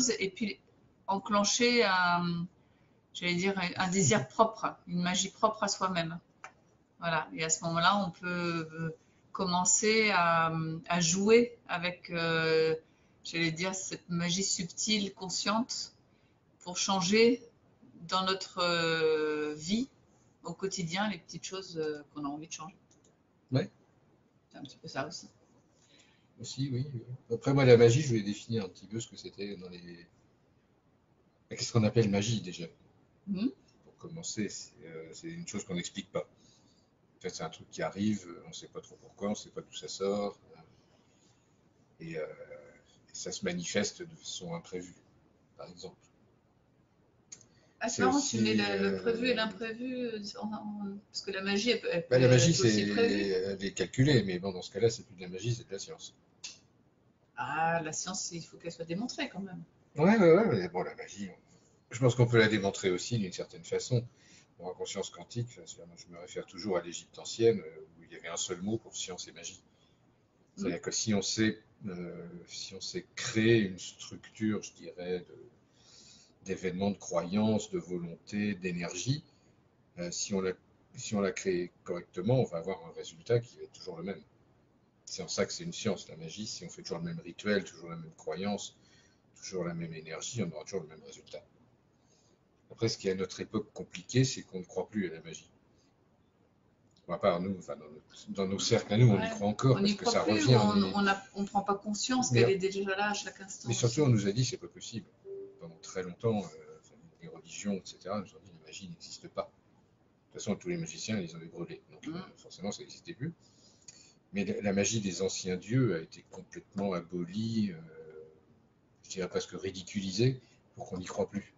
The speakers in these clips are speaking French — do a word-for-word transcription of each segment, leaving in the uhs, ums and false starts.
choses et puis enclencher un, j'allais dire, un désir propre, une magie propre à soi-même. Voilà. Et à ce moment-là, on peut commencer à, à jouer avec, euh, j'allais dire, cette magie subtile, consciente, pour changer dans notre euh, vie, au quotidien, les petites choses euh, qu'on a envie de changer. Ouais. C'est un petit peu ça aussi. Aussi, oui. Après, moi, la magie, je vais définir un petit peu ce que c'était dans les. Qu'est-ce qu'on appelle magie déjà? Mmh. Pour commencer, c'est euh, c'est une chose qu'on n'explique pas. En fait, c'est un truc qui arrive, on ne sait pas trop pourquoi, on ne sait pas d'où ça sort, et, euh, et ça se manifeste de façon imprévue, par exemple. Ah, c'est C'est marrant, tu mets aussi. le, le euh, prévu et l'imprévu, euh, en- en- parce que la magie, elle peut, elle peut bah, la magie, être c'est aussi prévue. elle est calculée, mais bon, dans ce cas-là, c'est plus de la magie, c'est de la science. Ah, la science, il faut qu'elle soit démontrée quand même. Ouais, ouais, ouais, mais bon, la magie, on- je pense qu'on peut la démontrer aussi d'une certaine façon. Bon, en conscience quantique, enfin, je me réfère toujours à l'Égypte ancienne, euh, où il y avait un seul mot pour science et magie. Hmm. C'est-à-dire que si on sait, euh, si on sait créer une structure, je dirais, de- d'événements, de croyances, de volonté, d'énergie, euh, si on la, si on la crée correctement, on va avoir un résultat qui va être toujours le même. C'est en ça que c'est une science, la magie. Si on fait toujours le même rituel, toujours la même croyance, toujours la même énergie, on aura toujours le même résultat. Après, ce qui est à notre époque compliqué, c'est qu'on ne croit plus à la magie. Bon, à part nous, enfin, dans, notre- dans nos cercles à nous, on y Ouais. croit encore On parce n'y que croit ça plus ou revient. on Mais, on a- on prend pas conscience mais, qu'elle est déjà là à chaque instant mais surtout, aussi. on nous a dit c'est pas possible. Pendant très longtemps, euh, enfin, les religions, et cetera, nous ont dit que la magie n'existe pas. De toute façon, tous les magiciens, ils ont des brûlés. Donc, euh, Hmm. forcément, ça n'existait plus. Mais la, la magie des anciens dieux a été complètement abolie, euh, je dirais presque ridiculisée, pour qu'on n'y croit plus.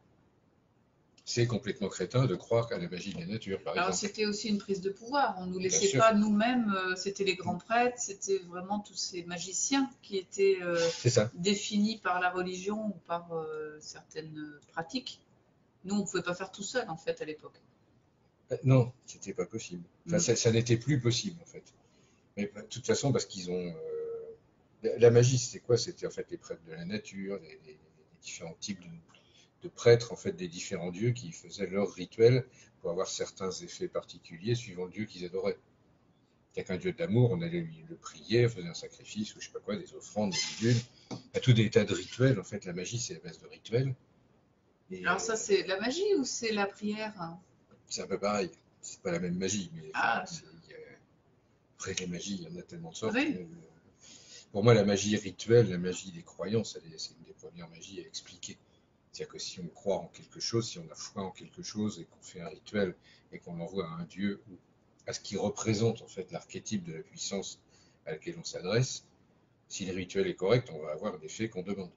C'est complètement crétin de croire à la magie de la nature, par Alors exemple. c'était aussi une prise de pouvoir. On nous Bien laissait sûr, pas nous-mêmes. euh, C'était les grands prêtres, c'était vraiment tous ces magiciens qui étaient euh, c'est ça. définis par la religion ou par euh, certaines pratiques. Nous, on pouvait pas faire tout seul en fait à l'époque. Euh, Non, c'était pas possible. Enfin, Hmm. ça, ça n'était plus possible, en fait. Mais de toute façon, parce qu'ils ont. euh, La, la magie, c'était quoi? C'était en fait les prêtres de la nature, les, les- les différents types de, de prêtres, en fait, des différents dieux qui faisaient leurs rituels pour avoir certains effets particuliers suivant le dieu qu'ils adoraient. Quelqu'un dieu de l'amour, on allait lui le prier, on faisait un sacrifice, ou je sais pas quoi, des offrandes, des bidules. À tout des tas de rituels. En fait, la magie, c'est la base de rituels. Et Alors ça, euh, c'est la magie ou c'est la prière? c'est un peu pareil. C'est pas la même magie, mais enfin, Ah, c'est, il y a- après les magies, il y en a tellement de sortes. oui. Euh, Pour moi, la magie rituelle, la magie des croyances, elle est- c'est une des premières magies à expliquer. C'est-à-dire que si on croit en quelque chose, si on a foi en quelque chose et qu'on fait un rituel et qu'on l'envoie à un dieu ou à ce qui représente en fait l'archétype de la puissance à laquelle on s'adresse, si le rituel est correct, on va avoir l'effet qu'on demande.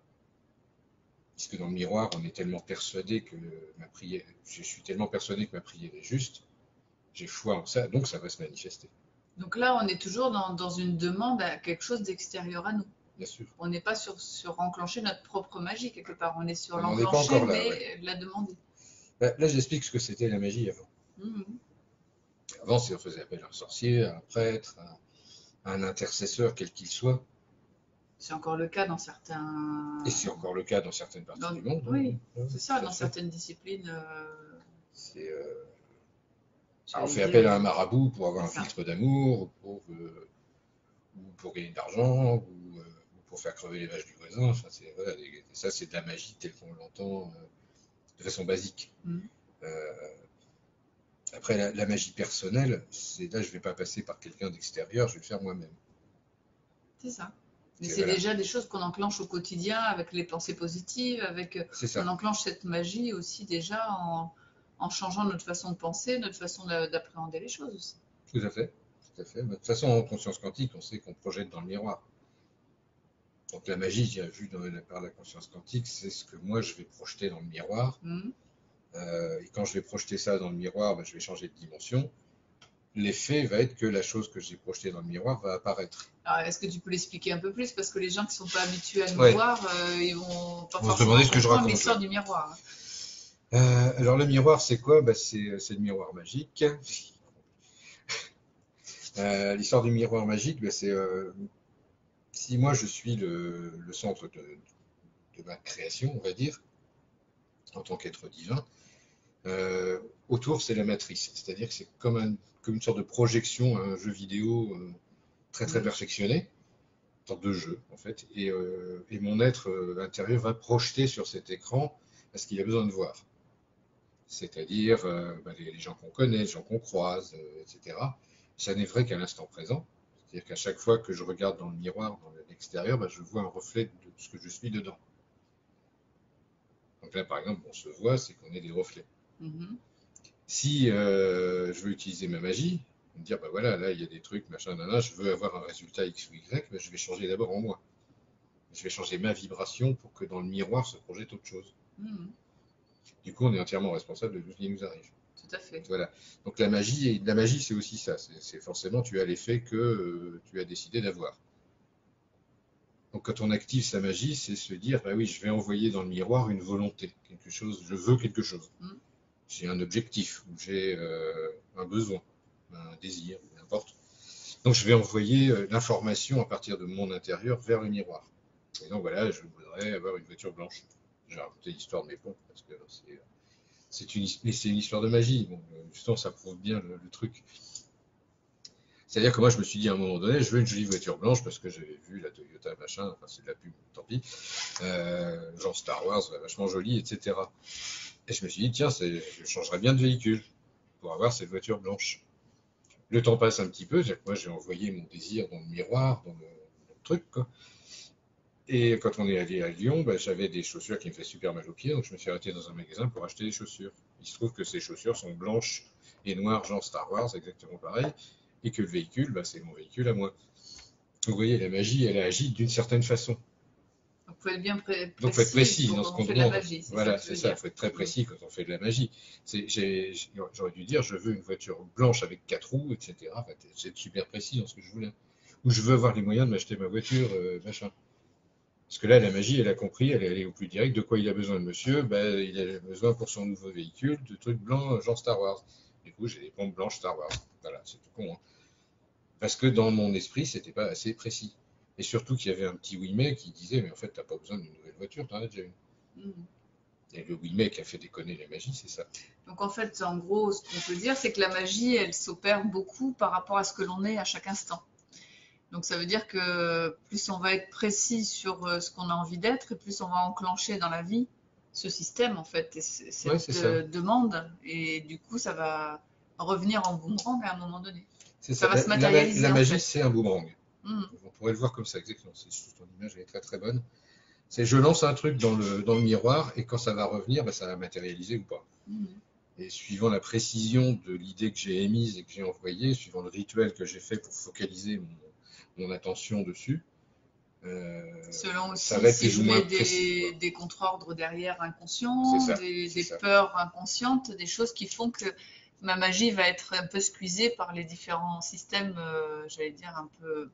Puisque dans le miroir, on est tellement persuadé que ma prière, je suis tellement persuadé que ma prière est juste, j'ai foi en ça, donc ça va se manifester. Donc là, on est toujours dans, dans une demande à quelque chose d'extérieur à nous. Bien sûr. On n'est pas sur, sur enclencher notre propre magie quelque part. On est sur On n'en est pas l'enclencher, encore là, ouais. mais la demander. Bah, là, j'explique ce que c'était la magie avant. Mhm. Avant, on faisait appel à un sorcier, à un prêtre, à un intercesseur, quel qu'il soit. C'est encore le cas dans certains. Et c'est encore le cas dans certaines parties Dans... du monde. Oui, Hein, hein, c'est ça, tout à dans fait. certaines disciplines, euh, C'est, euh, on j'allais fait dire, appel à un marabout pour avoir c'est un ça. filtre d'amour, pour, euh, ou pour gagner de l'argent, ou, euh, ou pour faire crever les vaches du voisin. Enfin, c'est, voilà, et ça, c'est de la magie telle qu'on l'entend euh, de façon basique. Mhm. Euh, Après, la, la magie personnelle, c'est là, je ne vais pas passer par quelqu'un d'extérieur, je vais le faire moi-même. C'est ça. Mais C'est, c'est voilà, déjà des choses qu'on enclenche au quotidien avec les pensées positives, avec c'est on ça, enclenche cette magie aussi déjà en, en changeant notre façon de penser, notre façon d'a- d'appréhender les choses aussi. tout à fait. Tout à fait. De toute façon, en conscience quantique, on sait qu'on projette dans le miroir. Donc la magie, j'ai vu dans, par la conscience quantique, c'est ce que moi je vais projeter dans le miroir. Mhm. Euh, et quand je vais projeter ça dans le miroir, ben, je vais changer de dimension. L'effet va être que la chose que j'ai projetée dans le miroir va apparaître. Alors, est-ce que tu peux l'expliquer un peu plus? Parce que les gens qui ne sont pas habitués à nous Ouais, voir, euh, ils vont pas on va se forcément demander ce que je comprendre raconte l'histoire là. du miroir. Euh, alors le miroir, c'est quoi? Ben, c'est, c'est le miroir magique. Euh, l'histoire du miroir magique, ben, c'est euh, si moi je suis le, le centre de, de ma création, on va dire, en tant qu'être divin. Euh, autour, c'est la matrice, c'est-à-dire que c'est comme, un, comme une sorte de projection, un jeu vidéo euh, très très Mhm. perfectionné, une sorte de jeu en fait, et, euh, et mon être euh, intérieur va projeter sur cet écran ce qu'il a besoin de voir. C'est-à-dire euh, bah, les, les gens qu'on connaît, les gens qu'on croise, euh, et cetera. Ça n'est vrai qu'à l'instant présent. C'est-à-dire qu'à chaque fois que je regarde dans le miroir, dans l'extérieur, bah, je vois un reflet de ce que je suis dedans. Donc là, par exemple, on se voit, c'est qu'on est des reflets. Mhm. Si euh, je veux utiliser ma magie, me dire, bah voilà, là, il y a des trucs, machin, nana, je veux avoir un résultat X ou Y, bah, je vais changer d'abord en moi. Je vais changer ma vibration pour que dans le miroir se projette autre chose. Mhm. Du coup, on est entièrement responsable de tout ce qui nous arrive. Tout à fait. Voilà. Donc la magie, la magie, c'est aussi ça. C'est forcément, tu as l'effet que euh, tu as décidé d'avoir. Donc quand on active sa magie, c'est se dire, bah oui, je vais envoyer dans le miroir une volonté, quelque chose, je veux quelque chose. Mhm. J'ai un objectif, ou j'ai euh, un besoin, un désir, n'importe. Donc je vais envoyer euh, l'information à partir de mon intérieur vers le miroir. Et donc voilà, je voudrais avoir une voiture blanche. J'ai raconté l'histoire de mes pompes parce que c'est c'est une, une histoire de magie. Bon, justement, ça prouve bien le, le truc. C'est-à-dire que moi, je me suis dit à un moment donné, je veux une jolie voiture blanche parce que j'avais vu la Toyota, machin, enfin c'est de la pub, tant pis, euh, genre Star Wars, vachement jolie, et cetera. Et je me suis dit, tiens, je changerais bien de véhicule pour avoir cette voiture blanche. Le temps passe un petit peu, moi j'ai envoyé mon désir dans le miroir, dans le, dans le truc, quoi. Et quand on est allé à Lyon, bah, j'avais des chaussures qui me faisaient super mal aux pieds, donc je me suis arrêté dans un magasin pour acheter des chaussures. Il se trouve que ces chaussures sont blanches et noires, genre Star Wars, exactement pareil, et que le véhicule, bah, c'est mon véhicule à moi. Donc, vous voyez, la magie, elle agit d'une certaine façon. Donc, il faut être bien pré Donc, il faut être précis précis pour dans quand ce on qu'on fait de la demande. magie, c'est ça Voilà, que tu c'est veux ça, il dire. faut être très Mhm. précis quand on fait de la magie. J'aurais dû dire, je veux une voiture blanche avec quatre roues, et cetera. Enfin, c'est super précis dans ce que je voulais. Ou je veux avoir les moyens de m'acheter ma voiture, euh, machin. Parce que là, la magie, elle a compris, elle est allée au plus direct. De quoi il a besoin, le monsieur? Ben, il a besoin pour son nouveau véhicule de trucs blancs, genre Star Wars. Du coup, j'ai des pompes blanches Star Wars. Voilà, c'est tout con. Hein. Parce que dans mon esprit, c'était pas assez précis. Et surtout qu'il y avait un petit Wimet qui disait, mais en fait, t'as pas besoin d'une nouvelle voiture, t'en as déjà une. Mhm. Et le Wimet qui a fait déconner la magie, c'est ça. Donc en fait, en gros, ce qu'on peut dire, c'est que la magie, elle s'opère beaucoup par rapport à ce que l'on est à chaque instant. Donc ça veut dire que plus on va être précis sur euh, ce qu'on a envie d'être, et plus on va enclencher dans la vie ce système, en fait, et Ouais, c'est cette ça. euh, demande. Et du coup, ça va revenir en boomerang à un moment donné. C'est Ça ça. va La, se la, matérialiser, la en magie, fait. c'est un boomerang. Mhm. On pourrait le voir comme ça, exactement. C'est juste ton image, elle est très très bonne. C'est je lance un truc dans le, dans le miroir et quand ça va revenir, ben, ça va matérialiser ou pas. Mhm. Et suivant la précision de l'idée que j'ai émise et que j'ai envoyée, suivant le rituel que j'ai fait pour focaliser mon, mon attention dessus, euh, Selon ça aussi va être si plus je ou moins mets précis, des, quoi. des contre-ordres derrière C'est inconscients, ça, des, c'est des ça. peurs inconscientes, des choses qui font que ma magie va être un peu squeezée par les différents systèmes, euh, j'allais dire, un peu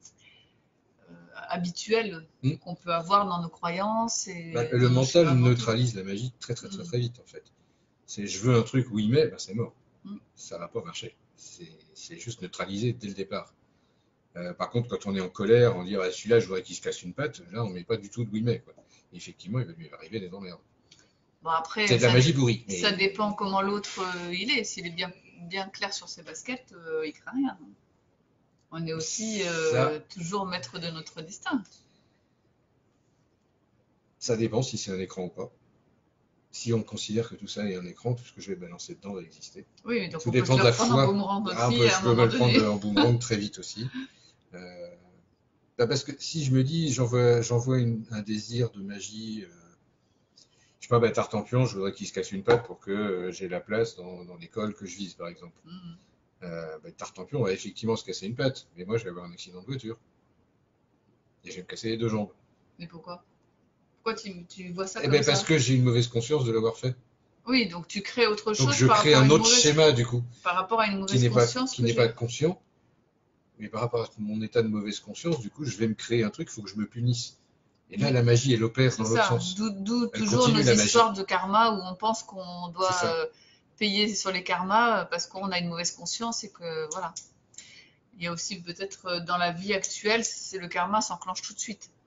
euh, habituels Hmm. qu'on peut avoir dans nos croyances Bah, et le dans nos mental schémas mentaux. neutralise la magie très très très Mm, très vite en fait. C'est je veux un truc oui mais, ben, c'est mort. mm. Ça va pas marcher. C'est juste neutralisé dès le départ. Euh, par contre, quand on est en colère, on dit ah, celui-là, je voudrais qu'il se casse une patte. Là, on met pas du tout de oui mais. Quoi. Et effectivement, il va lui arriver des emmerdes. Bon, C'est après, de la ça, magie pourrie. ça Mais dépend comment l'autre euh, il est. S'il est bien, bien clair sur ses baskets, euh, il craint rien. On est aussi euh, ça, toujours maître de notre destin. ça dépend si c'est un écran ou pas. Si on considère que tout ça est un écran, tout ce que je vais balancer dedans va exister. Oui, donc Tout on peut se dépend le de la reprendre en foi. boomerang Ah, on aussi peut, à je un peux me moment le prendre donné. en boomerang très vite aussi. Euh, bah parce que si je me dis, j'envoie, j'envoie une- un désir de magie, euh, je sais pas, bah, Tartampion, je voudrais qu'il se casse une patte pour que euh, j'ai la place dans, dans l'école que je vise, par exemple. Mhm. Euh, bah, Tartampion va effectivement se casser une patte, mais moi je vais avoir un accident de voiture et je vais me casser les deux jambes. Mais pourquoi? Pourquoi tu, tu vois ça Eh comme ben parce ça? que j'ai une mauvaise conscience de l'avoir fait. Oui, donc tu crées autre Donc chose je par crée rapport à un une autre mauvaise, schéma du coup, par rapport à une qui mauvaise n'est pas, conscience qui que n'est pas j'ai. conscient, mais par rapport à mon état de mauvaise conscience, du coup je vais me créer un truc, il faut que je me punisse. Et là Oui, la magie elle opère c'est dans l'autre ça. sens. D'où, d'où Elle toujours nos continue la magie. histoires de karma où on pense qu'on C'est doit ça. euh, payer sur les karmas euh, parce qu'on a une mauvaise conscience et que voilà. Il y a aussi peut-être euh, dans la vie actuelle, c'est le karma s'enclenche tout de suite.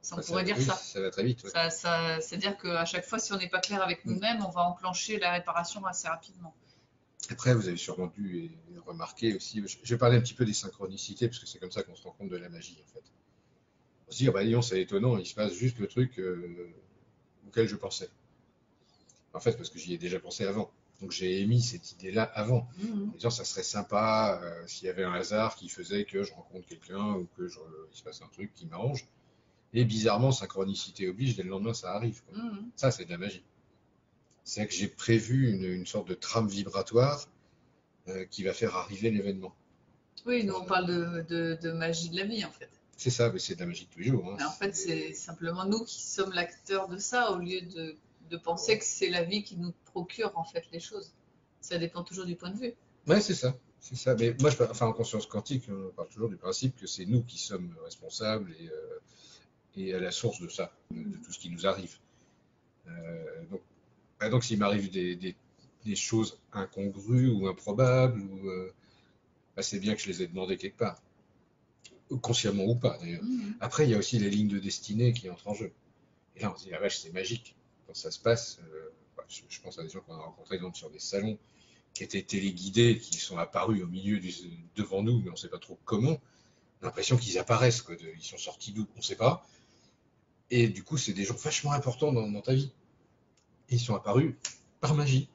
Ça, on Enfin, ça, pourrait dire oui, ça. ça va très vite. Ouais. Ça, ça, c'est-à-dire qu'à chaque fois, si on n'est pas clair avec Mm. nous-mêmes, on va enclencher la réparation assez rapidement. Après, vous avez sûrement dû remarquer aussi, je vais parler un petit peu des synchronicités, parce que c'est comme ça qu'on se rend compte de la magie, en fait. On se dit, ah bah, disons, c'est étonnant, il se passe juste le truc euh, auquel je pensais. En fait, parce que j'y ai déjà pensé avant. Donc j'ai émis cette idée-là avant, Mmh. en disant ça serait sympa euh, s'il y avait un hasard qui faisait que je rencontre quelqu'un ou que je, il se passe un truc qui m'arrange. Et bizarrement, synchronicité oblige, dès le lendemain, ça arrive. Quoi. Mmh. Ça, c'est de la magie. C'est que j'ai prévu une, une sorte de trame vibratoire euh, qui va faire arriver l'événement. Oui, nous on Voilà. parle de, de, de magie de la vie en fait. C'est ça, mais c'est de la magie de tous les jours. Hein. Mais en fait, c'est simplement nous qui sommes l'acteur de ça au lieu de, de penser que c'est la vie qui nous procure en fait les choses. Ça dépend toujours du point de vue. Ouais, c'est ça. C'est ça. Mais moi, je, enfin, en conscience quantique, on parle toujours du principe que c'est nous qui sommes responsables et, euh, et à la source de ça, de, de tout ce qui nous arrive. Euh, donc, bah donc s'il m'arrive des, des, des, choses incongrues ou improbables, ou, euh, bah c'est bien que je les ai demandées quelque part, consciemment ou pas d'ailleurs. Mmh. Après, il y a aussi les lignes de destinée qui entrent en jeu. Et là, on se dit, la vache, c'est magique. Quand ça se passe, euh, bah, je, je, pense à des gens qu'on a rencontrés exemple, sur des salons qui étaient téléguidés, qui sont apparus au milieu du, devant nous, mais on ne sait pas trop comment. On a l'impression qu'ils apparaissent, quoi, de, ils sont sortis d'où, on ne sait pas. Et du coup, c'est des gens vachement importants dans, dans ta vie. Et ils sont apparus par magie.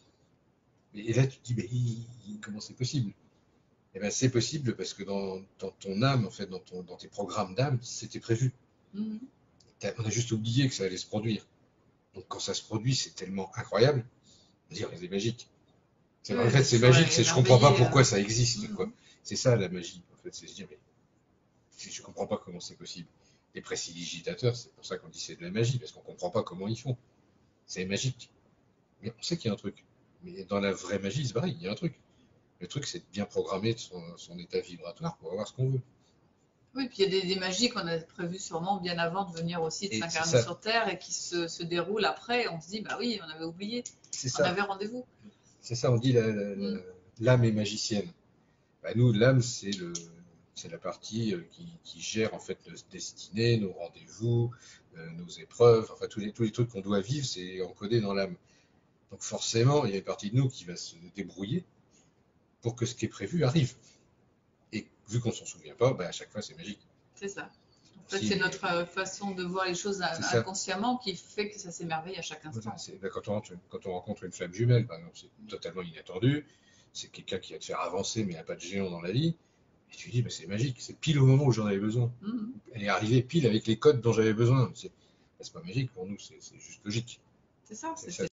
Et là, tu te dis, mais comment c'est possible? Eh ben, c'est possible parce que dans, dans, ton âme, en fait, dans, ton, dans tes programmes d'âme, c'était prévu. Mmh. On a juste oublié que ça allait se produire. Donc quand ça se produit, c'est tellement incroyable. On dire, c'est magique. C'est, Ouais, en fait, c'est magique, c'est, je comprends pas pourquoi euh... ça existe. Mmh. Quoi. C'est ça la magie. En fait, c'est se dire, mais je comprends pas comment c'est possible. Les prestidigitateurs, c'est pour ça qu'on dit c'est de la magie, parce qu'on comprend pas comment ils font. C'est magique. Mais on sait qu'il y a un truc. Mais dans la vraie magie, c'est pareil, il y a un truc. Le truc, c'est de bien programmer son, son état vibratoire pour avoir ce qu'on veut. Oui, puis il y a des, des magies qu'on a prévues sûrement bien avant de venir aussi, de Et s'incarner sur Terre et qui se, se déroulent après. On se dit, bah oui, on avait oublié, c'est on ça. avait rendez-vous. C'est ça, on dit la, la, Mm. l'âme est magicienne. Bah, nous, l'âme, c'est le, c'est la partie qui, qui gère en fait notre destinée, nos rendez-vous, euh, nos épreuves, enfin tous les, tous les trucs qu'on doit vivre, c'est encodé dans l'âme. Donc forcément, il y a une partie de nous qui va se débrouiller pour que ce qui est prévu arrive. Et vu qu'on s'en souvient pas, bah, à chaque fois c'est magique. C'est ça. En fait, Si, c'est notre euh, façon de voir les choses inconsciemment qui fait que ça s'émerveille à chaque instant. Voilà, c'est, bah, quand, on, quand on rencontre une flamme jumelle, par exemple, c'est totalement inattendu. C'est quelqu'un qui va te faire avancer, mais il n'y a pas de géant dans la vie. Et tu dis, bah, c'est magique, c'est pile au moment où j'en avais besoin. Mm-hmm. Elle est arrivée pile avec les codes dont j'avais besoin. C'est, bah, c'est pas magique pour nous, c'est, c'est juste logique. C'est ça. C'est ça.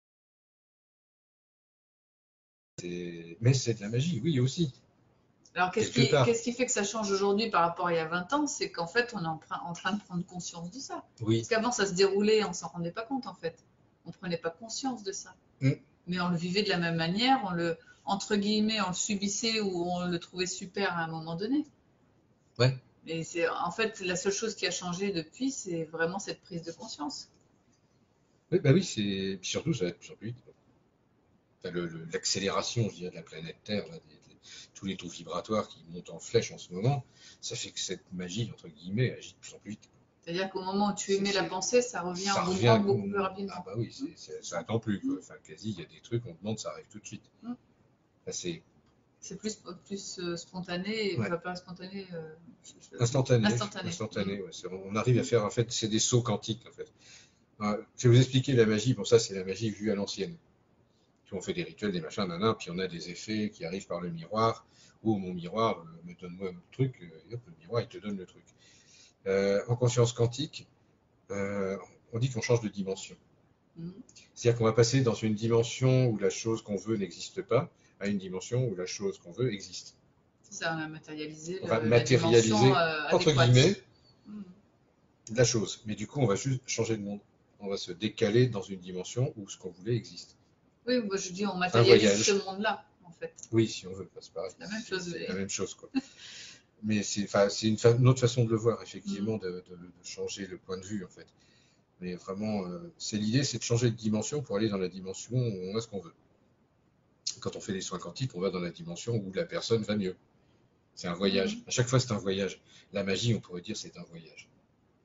C'est... Mais c'est de la magie, oui, aussi. Alors, qu'est-ce qui, qu'est-ce qui fait que ça change aujourd'hui par rapport à il y a vingt ans? C'est qu'en fait, on est en, en train de prendre conscience de ça. Oui. Parce qu'avant, ça se déroulait, on s'en rendait pas compte, en fait. On prenait pas conscience de ça. Mm. Mais on le vivait de la même manière, on le, entre guillemets, on le subissait ou on le trouvait super à un moment donné. Ouais. Mais c'est, en fait, la seule chose qui a changé depuis, c'est vraiment cette prise de conscience. Oui, bah oui, c'est... Puis surtout, ça va être plus en plus vite. Enfin, le, le, l'accélération, je dirais, de la planète Terre, là, des, des, tous les taux vibratoires qui montent en flèche en ce moment, ça fait que cette magie, entre guillemets, agit de plus en plus vite. C'est-à-dire qu'au moment où tu émets la pensée, ça revient ça en revient beaucoup plus rapidement. Ah bah oui, c'est, c'est, ça attend plus. Quoi. Enfin, quasi, il y a des trucs, on demande, ça arrive tout de suite. Mm. Enfin, c'est... c'est plus, plus euh, spontané, ouais. Pas spontané, euh, instantané. Instantané. instantané mm. ouais. C'est, on arrive à faire, en fait, c'est des sauts quantiques, en fait. Alors, je vais vous expliquer la magie. Bon, ça, c'est la magie vue à l'ancienne. On fait des rituels, des machins, nanana, puis on a des effets qui arrivent par le miroir, ou mon miroir me donne-moi le truc, et hop, le miroir, il te donne le truc. Euh, en conscience quantique, euh, on dit qu'on change de dimension. Mm. C'est-à-dire qu'on va passer dans une dimension où la chose qu'on veut n'existe pas, à une dimension où la chose qu'on veut existe. C'est ça, on a matérialisé. On va le, matérialiser, euh, entre guillemets, mm. la chose. Mais du coup, on va juste changer de monde. On va se décaler dans une dimension où ce qu'on voulait existe. Oui, moi je dis on matérialise ce monde-là, en fait. Oui, si on veut, c'est pareil. C'est la même chose. C'est, c'est la même chose, quoi. Mais c'est, c'est une, fa- une autre façon de le voir, effectivement, mm. de, de, de changer le point de vue, en fait. Mais vraiment, euh, c'est l'idée, c'est de changer de dimension pour aller dans la dimension où on a ce qu'on veut. Quand on fait les soins quantiques, on va dans la dimension où la personne va mieux. C'est un voyage. Mm. À chaque fois, c'est un voyage. La magie, on pourrait dire, c'est un voyage.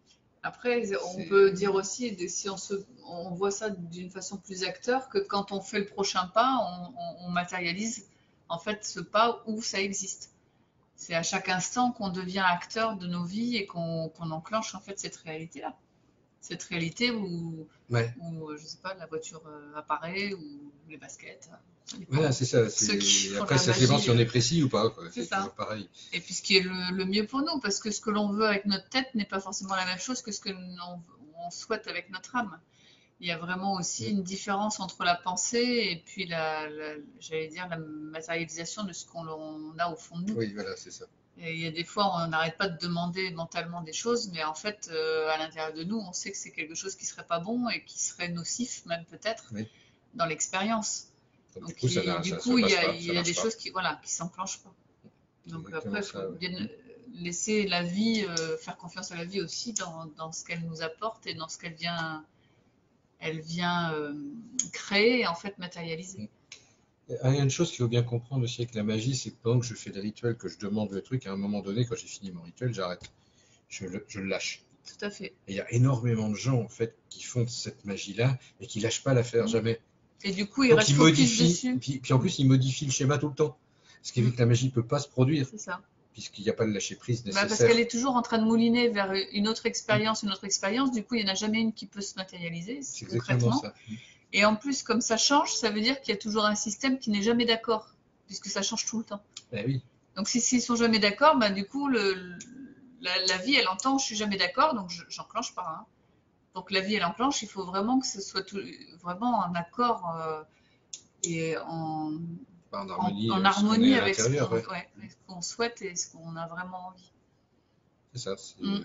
Après, on C'est- peut dire aussi, des- si on, se, on voit ça d'une façon plus acteur, que quand on fait le prochain pas, on, on- on matérialise en fait ce pas où ça existe. C'est à chaque instant qu'on devient acteur de nos vies et qu'on qu'on enclenche en fait cette réalité-là. Cette réalité où, Ouais, où, euh, je sais pas, la voiture euh, apparaît ou les baskets. Ça dépend. voilà, c'est ça. Ceux qui c'est- font Après, la ça dépend magie, si on est euh, précis ou pas, quoi. c'est C'est ça. toujours pareil. Et puis ce qui est le, le mieux pour nous, parce que ce que l'on veut avec notre tête n'est pas forcément la même chose que ce que l'on on souhaite avec notre âme. Il y a vraiment aussi Mm. une différence entre la pensée et puis la, la- j'allais dire, la matérialisation de ce qu'on on a au fond de nous. Oui, voilà, c'est ça. Et il y a des fois, on n'arrête pas de demander mentalement des choses, mais en fait, euh, à l'intérieur de nous, on sait que c'est quelque chose qui serait pas bon et qui serait nocif, même peut-être, Oui. dans l'expérience. Donc, Donc, du coup, ça, il- n'a- du ça, coup, ça il y passe a, pas, il ça y a marche des pas. choses qui, voilà, qui s'enclenchent pas. Donc Exactement après, il faut ça, ouais. bien Mm. laisser la vie, euh, faire confiance à la vie aussi dans, dans ce qu'elle nous apporte et dans ce qu'elle vient, elle vient euh, créer et en fait matérialiser. Il y a une chose qu'il faut bien comprendre aussi avec la magie, c'est que pendant que je fais des rituels, que je demande le truc, à un moment donné, quand j'ai fini mon rituel, j'arrête. Je le, je le lâche. Tout à fait. Et il y a énormément de gens, en fait, qui font cette magie-là, et qui lâchent pas l'affaire, Mm. jamais. Et du coup, il Donc, reste ils focus modifient, dessus. puis, puis en plus, ils modifient le schéma tout le temps. Ce qui fait Mm. que la magie ne peut pas se produire, C'est ça. puisqu'il n'y a pas de lâcher-prise Bah, parce nécessaire. qu'elle est toujours en train de mouliner vers une autre expérience, une autre expérience. Du coup, il n'y en a jamais une qui peut se matérialiser C'est exactement concrètement. ça. Et en plus, comme ça change, ça veut dire qu'il y a toujours un système qui n'est jamais d'accord, puisque ça change tout le temps. Ben oui, Donc, si s'ils sont jamais d'accord, bah, du coup, le, la, la vie, elle entend, je suis jamais d'accord, donc je- j'enclenche pas. Hein. Donc, la vie, elle enclenche. Il faut vraiment que ce soit tout, vraiment en accord euh, et en, en en, harmonie en avec ce qu'on est harmonie à avec ce l'intérieur. qu'on Ouais. ouais, avec ce qu'on souhaite et ce qu'on a vraiment envie. C'est ça. c'est, Mm. euh,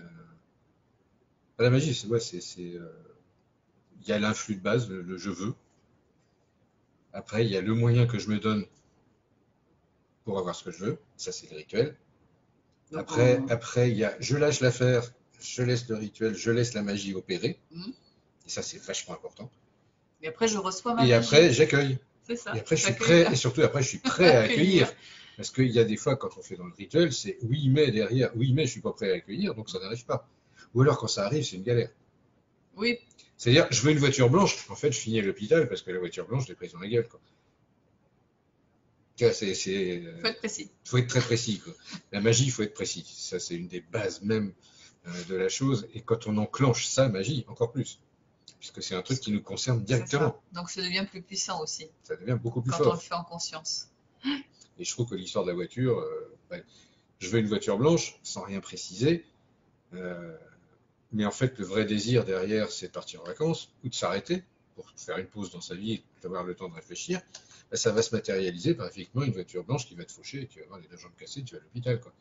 La magie, c'est ouais, c'est, c'est, euh, il y a l'influx de base, le, le je veux. Après, il y a le moyen que je me donne pour avoir ce que je veux. Ça, c'est le rituel. Donc, Après, on- après, il y a je lâche l'affaire, je laisse le rituel, je laisse la magie opérer. Mm. Et ça, c'est vachement important. Et après, je reçois ma Et magie. après, j'accueille. C'est ça. Et après, je suis J'accueille. prêt. Et surtout, après, je suis prêt à Accueillir. accueillir. Parce qu'il y a des fois, quand on fait dans le rituel, c'est oui, mais derrière, oui, mais je suis pas prêt à accueillir, donc ça n'arrive pas. Ou alors, quand ça arrive, c'est une galère. Oui, C'est-à-dire, je veux une voiture blanche. En fait, je finis à l'hôpital parce que la voiture blanche, je l'ai prise dans la gueule. Quoi. Tu vois, c'est, c'est, euh, faut être précis. faut être très précis. Quoi. La magie, il faut être précis. Ça, c'est une des bases même euh, de la chose. Et quand on enclenche sa magie, encore plus. Puisque c'est un truc qui nous concerne C'est directement. ça. Donc, ça devient plus puissant aussi Ça devient beaucoup plus quand on fort. le fait en conscience. Et je trouve que l'histoire de la voiture, euh, ben, je veux une voiture blanche, sans rien préciser. Euh, mais en fait, le vrai désir derrière, c'est de partir en vacances ou de s'arrêter pour faire une pause dans sa vie et d'avoir le temps de réfléchir. Ben, ça va se matérialiser par effectivement une voiture blanche qui va te faucher et tu vas avoir les deux jambes cassées, tu vas à l'hôpital. Quoi.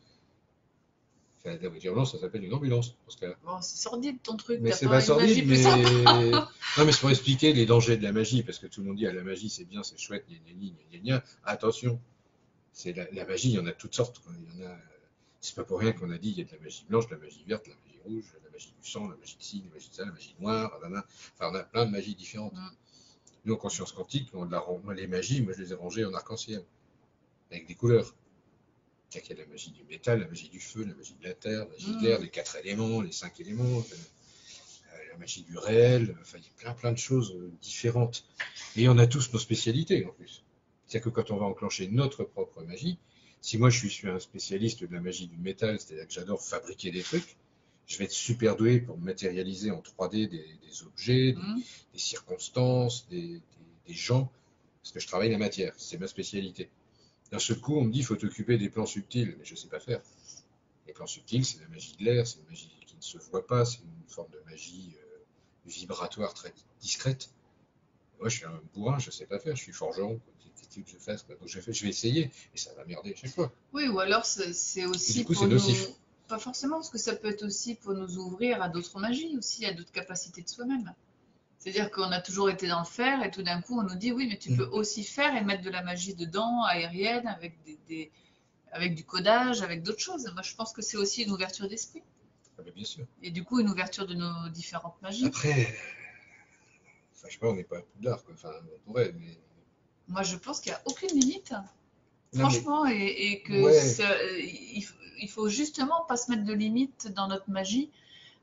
Enfin, la voiture blanche, ça s'appelle une ambulance dans ce cas-là. Bon, c'est sordide ton truc. Mais T'as c'est pas pas une magie sordide, plus mais... sympa. Non, mais c'est pour expliquer les dangers de la magie, parce que tout le monde dit, ah, la magie, c'est bien, c'est chouette, gna gna gna gna gna. Attention, c'est la, la magie, il y en a de toutes sortes. Quoi. Il y en a... C'est pas pour rien qu'on a dit, il y a de la magie blanche, de la magie verte, de la magie rouge, de la magie du sang, de la magie de ci, de la magie de ça, la magie noire, blablabla. Enfin, on a plein de magies différentes. Mm. Nous, en conscience quantique, on l'a, moi, les magies, moi, je les ai rangées en arc-en-ciel, avec des couleurs. C'est-à-dire qu'il y a la magie du métal, la magie du feu, la magie de la terre, la magie de l'air, Mm. les quatre éléments, les cinq éléments, euh, la magie du réel, enfin, il y a plein plein de choses euh, différentes. Et on a tous nos spécialités en plus. C'est-à-dire que quand on va enclencher notre propre magie, si moi je suis, suis un spécialiste de la magie du métal, c'est-à-dire que j'adore fabriquer des trucs, je vais être super doué pour matérialiser en trois D des, des objets, des, Mm. des circonstances, des, des- des gens, parce que je travaille la matière, c'est ma spécialité. D'un seul coup, on me dit, il faut t'occuper des plans subtils, mais je ne sais pas faire. Les plans subtils, c'est la magie de l'air, c'est une magie qui ne se voit pas, c'est une forme de magie euh, vibratoire très discrète. Moi, je suis un bourrin, je ne sais pas faire, je suis forgeron, qu'est-ce que tu veux que je fasse, quoi. Donc je, fais, je vais essayer, et ça va merder à chaque fois. Oui, ou alors c'est c'est Et aussi du coup, pour c'est nous. nocif. Pas forcément, parce que ça peut être aussi pour nous ouvrir à d'autres magies, aussi à d'autres capacités de soi-même. C'est-à-dire qu'on a toujours été dans le faire et tout d'un coup on nous dit oui, mais tu Mm. peux aussi faire et mettre de la magie dedans, aérienne, avec des, des- avec du codage, avec d'autres choses. Moi je pense que c'est aussi une ouverture d'esprit Ah, mais bien sûr. et du coup une ouverture de nos différentes magies. Après, enfin, je sais pas, on n'est pas à Poudlard, quoi. Enfin, on pourrait, mais. Moi je pense qu'il n'y a aucune limite, Non, mais franchement, et, et que ouais, ça- il, il faut justement pas se mettre de limite dans notre magie.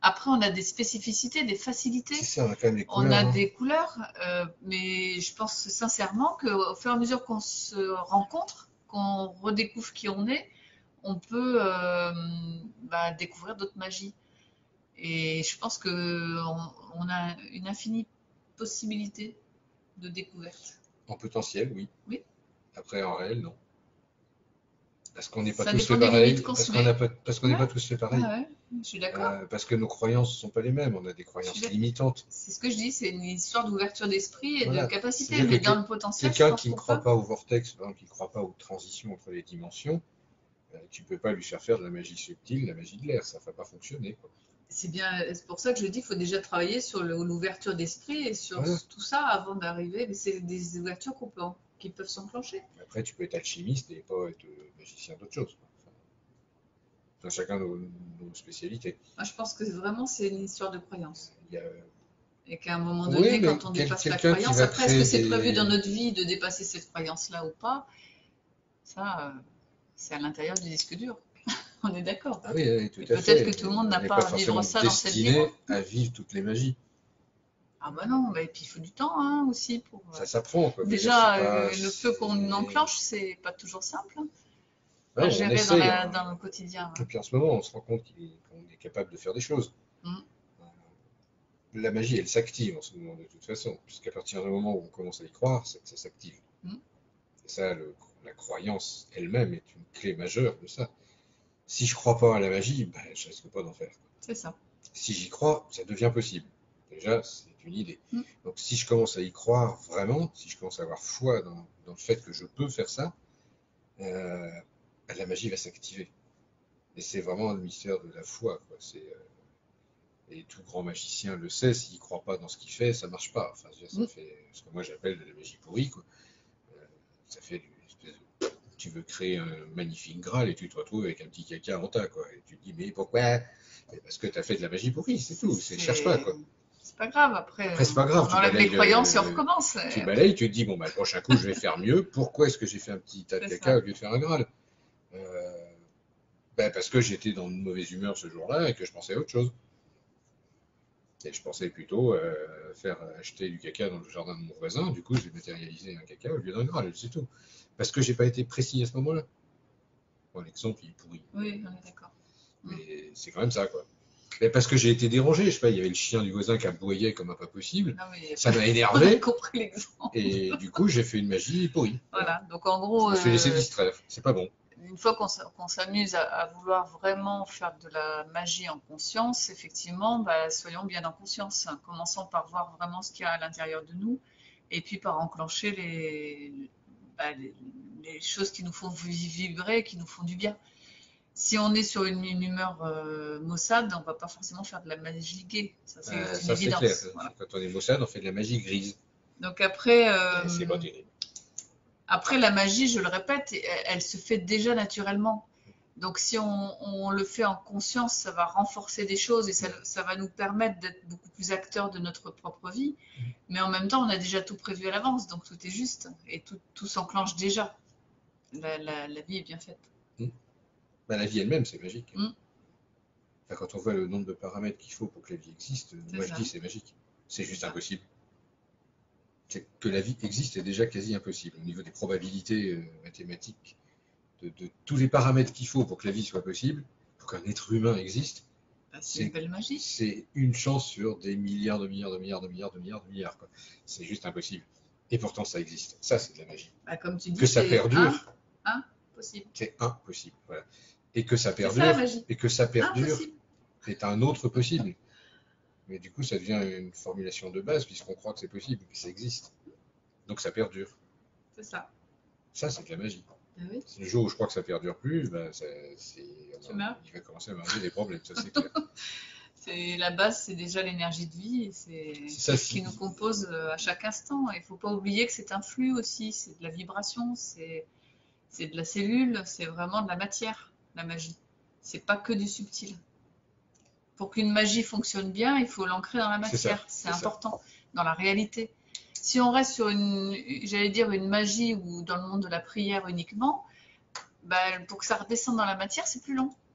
Après, on a des spécificités, des facilités. C'est ça, on a quand même des On couleurs. a hein. des couleurs, euh, mais je pense sincèrement qu'au fur et à mesure qu'on se rencontre, qu'on redécouvre qui on est, on peut euh, bah, découvrir d'autres magies. Et je pense qu'on on a une infinie possibilité de découverte. En potentiel, oui. Oui. Après, en réel, non. Parce qu'on n'est pas Ça tous dépend fait des pareil. limites qu'on Parce se qu'on n'a met. pas, parce qu'on n'est Ouais. pas tous fait pareil. Ah ouais, je suis d'accord. Euh, parce que nos croyances ne sont pas les mêmes. On a des Je croyances suis d'accord. limitantes. C'est ce que je dis, c'est une histoire d'ouverture d'esprit et de Voilà. capacité. C'est-à-dire Mais que dans quel- le potentiel, je quelqu'un pense qui ne qu'on croit peut. pas au vortex, par exemple, qui ne croit pas aux transitions entre les dimensions, euh, tu ne peux pas lui faire faire de la magie subtile, de la magie de l'air. Ça ne va pas fonctionner, quoi. C'est bien, c'est pour ça que je dis qu'il faut déjà travailler sur le- l'ouverture d'esprit et sur Voilà. tout ça avant d'arriver. Mais c'est des ouvertures qu'on peut, qui peuvent s'enclencher. Après, tu peux être alchimiste et pas être euh, magicien d'autre chose, quoi. Enfin, on a chacun nos, nos spécialités. Moi, je pense que vraiment, c'est une histoire de croyance. Il y a... Et qu'à un moment Oui, donné, mais quand on quel- dépasse la quelqu'un qui croyance, va après, est-ce que créer c'est prévu des... dans notre vie de dépasser cette croyance-là ou pas? Ça, euh, c'est à l'intérieur du disque dur. On est d'accord. Ah oui, oui, tout Mais à peut-être fait. que tout le Mais monde on n'a n'est pas pas à vivre forcément ça dans cette vie. destiné à vivre toutes les magies. Ah bah non, bah, et puis il faut du temps hein, aussi pour. euh, Ça s'apprend, quoi. Je veux dire, Déjà, c'est pas... euh, le feu qu'on c'est- enclenche, c'est pas toujours simple hein, Ouais, à on gérer dans, essaye. la, hein. dans le quotidien. Et hein. puis en ce moment, on se rend compte qu'il est- qu'on est capable de faire des choses. Mm. La magie, elle s'active en ce moment de toute façon, puisqu'à partir du moment où on commence à y croire, c'est que ça s'active. Mm. Et ça, le- la croyance elle-même est une clé majeure de ça. Si je crois pas à la magie, ben, je risque pas d'en faire. C'est ça. Si j'y crois, ça devient possible. Déjà, c'est une idée. Mm. Donc si je commence à y croire vraiment, si je commence à avoir foi dans, dans le fait que je peux faire ça, euh, la magie va s'activer. Et c'est vraiment le mystère de la foi, quoi. C'est, euh, et tout grand magicien le sait, s'il ne croit pas dans ce qu'il fait, ça marche pas. Enfin, je veux dire, ça Mm. fait ce que moi j'appelle de la magie pourrie, quoi. Euh, ça fait une espèce de... Tu veux créer un magnifique Graal et tu te retrouves avec un petit caca en tas, quoi. Et tu te dis, mais pourquoi? Mais parce que tu as fait de la magie pourrie, c'est tout. C'est, cherche pas, quoi. C'est pas grave, après, Après, c'est pas grave, on tu enlève les balayes le- croyances et on recommence. Tu Et balayes, tu te dis, bon, bah, le prochain coup, je vais faire mieux. Pourquoi est-ce que j'ai fait un petit tas de C'est caca ça. au lieu de faire un Graal? Euh, ben, parce que j'étais dans une mauvaise humeur ce jour-là et que je pensais à autre chose. Et je pensais plutôt euh, faire acheter du caca dans le jardin de mon voisin. Du coup, j'ai matérialisé un caca au lieu d'un Graal, c'est tout. Parce que j'ai pas été précis à ce moment-là. Bon, l'exemple, il est pourri. Oui, on est d'accord. Mais c'est quand même ça, quoi. Mais parce que j'ai été dérangé, je sais pas, il y avait le chien du voisin qui aboyait comme un pas possible. Non, mais Ça m'a on a énervé. compris l'exemple. Et du coup, j'ai fait une magie pourrie. Voilà, donc en Je gros, me suis laissé euh, distraire. C'est pas bon. une fois qu'on s'a- qu'on s'amuse à, à vouloir vraiment faire de la magie en conscience, effectivement, bah, soyons bien en conscience. Commençons par voir vraiment ce qu'il y a à l'intérieur de nous et puis par enclencher les, bah, les, les choses qui nous font vibrer, qui nous font du bien. Si on est sur une, une humeur euh, maussade, on va pas forcément faire de la magie gaie. Ça, c'est Euh, une ça, c'est clair. évidence. Voilà. Quand on est maussade, on fait de la magie grise. Donc après, Et euh, c'est pas terrible. après la magie, je le répète, elle, elle se fait déjà naturellement. Donc si on, on le fait en conscience, ça va renforcer des choses et ça, ça va nous permettre d'être beaucoup plus acteurs de notre propre vie. Mais en même temps, on a déjà tout prévu à l'avance, donc tout est juste et tout, tout s'enclenche déjà. La, la- la vie est bien faite. Bah, la vie elle-même, c'est magique. Mm. Enfin, quand on voit le nombre de paramètres qu'il faut pour que la vie existe, C'est moi ça. je dis c'est magique. C'est juste ça. impossible. C'est que la vie existe est déjà quasi impossible. Au niveau des probabilités euh, mathématiques, de, de tous les paramètres qu'il faut pour que la vie soit possible, pour qu'un être humain existe, Bah, c'est une c'est belle magie. c'est une chance sur des milliards de milliards de milliards de milliards de milliards de milliards, quoi. C'est juste impossible. Et pourtant ça existe. Ça, c'est de la magie. Bah, comme tu dis, Que ça c'est perdure, impossible. c'est impossible. Voilà. Et que ça C'est ça la perdure, magie. et que ça perdure Impossible. est un autre possible. Mais du coup, ça devient une formulation de base puisqu'on croit que c'est possible, que ça existe. Donc ça perdure. C'est ça. Ça, c'est de la magie. Ah oui. C'est le jour où je crois que ça perdure plus, ben, ça, c'est, Tu meurs. il va commencer à m'arriver des problèmes, ça c'est clair. C'est la base, c'est déjà l'énergie de vie et c'est C'est c'est ça, ce qui si- nous compose euh, à chaque instant. Il ne faut pas oublier que c'est un flux aussi, c'est de la vibration, c'est c'est de la cellule, c'est vraiment de la matière, la magie. C'est pas que du subtil. Pour qu'une magie fonctionne bien, il faut l'ancrer dans la C'est ça, matière. C'est c'est ça. important, dans la réalité. Si on reste sur une, j'allais dire une magie ou dans le monde de la prière uniquement, ben, pour que ça redescende dans la matière, c'est plus long.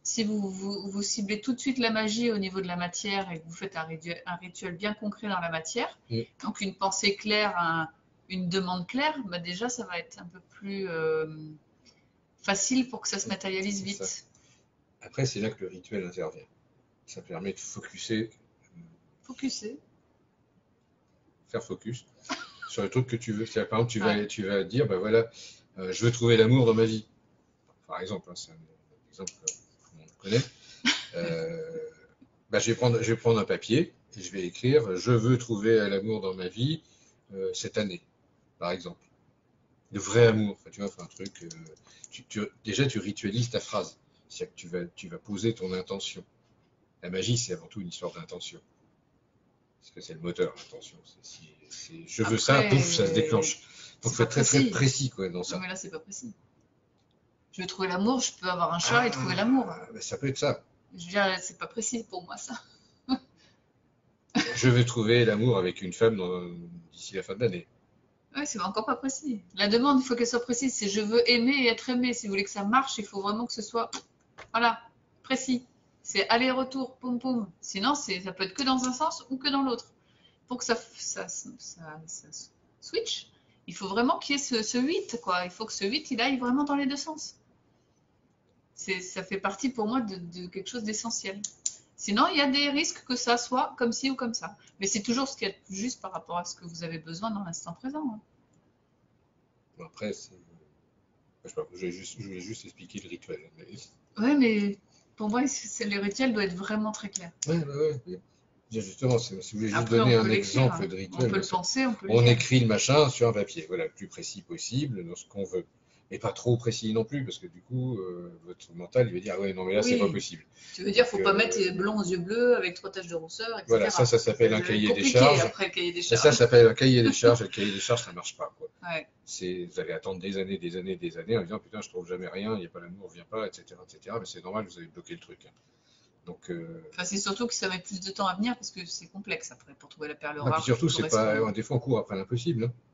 Si vous, vous, vous ciblez tout de suite la magie au niveau de la matière et que vous faites un rituel, un rituel bien concret dans la matière, Mm. donc une pensée claire, un- une demande claire, bah déjà ça va être un peu plus euh, facile pour que ça se matérialise C'est ça. vite. Après, c'est là que le rituel intervient. Ça permet de focuser, Focuser. faire focus sur le truc que tu veux. C'est-à-dire, par exemple, tu Ouais. vas, tu vas dire, ben voilà, euh, je veux trouver l'amour dans ma vie. Par exemple, hein, c'est un exemple que tout le monde connaît. Euh, ben, je vais prendre, je vais prendre un papier et je vais écrire, je veux trouver l'amour dans ma vie euh, cette année, par exemple. Le vrai amour, enfin, tu vois, enfin, un truc. euh, tu- tu- déjà, tu ritualises ta phrase. C'est-à-dire que tu vas, tu vas poser ton intention. La magie, c'est avant tout une histoire d'intention. Parce que c'est le moteur, l'intention. C'est, si- c'est- je veux ça, pouf, ça se Après, déclenche. Donc, c'est faut pas être très très précis. précis quoi, dans Non ça. mais là c'est pas précis. Je veux trouver l'amour, je peux avoir un chat et trouver l'amour. Ah, ben, ça peut être ça. Je veux dire, c'est pas précis pour moi ça. Je vais trouver l'amour avec une femme dans- d'ici la fin de l'année. Ouais, c'est encore pas précis. La demande, il faut qu'elle soit précise. C'est je veux aimer et être aimé. Si vous voulez que ça marche, il faut vraiment que ce soit, voilà, précis. C'est aller-retour, poum poum. Sinon, c'est, ça peut être que dans un sens ou que dans l'autre. Pour que ça, ça, ça, ça switch, il faut vraiment qu'il y ait ce, ce huit, quoi. Il faut que ce huit, il aille vraiment dans les deux sens. C'est, ça fait partie pour moi de, de quelque chose d'essentiel. Sinon, il y a des risques que ça soit comme ci ou comme ça. Mais c'est toujours ce qui est le plus juste par rapport à ce que vous avez besoin dans l'instant présent, hein. Bon, après, c'est- je sais pas, je voulais juste, je voulais juste expliquer le rituel. Mais... Ouais, mais pour moi, c'est- le rituel doit être vraiment très clair. Ouais, ouais, ouais. Mais justement, si si vous voulez juste Après, on donner un peut l'écrire, exemple hein. de On rituel, peut ben, le c'est- penser, on peut le on dire. écrit le machin sur un papier, voilà, le plus précis possible dans ce qu'on veut. Et pas trop précis non plus, parce que du coup, euh, votre mental, il va dire, ah ouais, non, mais là, c'est pas Oui, possible. tu veux dire, Donc, faut pas mettre euh, les blonds aux yeux bleus avec trois taches de rousseur, voilà, et cetera. ça, ça Ça s'appelle un devient cahier des compliqué charges. après le cahier des Et ça, charges. ça s'appelle un cahier des charges. Et le cahier des charges, ça marche pas, quoi. Ouais. C'est, vous allez attendre des années, des années, des années en disant, putain, je trouve jamais rien, il n'y a pas l'amour, vient pas, et cetera, et cetera. Mais c'est normal, vous avez bloqué le truc, hein. Donc, euh, Enfin, c'est surtout que ça met plus de temps à venir parce que c'est complexe après pour trouver la perle ah, puis rare qui surtout, c'est pas, corresponde. ouais, des fois, on court après l'impossible, hein.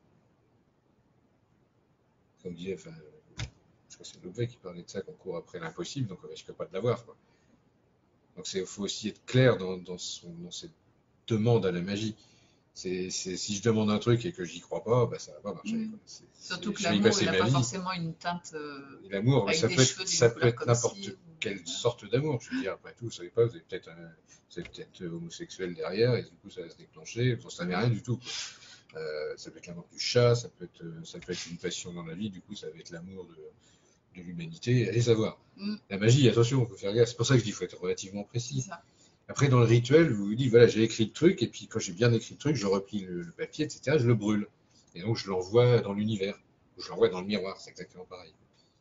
Comme disait, enfin, je crois que c'est Lobvet qui parlait de ça, qu'on court après l'impossible, donc on risque pas de l'avoir, quoi. Donc, il faut aussi être clair dans, dans, son, dans cette demande à la magie. C'est, c'est, si je demande un truc et que j'y crois pas, bah, ça va pas marcher, Mm. quoi. C'est, Surtout c'est, que je vais y l'amour, il passer n'a ma pas vie. forcément une teinte euh, Et l'amour, bah, avec ça des peut cheveux être, d'une ça peut couleur être comme n'importe ci. ou- quelle voilà. sorte d'amour. Je veux dire, après tout, vous savez pas, vous avez peut-être, un- vous êtes peut-être homosexuel derrière et du coup, ça va se déclencher. Vous n'en savez rien du tout, quoi. Euh, ça peut être l'amour du chat, ça peut être, ça peut être une passion dans la vie. Du coup, ça va être l'amour de, de l'humanité. Allez savoir. Mm, La magie, attention, il faut faire gaffe. C'est pour ça que je dis qu'il faut être relativement c'est précis. ça. Après, dans le rituel, vous vous dites, voilà, j'ai écrit le truc, et puis quand j'ai bien écrit le truc, je replie le, le papier, et cetera, je le brûle. Et donc, je l'envoie dans l'univers. Ou je l'envoie dans le miroir, c'est exactement pareil.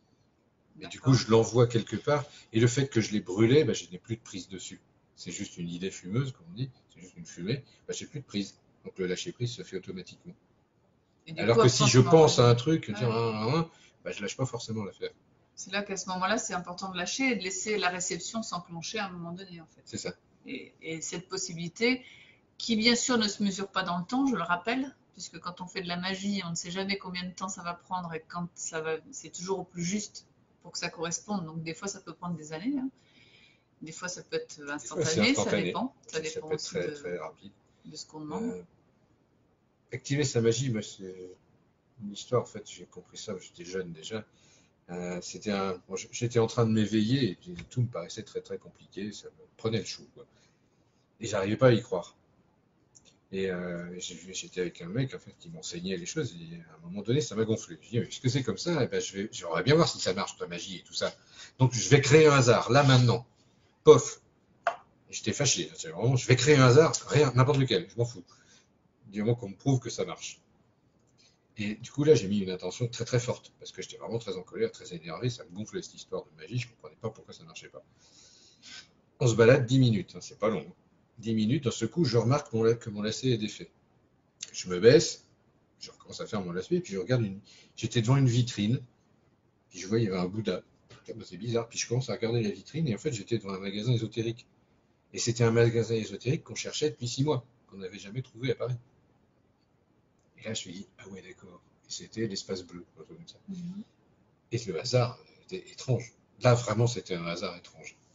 Et du coup, D'accord. je l'envoie quelque part, et le fait que je l'ai brûlé, bah, je n'ai plus de prise dessus. C'est juste une idée fumeuse, comme on dit, c'est juste une fumée, bah, j'ai plus de prise. Donc, le lâcher prise se fait automatiquement. Et du Alors coup, que à si ce je pense à un moment-là, truc, dire, ouais. ah, ah, ah, bah, je lâche pas forcément l'affaire. C'est là qu'à ce moment-là, c'est important de lâcher et de laisser la réception s'enclencher à un moment donné, en fait. C'est ça. Et, et cette possibilité, qui bien sûr ne se mesure pas dans le temps, je le rappelle, puisque quand on fait de la magie, on ne sait jamais combien de temps ça va prendre et quand ça va, c'est toujours au plus juste pour que ça corresponde. Donc des fois, ça peut prendre des années, hein. Des fois, ça peut être Des fois, c'est instantané, ça instantané. dépend. Ça Ça, ça dépend peut être aussi très, de, très rapide. de ce qu'on demande. Euh, activer sa magie, moi, c'est une histoire, en fait, j'ai compris ça, j'étais jeune déjà. Euh, c'était un, bon, j'étais en train de m'éveiller et puis tout me paraissait très très compliqué, ça me prenait le chou, quoi. Et j'arrivais pas à y croire. Et euh, j'étais avec un mec en fait qui m'enseignait les choses et à un moment donné ça m'a gonflé. Je dis mais est-ce que c'est comme ça? Eh ben, je vais, j'aimerais bien voir si ça marche ta magie et tout ça. Donc je vais créer un hasard là maintenant. Pof. Et j'étais fâché. C'est vraiment, je vais créer un hasard, rien, n'importe lequel, je m'en fous. Du moment qu'on me prouve que ça marche. Et du coup là j'ai mis une intention très très forte parce que j'étais vraiment très en colère, très énervé, ça me gonflait cette histoire de magie, je comprenais pas pourquoi ça marchait pas. On se balade dix minutes, hein, c'est pas long. dix minutes, d'un seul coup je remarque mon, que mon lacet est défait. Je me baisse, je recommence à faire mon lacet, puis je regarde une. J'étais devant une vitrine, puis je vois il y avait un Bouddha. C'est bizarre, puis je commence à regarder la vitrine, et en fait j'étais devant un magasin ésotérique. Et c'était un magasin ésotérique qu'on cherchait depuis six mois, qu'on n'avait jamais trouvé à Paris. Et là je me suis dit, ah ouais d'accord. Et c'était l'espace bleu, comme ça. Mhm. Et le hasard était étrange. Là vraiment c'était un hasard étrange.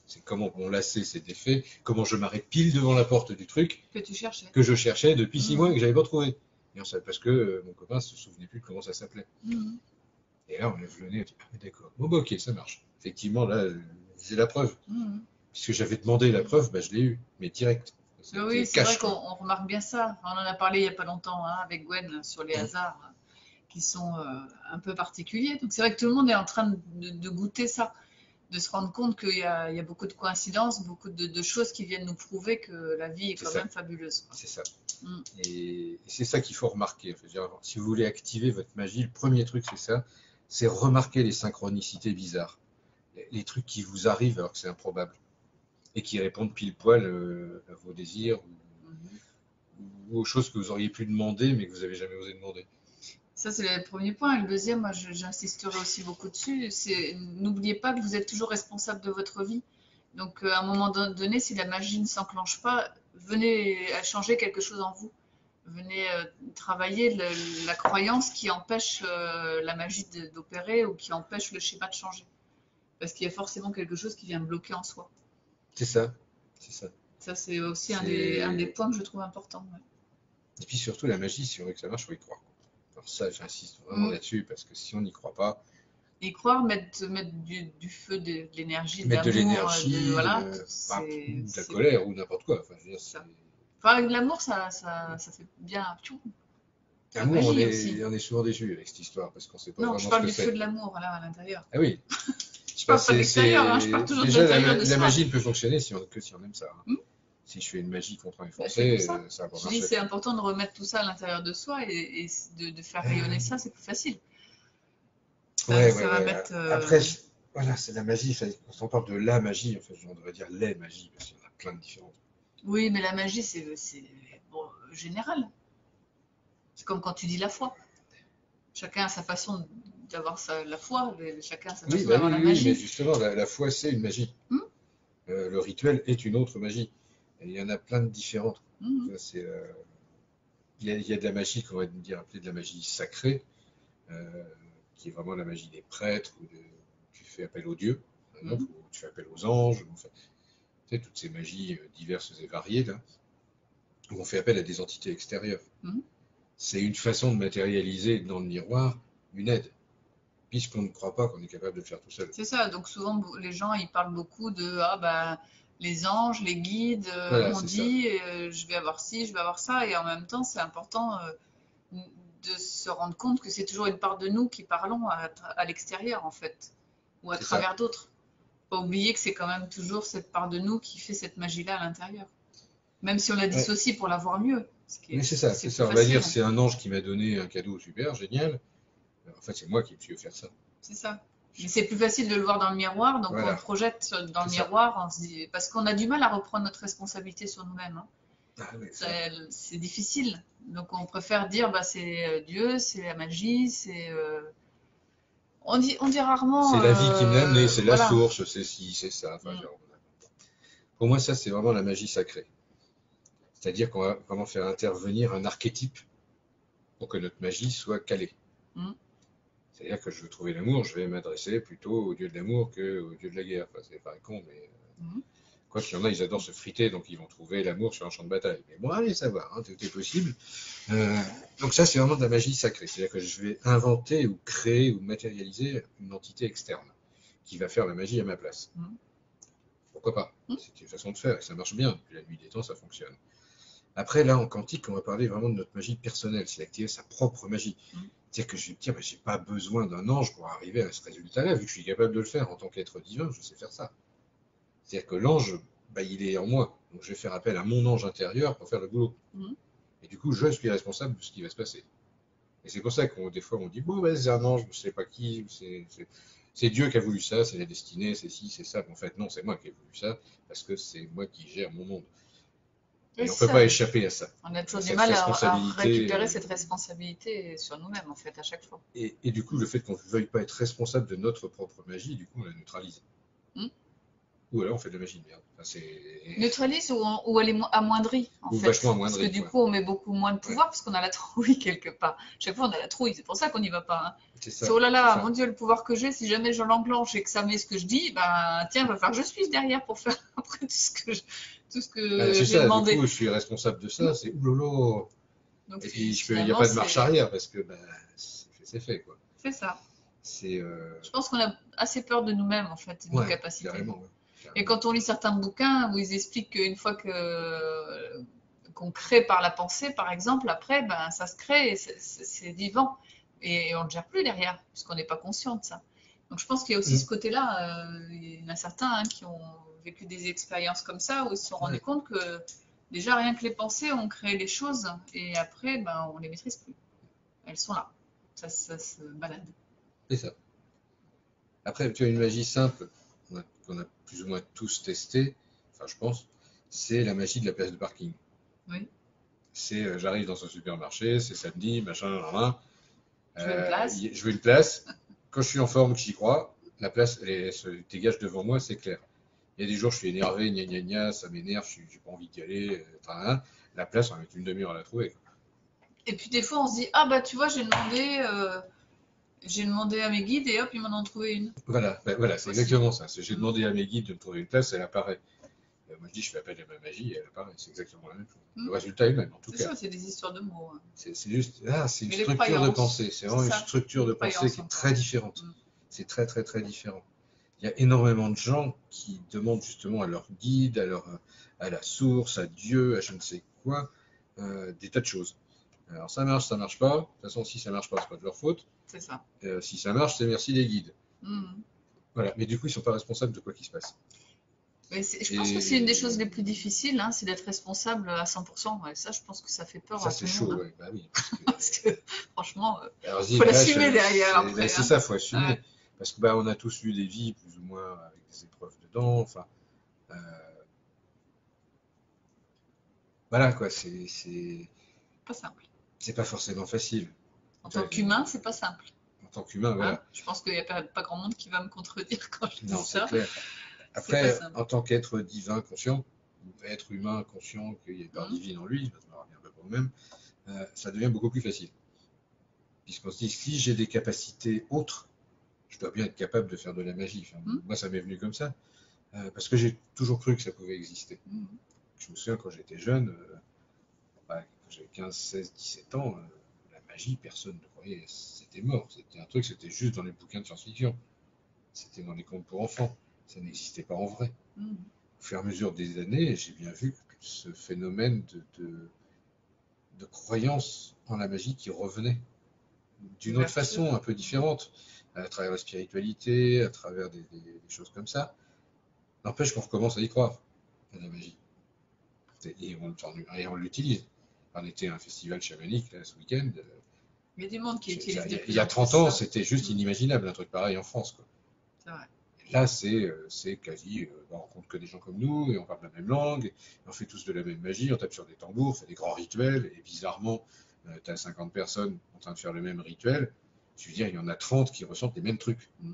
C'est comment mon lacet s'était fait, comment je m'arrête pile devant la porte du truc Que tu cherchais. que je cherchais depuis six Mhm. mois et que j'avais pas trouvé. Et on savait parce que euh, mon copain se souvenait plus de comment ça s'appelait. Mhm. Et là, on lève le nez, on dit, ah, mais d'accord. Bon, bah, ok, ça marche. Effectivement, là, euh, j'ai la preuve. Mhm. Puisque j'avais demandé la preuve, bah, je l'ai eu, mais direct. Oui, oui, c'est vrai Cash, qu'on quoi. on remarque bien ça. Enfin, on en a parlé il n'y a pas longtemps hein, avec Gwen là, sur les Mm. hasards hein, qui sont euh, un peu particuliers. Donc c'est vrai que tout le monde est en train de, de goûter ça, de se rendre compte qu'il y a, il y a beaucoup de coïncidences, beaucoup de, de choses qui viennent nous prouver que la vie est C'est quand ça. même fabuleuse, quoi. C'est ça. Mm. Et, et c'est ça qu'il faut remarquer. En fait. Je veux dire, si vous voulez activer votre magie, le premier truc, c'est ça. C'est remarquer les synchronicités bizarres. Les, les trucs qui vous arrivent alors que c'est improbable. Et qui répondent pile poil euh, à vos désirs ou, Mhm. ou aux choses que vous auriez pu demander mais que vous n'avez jamais osé demander. Ça, c'est le premier point. Et le deuxième, moi, je- j'insisterai aussi beaucoup dessus, c'est n'oubliez pas que vous êtes toujours responsable de votre vie. Donc, euh, à un moment don- donné, si la magie ne s'enclenche pas, venez à changer quelque chose en vous. Venez euh, travailler le- la croyance qui empêche euh, la magie de- d'opérer ou qui empêche le schéma de changer. Parce qu'il y a forcément quelque chose qui vient bloquer en soi. C'est ça. C'est ça. Ça, c'est aussi un des, un des C'est... points que je trouve important. Ouais. Et puis surtout, la magie, si on veut que ça marche, il faut y croire. Alors ça, j'insiste vraiment Mm. là-dessus parce que si on n'y croit pas, Y croire, mettre, mettre du, du feu, de, de l'énergie, de mettre de l'amour, de, l'énergie, voilà, de, tout- bah, c'est ou de la c'est colère ou n'importe quoi. Enfin, je veux dire, c'est... ça. Enfin, avec l'amour, ça, ça, ça fait bien piou, la L'amour, on magie aussi. est, on est souvent déçu avec cette histoire parce qu'on ne sait pas Non, je vraiment ce parle que du feu de c'est. l'amour, là, à l'intérieur. Ah oui, Je bah, parle pas de c'est, l'extérieur, hein, je parle c'est... toujours de déjà la, l'intérieur ma- de la soi. magie ne peut fonctionner si on, que si on aime ça. Hein. Hmm. Si je fais une magie contre un Bah, c'est pour Français, ça. euh, ça va pas Je dis, c'est marcher. important de remettre tout ça à l'intérieur de soi et, et de, de faire rayonner Euh, ça, c'est plus facile. Ça, Ouais, ça ouais, va ouais. mettre. euh, Après, je- voilà, c'est la magie. ça- Quand on parle de la magie, en fait, on devrait dire les magies parce qu'il y en a plein de différentes. Oui, mais la magie, c'est c'est, bon, général. C'est comme quand tu dis la foi. Chacun a sa façon d'avoir sa, la foi, mais chacun a sa Oui, façon bah oui, d'avoir la oui, oui, mais magie. justement, la, la foi, c'est une magie. Hmm. Euh, le rituel est une autre magie. Et il y en a plein de différentes. Hmm. Ça, c'est, euh, il y a, il y a de la magie qu'on va dire appeler de la magie sacrée, euh, qui est vraiment la magie des prêtres, où de- tu fais appel aux dieux, par Hmm. exemple, ou tu fais appel aux anges, enfin, tu sais, toutes ces magies euh, diverses et variées, là, où on fait appel à des entités extérieures. Hmm. C'est une façon de matérialiser dans le miroir une aide, puisqu'on ne croit pas qu'on est capable de le faire tout seul. C'est ça. Donc souvent, les gens, ils parlent beaucoup de ah bah les anges, les guides, euh, Voilà, on c'est ça. dit euh, je vais avoir ci, je vais avoir ça, et en même temps, c'est important euh, de se rendre compte que c'est toujours une part de nous qui parlons à, à l'extérieur en fait, ou à C'est ça. travers d'autres. Pas oublier que c'est quand même toujours cette part de nous qui fait cette magie-là à l'intérieur. Même si on la Ouais. dissocie pour la voir mieux, ce qui est, Mais c'est ça, c'est c'est plus ça. On va facile. dire c'est un ange qui m'a donné un cadeau super, génial. En fait, c'est moi qui me suis offert ça. C'est ça. Mais c'est plus facile de le voir dans le miroir, donc on Voilà, le projette dans le c'est ça. miroir, on se dit, parce qu'on a du mal à reprendre notre responsabilité sur nous-mêmes. Hein. Ah oui, ça. Ça- C'est difficile. Donc on préfère dire bah, c'est euh, Dieu, c'est la magie, c'est. euh, On dit, on dit rarement. C'est la vie qui me l'a amené, euh, c'est la Voilà. source, c'est ci, c'est ça. Enfin, Mm. genre, pour moi, ça, c'est vraiment la magie sacrée. C'est-à-dire qu'on va vraiment faire intervenir un archétype pour que notre magie soit calée. Mm. C'est-à-dire que je veux trouver l'amour, je vais m'adresser plutôt au dieu de l'amour qu'au dieu de la guerre. Enfin, c'est pas con, mais Mm. quoi qu'il y en a, ils adorent se friter, donc ils vont trouver l'amour sur un champ de bataille. Mais bon, allez savoir, hein, tout est possible. Euh, donc ça, c'est vraiment de la magie sacrée. C'est-à-dire que je vais inventer ou créer ou matérialiser une entité externe qui va faire la magie à ma place. Mm. Pourquoi pas? Mm. C'est une façon de faire et ça marche bien. Depuis la nuit des temps, ça fonctionne. Après, là, en quantique, on va parler vraiment de notre magie personnelle. C'est d'activer sa propre magie. Mm. C'est-à-dire que je vais me dire, bah, j'ai pas besoin d'un ange pour arriver à ce résultat-là, vu que je suis capable de le faire en tant qu'être divin, je sais faire ça. C'est-à-dire que l'ange, bah, il est en moi. Donc je vais faire appel à mon ange intérieur pour faire le boulot. Mm. Et du coup, je suis responsable de ce qui va se passer. Et c'est pour ça qu'on des fois on dit, bon, bah, c'est un ange, je sais pas qui, c'est, c'est, c'est Dieu qui a voulu ça, c'est la destinée, c'est ci, c'est ça. Mais en fait, non, c'est moi qui ai voulu ça, parce que c'est moi qui gère mon monde. Oui, Et on c'est peut ça. pas échapper à ça. On a toujours du Cette mal à, à responsabilité. récupérer euh, cette responsabilité sur nous-mêmes, en fait, à chaque fois. Et, et du coup, le fait qu'on ne veuille pas être responsable de notre propre magie, du coup, on la neutralise. Mm. ou alors on fait de la magie de merde. Enfin, c'est... Neutralise ou, ou elle est mo- amoindrie, en Ou fait. vachement Parce que amoindri, du quoi. coup, on met beaucoup moins de Ouais, pouvoir parce qu'on a la trouille quelque part. Chaque fois, on a la trouille. C'est pour ça qu'on n'y va pas, hein. c'est C'est ça, oh là c'est là, ça. mon Dieu, le pouvoir que j'ai, si jamais je l'enclenche et que ça met ce que je dis, ben tiens, va falloir que je suive derrière pour faire après tout ce que je- tout ce Ah, que c'est j'ai ça, du demandé. coup, je suis responsable de Hmm. ça, c'est oulolo. Donc Et c'est- puis, je peux, il n'y a finalement, pas de marche c'est arrière parce que bah, c'est fait, c'est fait, quoi. c'est ça. C'est. Euh... Je pense qu'on a assez peur de nous-mêmes, en fait, et de nos Ouais, capacités. carrément. Ouais, Et carrément. quand on lit certains bouquins où ils expliquent qu'une fois que qu'on crée par la pensée, par exemple, après, ben, ça se crée, et c'est c'est- c'est vivant. Et on ne le gère plus derrière, puisqu'on n'est pas conscient de ça. Donc je pense qu'il y a aussi ce Mm. côté-là. euh, il y en a certains hein, qui ont vécu des expériences comme ça, où ils se sont rendus Ouais, compte que déjà rien que les pensées ont créé les choses, et après, ben, on les maîtrise plus. Elles sont là. Ça, ça se balade. c'est ça. Après, tu as une magie simple qu'on a, qu'on a plus ou moins tous testé, enfin, je pense, c'est la magie de la place de parking. Oui. C'est, euh, j'arrive dans un supermarché, c'est samedi, machin, nan, nan, Je veux une euh, place. y- je veux une place. Quand je suis en forme, que j'y crois, la place, elle, est- elle se dégage devant moi, c'est clair. Il y a des jours, je suis énervé, gna gna gna, ça m'énerve, je j'ai pas envie d'y aller, euh, tadadam. La place, on va mettre une demi-heure à la trouver, quoi. Et puis des fois, on se dit, ah bah tu vois, j'ai demandé, euh, j'ai demandé à mes guides et hop, ils m'en ont trouvé une. Voilà, ben voilà, c'est Aussi. exactement ça. C'est- J'ai Mm. demandé à mes guides de me trouver une place, elle apparaît. Euh, moi, je dis, je fais appel à ma magie, elle apparaît. C'est exactement la même chose. Mm. Le résultat est le même, en tout C'est cas. ça, c'est des histoires de mots, hein. C'est c'est juste, ah, c'est une Mais les structure de croyances, pensée. C'est c'est vraiment une ça, structure les de pensée croyances qui est encore. très différente. Mm. C'est très, très, très différent. Il y a énormément de gens qui demandent justement à leur guide, à, leur, à la source, à Dieu, à je ne sais quoi, euh, des tas de choses. Alors ça marche, ça marche pas. De toute façon, si ça marche pas, c'est pas de leur faute. C'est ça. Euh, si ça marche, c'est merci des guides. Mm. Voilà. Mais du coup, ils sont pas responsables de quoi qu'il se passe. Mais c'est- je pense que c'est une des Et choses les plus difficiles, hein, c'est d'être responsable à cent pour cent. Ouais, ça, je pense que ça fait peur ça, à tout c'est le chaud, monde, hein. ouais. Bah oui. Parce que, Parce que franchement, euh, alors, je dis, faut là, l'assumer je- derrière c'est après, ben, c'est hein. ça, faut assumer. Ouais. Parce que bah, on a tous eu des vies plus ou moins avec des épreuves dedans. Enfin, euh, voilà quoi. C'est c'est Pas simple. c'est pas forcément facile. En Enfin, tant qu'humain, c'est pas simple, en tant qu'humain, hein. voilà. Je pense qu'il n'y a pas, pas grand monde qui va me contredire quand je dis Non, c'est ça. clair. C'est pas Après, simple. en tant qu'être divin conscient, ou être humain conscient qu'il y a une part Mm. divine en lui, ça me revient un peu pour le même, euh, ça devient beaucoup plus facile. Puisqu'on se dit, si j'ai des capacités autres, je dois bien être capable de faire de la magie. Enfin, Mm. moi, ça m'est venu comme ça, euh, parce que j'ai toujours cru que ça pouvait exister. Mm. Je me souviens quand j'étais jeune, euh, bah, quand j'avais quinze, seize, dix-sept ans, euh, la magie, personne ne croyait, c'était mort. C'était un truc, c'était juste dans les bouquins de science-fiction. C'était dans les contes pour enfants. Ça n'existait pas en vrai. Mm. Au fur et à mesure des années, j'ai bien vu ce phénomène de, de, de croyance en la magie qui revenait d'une autre Ouverture. façon, un peu différente, à travers la spiritualité, à travers des, des- des choses comme ça. N'empêche qu'on recommence à y croire, à la magie. Et on, et on l'utilise. On était à un festival chamanique là, ce week-end. Il y a du monde qui J'ai- utilise j'ai- de Il plus y a en plus trente ans, ça. c'était juste Mm. inimaginable, un truc pareil en France, quoi. C'est vrai. Là, c'est euh, c'est quasi, euh, on rencontre que des gens comme nous, et on parle la même langue, et on fait tous de la même magie, on tape sur des tambours, on fait des grands rituels, et bizarrement, euh, tu as cinquante personnes en train de faire le même rituel. Je veux dire, il y en a trente qui ressentent les mêmes trucs. Mm.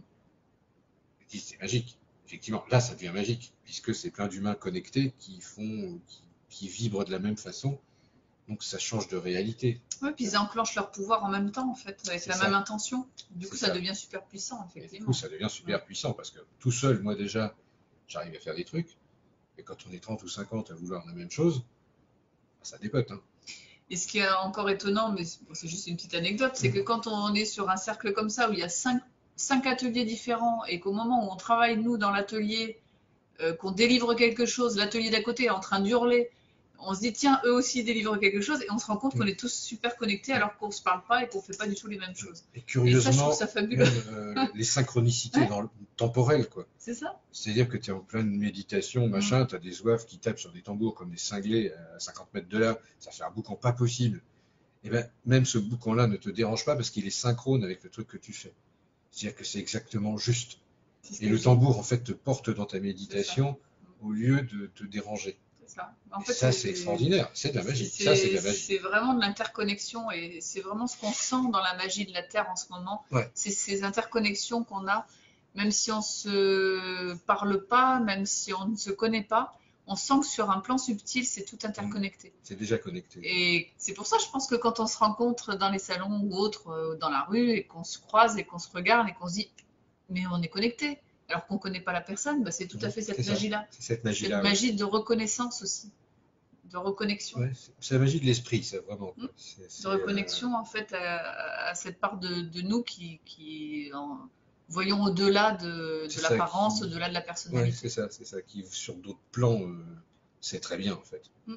Ils disent, c'est magique. Effectivement, là, ça devient magique, puisque c'est plein d'humains connectés qui font, qui, qui vibrent de la même façon, donc ça change de réalité. Ouais, puis ils enclenchent leur pouvoir en même temps, en fait, avec C'est la ça. même intention. Du coup, C'est ça, ça. devient super puissant, Et du effectivement. coup, ça devient super puissant, parce que tout seul, moi déjà, j'arrive à faire des trucs, et quand on est trente ou cinquante à vouloir la même chose, ça dépote, hein. Et ce qui est encore étonnant, mais c'est bon, c'est juste une petite anecdote, c'est que quand on est sur un cercle comme ça, où il y a cinq, cinq ateliers différents, et qu'au moment où on travaille, nous, dans l'atelier, euh, qu'on délivre quelque chose, l'atelier d'à côté est en train d'hurler, on se dit, tiens, eux aussi délivrent quelque chose, et on se rend compte qu'on est tous super connectés alors qu'on ne se parle pas et qu'on ne fait pas du tout les mêmes choses. Et Et ça, je curieusement, trouve ça fabuleux. même euh, les synchronicités Ouais. dans le temporel, quoi. C'est ça? C'est-à-dire que tu es en pleine méditation, Mm. machin, tu as des zouaves qui tapent sur des tambours comme des cinglés à cinquante mètres de là, ça fait un boucan pas possible. Et ben même ce boucan-là ne te dérange pas parce qu'il est synchrone avec le truc que tu fais. C'est-à-dire que c'est exactement juste. C'est ce Et que le je dis. tambour, en fait, te porte dans ta C'est ça. méditation au lieu de te déranger. C'est ça. En Et fait, ça, c'est- c'est extraordinaire. C'est de la magie. Ça, c'est de la magie. C'est vraiment de l'interconnexion et c'est vraiment ce qu'on sent dans la magie de la Terre en ce moment. Ouais. C'est ces interconnexions qu'on a même si on ne se parle pas, même si on ne se connaît pas, on sent que sur un plan subtil, c'est tout interconnecté. C'est déjà connecté. Et c'est pour ça, je pense que quand on se rencontre dans les salons ou autres, euh, dans la rue, et qu'on se croise et qu'on se regarde et qu'on se dit, mais on est connecté, alors qu'on ne connaît pas la personne, bah, c'est tout à fait cette magie-là. C'est cette magie-là. Cette magie de reconnaissance aussi, de reconnexion. Ouais, c'est la magie de l'esprit, ça, vraiment. Mmh. C'est, c'est, de reconnexion, euh... en fait, à, à cette part de, de nous qui, qui en, voyons au-delà de, de l'apparence, qui... au-delà de la personnalité. Oui, c'est ça, c'est ça, qui, sur d'autres plans, euh, c'est très bien, en fait. Mmh.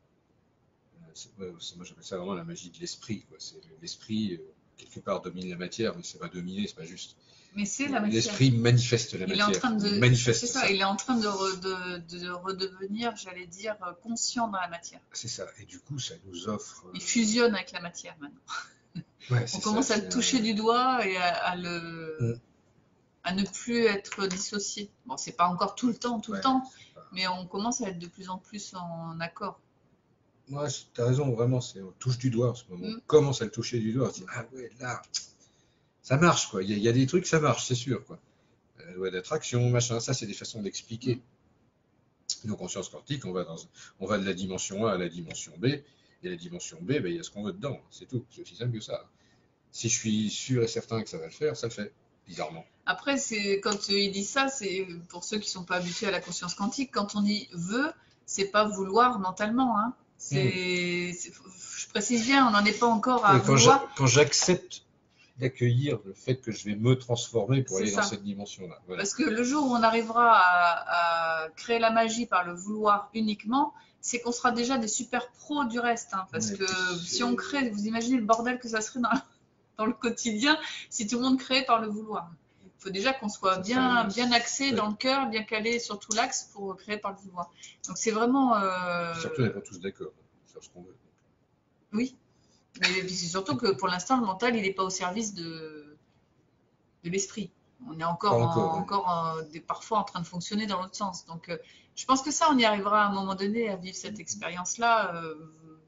Ouais, moi, j'appelle ça vraiment la magie de l'esprit. C'est l'esprit, euh, quelque part, domine la matière, mais c'est pas dominer, c'est pas juste. Mais c'est la matière. L'esprit manifeste la il matière. Est en train de, manifeste c'est ça, ça, il est en train de, re, de, de redevenir, j'allais dire, conscient dans la matière. C'est ça, et du coup, ça nous offre... Il fusionne avec la matière maintenant. Ouais, on commence ça, à le toucher un... du doigt et à, à le... Mm. à ne plus être dissocié. Bon, c'est pas encore tout le temps, tout ouais, le temps, mais on commence à être de plus en plus en accord. Ouais, tu as raison, vraiment, c'est on touche du doigt en ce moment. Mm. On commence à le toucher du doigt, on se dit, ah ouais, là, ça marche, quoi. Il y, a, il y a des trucs, ça marche, c'est sûr, quoi. La loi d'attraction, machin, ça, c'est des façons d'expliquer. Mm. Donc, en sciences quantiques, on va, dans, on va de la dimension A à la dimension B, et la dimension B, ben, il y a ce qu'on veut dedans, c'est tout. C'est aussi simple que ça. Si je suis sûr et certain que ça va le faire, ça le fait, bizarrement. Après, c'est quand il dit ça, c'est pour ceux qui ne sont pas habitués à la conscience quantique, quand on dit veut, c'est pas vouloir mentalement, hein. C'est, mmh. Je précise bien, on n'en est pas encore à quand vouloir. Quand j'accepte d'accueillir le fait que je vais me transformer pour aller ça. dans cette dimension-là. Voilà. Parce que le jour où on arrivera à, à créer la magie par le vouloir uniquement, c'est qu'on sera déjà des super pros du reste. Hein, parce ouais, que si on crée, vous imaginez le bordel que ça serait dans, dans le quotidien si tout le monde créait par le vouloir. Il faut déjà qu'on soit bien, bien axé ouais. dans le cœur, bien calé sur tout l'axe pour créer par le vouloir. Donc c'est vraiment... Euh... Surtout, on n'est pas tous d'accord sur ce qu'on veut. Oui, mais c'est surtout que pour l'instant, le mental, il n'est pas au service de, de l'esprit. On est encore, encore, en, ouais. encore en, des, parfois en train de fonctionner dans l'autre sens. Donc euh, je pense que ça, on y arrivera à un moment donné à vivre cette expérience-là, euh,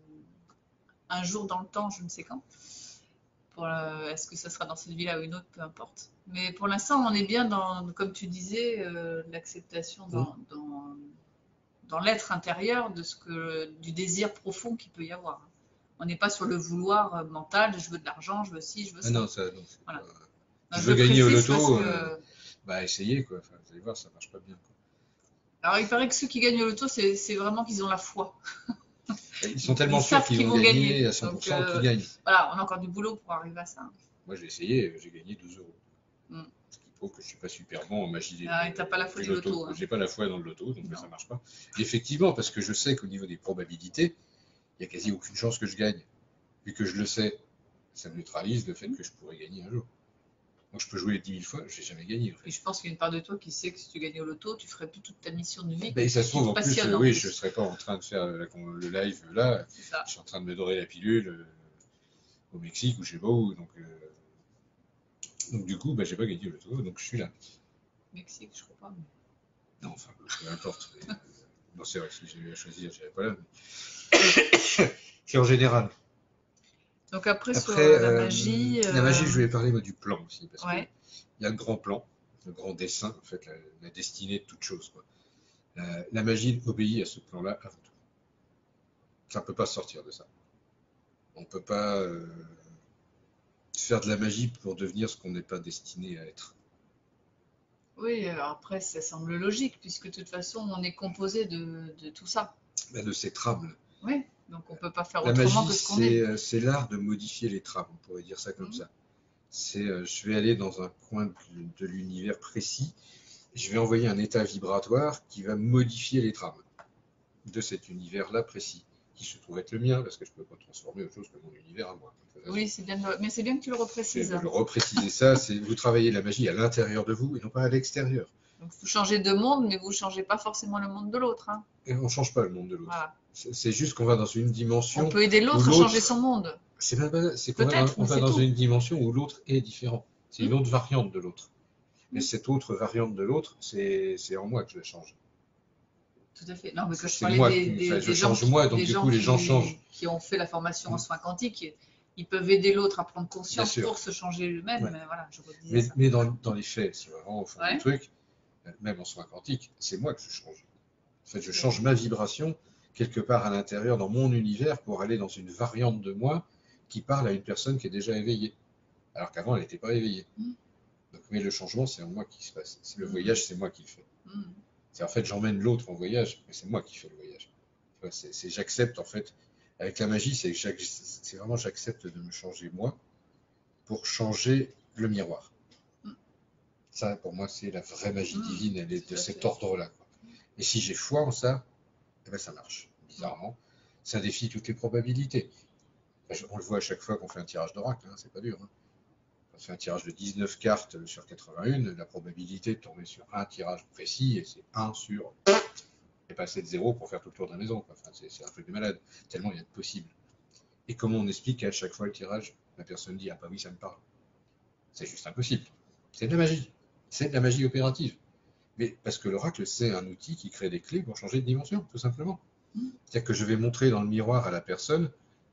un jour dans le temps, je ne sais quand. Euh, est-ce que ça sera dans cette vie-là ou une autre, peu importe. Mais pour l'instant, on est bien dans, comme tu disais, euh, l'acceptation dans, mmh. dans, dans l'être intérieur de ce que, du désir profond qu'il peut y avoir. On n'est pas sur le vouloir mental, je veux de l'argent, je veux ci, je veux ça. Ah non, ça non. Voilà. Pas... Je, je veux gagner au loto, que... euh, bah essayez quoi. Enfin, vous allez voir, ça marche pas bien. Quoi. Alors il paraît que ceux qui gagnent au loto, c'est vraiment qu'ils ont la foi. Ils sont tellement ils sûrs qu'ils vont, vont gagner, gagner à cent pour cent euh, qu'ils gagnent. Voilà, on a encore du boulot pour arriver à ça. Moi j'ai essayé, j'ai gagné douze euros. Mm. Ce qui prouve que je suis pas super bon en magie des ah, et t'as pas la foi du loto. loto hein. J'ai pas la foi dans le loto, donc ça marche pas. Et effectivement, parce que je sais qu'au niveau des probabilités, il y a quasi aucune chance que je gagne. Vu que je le sais, ça neutralise le fait que je pourrais gagner un jour. Donc je peux jouer dix mille fois, je n'ai jamais gagné. En fait. Et je pense qu'il y a une part de toi qui sait que si tu gagnais au loto, tu ferais plus toute ta mission de vie. Ben, et ça se trouve, en plus, euh, oui, je ne serais pas en train de faire la, le live là. Je suis en train de me dorer la pilule euh, au Mexique ou je ne sais pas où. Donc, euh, donc du coup, ben, je n'ai pas gagné au loto, donc je suis là. Mexique, je crois pas. Mais... Non, enfin, peu importe. Mais, euh, non, c'est vrai que si j'avais à choisir, je n'irais pas là. Mais... c'est en général. Donc après, après sur euh, la magie... Euh, la magie, je voulais parler moi, du plan aussi. Parce ouais. qu'il y a le grand plan, le grand dessin, en fait, la, la destinée de toute chose. Quoi. Euh, la magie obéit à ce plan-là avant tout. Ça ne peut pas sortir de ça. On ne peut pas euh, faire de la magie pour devenir ce qu'on n'est pas destiné à être. Oui, alors après, ça semble logique, puisque de toute façon, on est composé de, de tout ça. Ben, de ces trames. Oui. Donc on ne peut pas faire la autrement magie, que ce qu'on est. C'est l'art de modifier les trames, on pourrait dire ça comme mmh. ça. C'est, euh, je vais aller dans un coin de, de l'univers précis, et je vais envoyer un état vibratoire qui va modifier les trames de cet univers-là précis, qui se trouve être le mien, parce que je ne peux pas transformer autre chose que mon univers à moi. Oui, c'est bien, de... mais c'est bien que tu le reprécises. Le repréciser ça, c'est vous travaillez la magie à l'intérieur de vous et non pas à l'extérieur. Donc vous changez de monde, mais vous ne changez pas forcément le monde de l'autre. Hein. Et on ne change pas le monde de l'autre. Voilà. C'est juste qu'on va dans une dimension. On peut aider l'autre à changer son monde. C'est qu'on va, on va dans tout. une dimension où l'autre est différent. C'est mmh. une autre variante de l'autre. Mais mmh. cette autre variante de l'autre, c'est en moi que je la change. Tout à fait. Non, mais que je parlais moi des, qui, des, enfin, je des change gens, moi, donc des du gens coup les qui, gens changent. Qui ont fait la formation mmh. en soins quantiques. ils peuvent aider l'autre à prendre Bien conscience sûr. pour se changer lui-même. Ouais. Mais voilà, je redisais Mais, ça. mais dans, dans les faits, c'est vraiment au fond Ouais. du truc, euh, même en soins quantiques, c'est moi que je change. En fait, je Ok. change ma vibration quelque part à l'intérieur, dans mon univers, pour aller dans une variante de moi qui parle à une personne qui est déjà éveillée. Alors qu'avant, elle n'était pas éveillée. Mm. Donc, mais le changement, c'est en moi qui se passe. C'est- Le Mm. voyage, c'est moi qui le fais. Mm. C'est en fait, j'emmène l'autre en voyage, mais c'est moi qui fais le voyage. Tu vois, c'est, c'est- j'accepte, en fait, avec la magie, c'est, que j'ac- c'est vraiment j'accepte de me changer moi pour changer le miroir. Mm. Ça, pour moi, c'est la vraie magie Mm. divine, elle est Tout de à cet fait. ordre-là, quoi. Et si j'ai foi en ça, eh ben, ça marche, Mm. bizarrement. Ça défie toutes les probabilités. Enfin, je- on le voit à chaque fois qu'on fait un tirage d'oracle, hein, c'est pas dur, hein. Quand on fait un tirage de dix-neuf cartes sur quatre-vingt-un, la probabilité de tomber sur un tirage précis, et c'est un sur. Et passer de zéro pour faire tout le tour de la maison, quoi. Enfin, c'est, c'est un truc de malade, tellement il y a de possibles. Et comment on explique qu'à chaque fois le tirage, la personne dit ah bah oui, ça me parle. C'est juste impossible. C'est de la magie. C'est de la magie opérative. Mais parce que l'oracle, c'est un outil qui crée des clés pour changer de dimension, tout simplement. Mm. C'est-à-dire que je vais montrer dans le miroir à la personne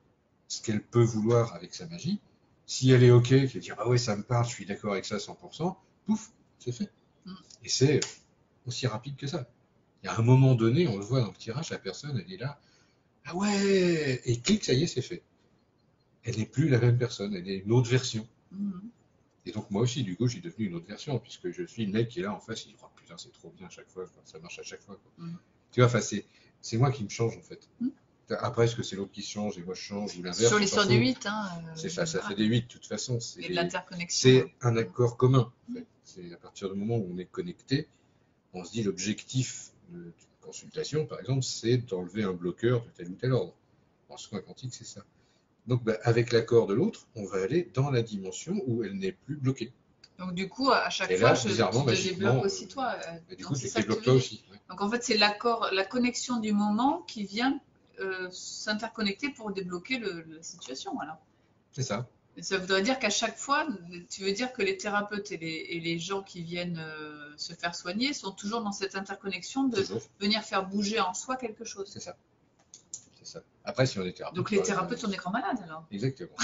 ce qu'elle peut vouloir avec sa magie. Si elle est OK, qu'elle dit ah ouais, ça me parle, je suis d'accord avec ça à cent pour cent, pouf, c'est fait. Mm. Et c'est aussi rapide que ça. Il y a un moment donné, on le voit dans le tirage, la personne, elle est là, ah ouais, et clic, ça y est, c'est fait. Elle n'est plus la même personne, elle est une autre version. Mm. Et donc moi aussi, du coup, j'ai devenu une autre version, puisque je suis le mec qui est là en face, il dit, oh putain, c'est trop bien à chaque fois, quoi. Ça marche à chaque fois, quoi. Mm. Tu vois, enfin, c'est, c'est moi qui me change, en fait. Mm. Après, est-ce que c'est l'autre qui se change et moi je change, ou l'inverse, Sur on s'en l'histoire des fout. huit, hein, euh, C'est ça, ça voilà. fait des huit, de toute façon. C'est, Et de des- l'interconnexion. hein. c'est un accord commun, en fait. C'est à partir du moment où on est connecté, on se dit l'objectif d'une consultation, par exemple, c'est d'enlever un bloqueur de tel ou tel ordre. En soins quantiques, c'est ça. Donc, bah, avec l'accord de l'autre, on va aller dans la dimension où elle n'est plus bloquée. Donc du coup, à chaque Et fois, là, je, bizarrement, tu te magiquement, débloques aussi euh, toi. euh, et du donc coup, c'est tu te ça que tu débloques veux toi dire. aussi. Ouais. Donc en fait, c'est l'accord, la connexion du moment qui vient euh, s'interconnecter pour débloquer le, la situation. Alors. C'est ça. Et ça voudrait dire qu'à chaque fois, tu veux dire que les thérapeutes et les, et les gens qui viennent euh, se faire soigner sont toujours dans cette interconnexion de Toujours. venir faire bouger en soi quelque chose. C'est ça. C'est ça. Après, si on est thérapeute. Donc les bah, thérapeutes euh, sont des grands malades alors. Exactement.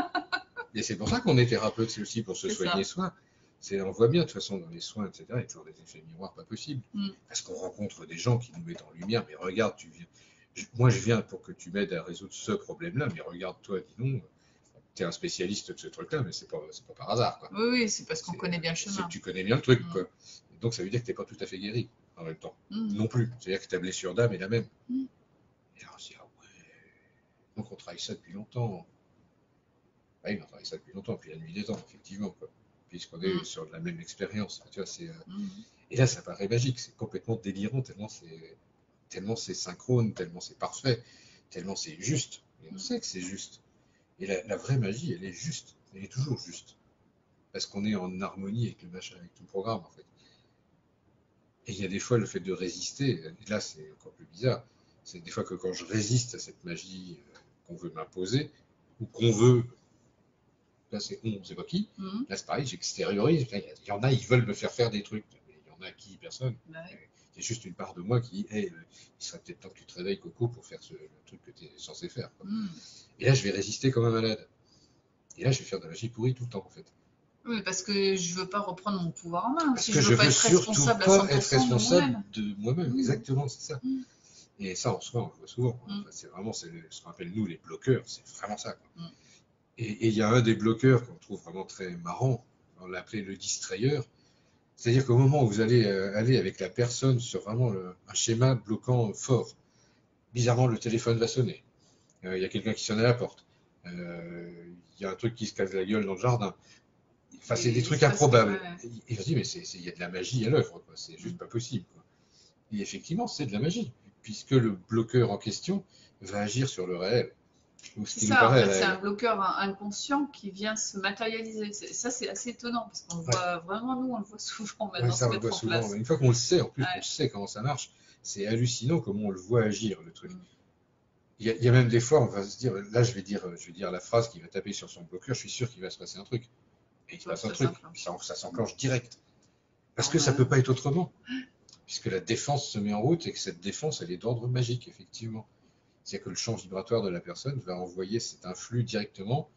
Et c'est pour ça qu'on est thérapeute, c'est aussi pour se C'est soigner ça. soi. C'est, on voit bien, de toute façon, dans les soins, et cetera, il y a toujours des effets miroirs pas possibles. Mm. Parce qu'on rencontre des gens qui nous mettent en lumière, mais regarde, tu viens. je- moi, je viens pour que tu m'aides à résoudre ce problème-là, mais regarde, toi, dis donc, tu es un spécialiste de ce truc-là, mais c'est pas, c'est pas par hasard, quoi. Oui, oui, c'est parce qu'on C'est, connaît bien le c'est chemin. que tu connais bien le truc, Mm. quoi. Et donc, ça veut dire que tu n'es pas tout à fait guéri en même temps. Mm. Non plus. C'est-à-dire que ta blessure d'âme est la même. Mm. Et là, on se dit, ah ouais. Donc, on travaille ça depuis longtemps. Ah oui, on travaille ça depuis longtemps, depuis la nuit des temps, effectivement, quoi. Puisqu'on est Mm. sur la même expérience. Tu vois, c'est, euh, Mm. Et là, ça paraît magique, c'est complètement délirant, tellement c'est, tellement c'est synchrone, tellement c'est parfait, tellement c'est juste. Et on Mm. sait que c'est juste. Et la, la vraie magie, elle est juste. Elle est toujours juste. Parce qu'on est en harmonie avec le machin, avec tout le programme, en fait. Et il y a des fois, le fait de résister, et là, c'est encore plus bizarre. C'est des fois que quand je résiste à cette magie euh, qu'on veut m'imposer, ou qu'on veut, là, c'est on, c'est pas qui. Mm. Là, c'est pareil, j'extériorise. Là, Il y en a, ils veulent me faire faire des trucs. Mais il y en a qui, personne. Bah oui. C'est juste une part de moi qui dit, hey, euh, il serait peut-être temps que tu te réveilles, Coco, pour faire ce, le truc que tu es censé faire, quoi. Mm. Et là, je vais résister comme un malade. Et là, je vais faire de la magie pourrie tout le temps, en fait. Oui, parce que je veux pas reprendre mon pouvoir en main. Parce Si que je je veux pas veux être surtout responsable à pas cent être pour cent de responsable moi-même. de moi-même. Mm. Exactement, c'est ça. Mm. Et ça, en soi, on le voit souvent. Mm. Enfin, c'est vraiment c'est le- ce qu'on appelle, nous, les bloqueurs. C'est vraiment ça, quoi. Mm. Et et il y a un des bloqueurs qu'on trouve vraiment très marrant. On l'appelait le distrayeur. C'est-à-dire qu'au moment où vous allez euh, aller avec la personne sur vraiment le- un schéma bloquant fort, bizarrement, le téléphone va sonner. Euh, Il y a quelqu'un qui sonne à la porte. Euh, Il y a un truc qui se casse la gueule dans le jardin. Enfin, c'est Et des il trucs se passe- improbables. ouais. Et et on se dit, mais c'est- c'est- il y a de la magie à l'œuvre, quoi. C'est juste pas possible, quoi. Et effectivement, c'est de la magie, puisque le bloqueur en question va agir sur le réel. Ou ce C'est qui nous ça, en paraît fait, c'est un réel. bloqueur inconscient qui vient se matérialiser. C'est- Ça, c'est assez étonnant, parce qu'on le Ouais. voit vraiment, nous, on le voit souvent Ouais, maintenant ça, se on le mettre voit en souvent. place. Une fois qu'on le sait, en plus, Ouais. qu'on sait comment ça marche, c'est hallucinant comment on le voit agir, le truc. Mm. Il y, a, il y a même des fois, on va se dire, là, je vais dire, je vais dire la phrase qui va taper sur son bloqueur, je suis sûr qu'il va se passer un truc. Et il se Donc, passe un ça truc. s'enclenche. Ça, ça s'enclenche direct. Parce Ah que ça ouais. peut pas être autrement. Puisque la défense se met en route et que cette défense, elle est d'ordre magique, effectivement. C'est-à-dire que le champ vibratoire de la personne va envoyer cet influx directement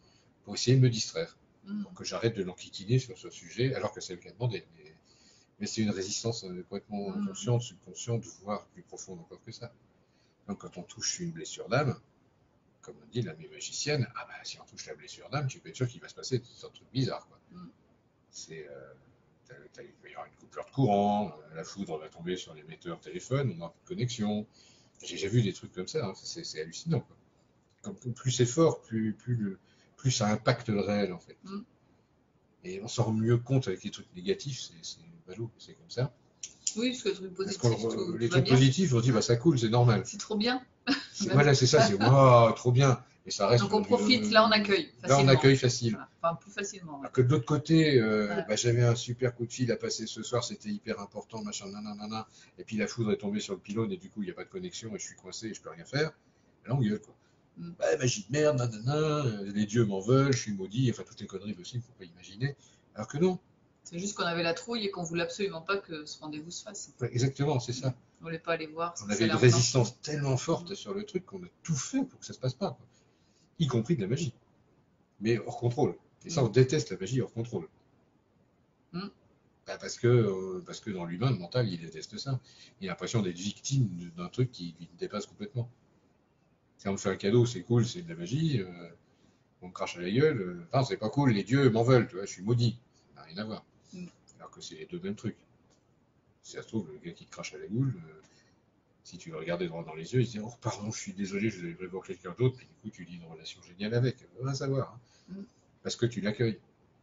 pour essayer de me distraire, Mm. pour que j'arrête de l'enquiquiner sur ce sujet, alors que c'est le cas demandé. Mais, mais c'est une résistance euh, complètement Mm. inconsciente, subconsciente, voire plus profonde encore que ça. Donc quand on touche une blessure d'âme, comme on dit l'âme est magicienne, ah bah, si on touche la blessure d'âme, tu peux être sûr qu'il va se passer toutes sortes de trucs bizarres, quoi. Mm. C'est, euh, t'as- t'as- il va y avoir une coupure de courant, euh, la foudre va tomber sur l'émetteur téléphone, on n'aura plus de connexion. J'ai déjà vu des trucs comme ça, hein, c'est c'est hallucinant, quoi. Comme- plus c'est fort, plus, plus, le- plus ça impacte le réel, en fait. Mm. Et on s'en rend mieux compte avec les trucs négatifs, c'est c'est ballot, c'est comme ça. Oui, parce que le truc Parce que positif, tout, les tout va trucs bien. positifs, on se dit, bah ça coule, c'est normal. C'est trop bien. C'est- Voilà, c'est ça, c'est waouh, trop bien. Et ça reste Donc on dans du- profite, là on accueille Là, on facilement. accueille facile. Voilà. Enfin, plus facilement. Ouais. Alors que de l'autre côté, euh, Ouais. bah, j'avais un super coup de fil à passer ce soir, c'était hyper important, machin, nanana. Et puis la foudre est tombée sur le pylône et du coup, il n'y a pas de connexion et je suis coincé et je peux rien faire. Là, on gueule, quoi. Mm. Bah, magie de merde, nanana, euh, les dieux m'en veulent, je suis maudit, enfin toutes les conneries possibles qu'on peut imaginer. Alors que non. C'est juste qu'on avait la trouille et qu'on voulait absolument pas que ce rendez-vous se fasse. Ouais, exactement, c'est ça. On voulait pas aller voir. ce On que avait ça une allait résistance tellement enclencher. forte sur le truc qu'on a tout fait pour que ça se passe pas, quoi. Y compris de la magie. Mais hors contrôle. Et ça, Mm. on déteste la magie hors contrôle. Mm. Bah, parce, que, euh, parce que dans l'humain, le mental, il déteste ça. Il a l'impression d'être victime d'un truc qui, qui le dépasse complètement. Si on me fait un cadeau, c'est cool, c'est de la magie. euh, on me crache à la gueule. euh, Enfin, c'est pas cool, les dieux m'en veulent, tu vois, je suis maudit. Ça n'a rien à voir. Mm. Alors que c'est les deux mêmes trucs. Si ça se trouve, le gars qui te crache à la goule, euh, si tu le regardais droit dans les yeux, il se dit oh, pardon, je suis désolé, je devrais voir quelqu'un d'autre. Puis du coup, tu lis une relation géniale avec. On va savoir. Hein. Mm. Parce que tu l'accueilles.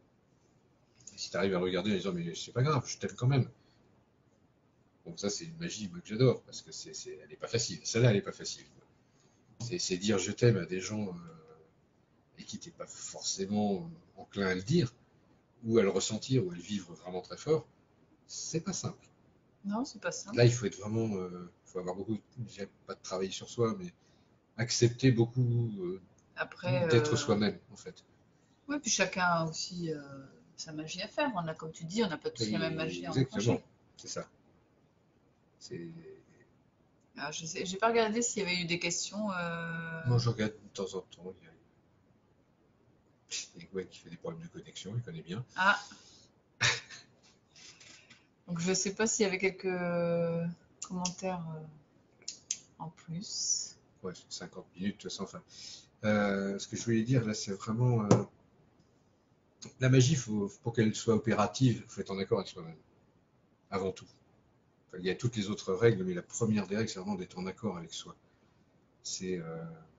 Et si tu arrives à regarder en disant mais c'est pas grave, je t'aime quand même. Donc ça, c'est une magie moi, que j'adore, parce que c'est, c'est, elle n'est pas facile. Celle-là, elle n'est pas facile. C'est, c'est dire je t'aime à des gens euh, et qui n'étaient pas forcément enclins à le dire, ou à le ressentir, ou à le vivre vraiment très fort. C'est pas simple. Non, c'est pas simple. Là, il faut être vraiment, il euh, faut avoir beaucoup, déjà pas de travailler sur soi, mais accepter beaucoup euh, Après, d'être euh, soi-même, en fait. oui, puis chacun a aussi euh, sa magie à faire. On a, comme tu dis, on n'a pas tous Et la même magie à exactement, enclencher. c'est ça. C'est... Alors, je sais, j'ai pas regardé s'il y avait eu des questions. euh, Moi, je regarde de temps en temps. Il y a il y a Gwen qui fait des problèmes de connexion, il connaît bien. Ah, donc je sais pas s'il y avait quelques commentaires euh, en plus. Ouais, cinquante minutes, de toute façon. Enfin, euh, ce que je voulais dire là, c'est vraiment euh, la magie. Faut, pour qu'elle soit opérative, il faut être en accord avec soi-même, avant tout. Enfin, il y a toutes les autres règles, mais la première des règles, c'est vraiment d'être en accord avec soi. C'est euh...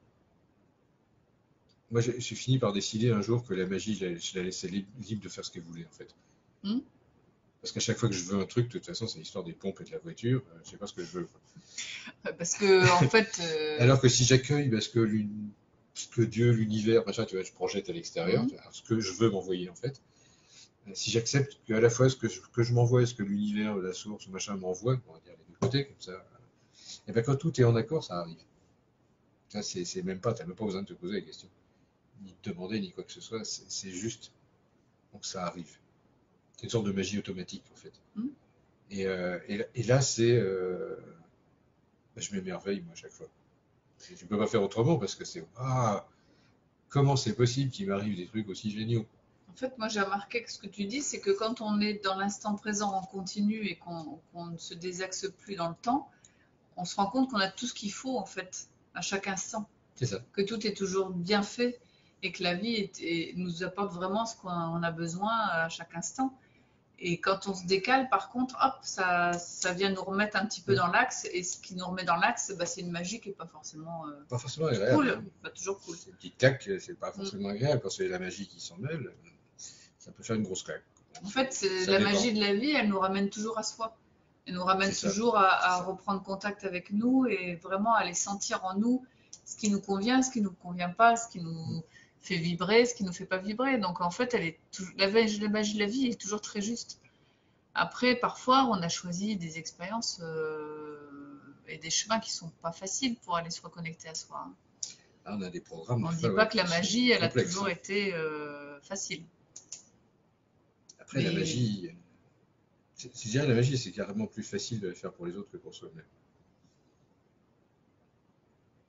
moi, j'ai j'ai fini par décider un jour que la magie, je la, je la laissais libre, libre de faire ce qu'elle voulait, en fait. Hmm. Parce qu'à chaque fois que je veux un truc, de toute façon, c'est l'histoire des pompes et de la voiture. Euh, je sais pas ce que je veux. Quoi. Parce que, en fait. euh, Alors que si j'accueille parce que, l'une- ce que Dieu, l'univers, machin, tu vois, je projette à l'extérieur, Mhm. tu vois, ce que je veux m'envoyer, en fait. Euh, Si j'accepte qu'à la fois ce que je, que je m'envoie et ce que l'univers, la source, machin m'envoie, on va dire les deux côtés, comme ça, et bien quand tout est en accord, ça arrive. Ça, c'est c'est même pas, tu n'as même pas besoin de te poser la question, ni de demander, ni quoi que ce soit, c'est c'est juste. Donc ça arrive. C'est une sorte de magie automatique, en fait. Mhm. Et, euh, et, et là, c'est. Euh, je m'émerveille, moi, à chaque fois. Je ne peux pas faire autrement parce que c'est. Ah, comment c'est possible qu'il m'arrive des trucs aussi géniaux? En fait, moi j'ai remarqué que ce que tu dis, c'est que quand on est dans l'instant présent en continu et qu'on qu'on ne se désaxe plus dans le temps, on se rend compte qu'on a tout ce qu'il faut en fait, à chaque instant. C'est ça. Que tout est toujours bien fait et que la vie est- est- nous apporte vraiment ce qu'on on a besoin à chaque instant. Et quand on se décale, par contre, hop, ça, ça vient nous remettre un petit peu Oui. dans l'axe. Et ce qui nous remet dans l'axe, bah, c'est une magie qui n'est pas forcément euh, Pas forcément agréable. cool, hein. pas toujours cool. Ces petites claques, c'est pas forcément agréable. Quand c'est la magie qui s'en mêle, ça peut faire une grosse claque. En fait, c'est Ça la dépend. magie de la vie, elle nous ramène toujours à soi. Elle nous ramène C'est ça. toujours à, à C'est ça. reprendre contact avec nous et vraiment à aller sentir en nous ce qui nous convient, ce qui ne nous convient pas, ce qui nous fait vibrer, ce qui ne nous fait pas vibrer. Donc en fait, elle est tou- la, magie, la magie de la vie est toujours très juste. Après, parfois, on a choisi des expériences euh, et des chemins qui sont pas faciles pour aller se reconnecter à soi. hein. Là, on a des programmes. On des ne fois, dit pas ouais, que la qui sont magie, elle a complexes, toujours hein. été euh, facile. Après, la Mais- magie, c'est- je dirais la magie, c'est carrément plus facile de la faire pour les autres que pour soi-même.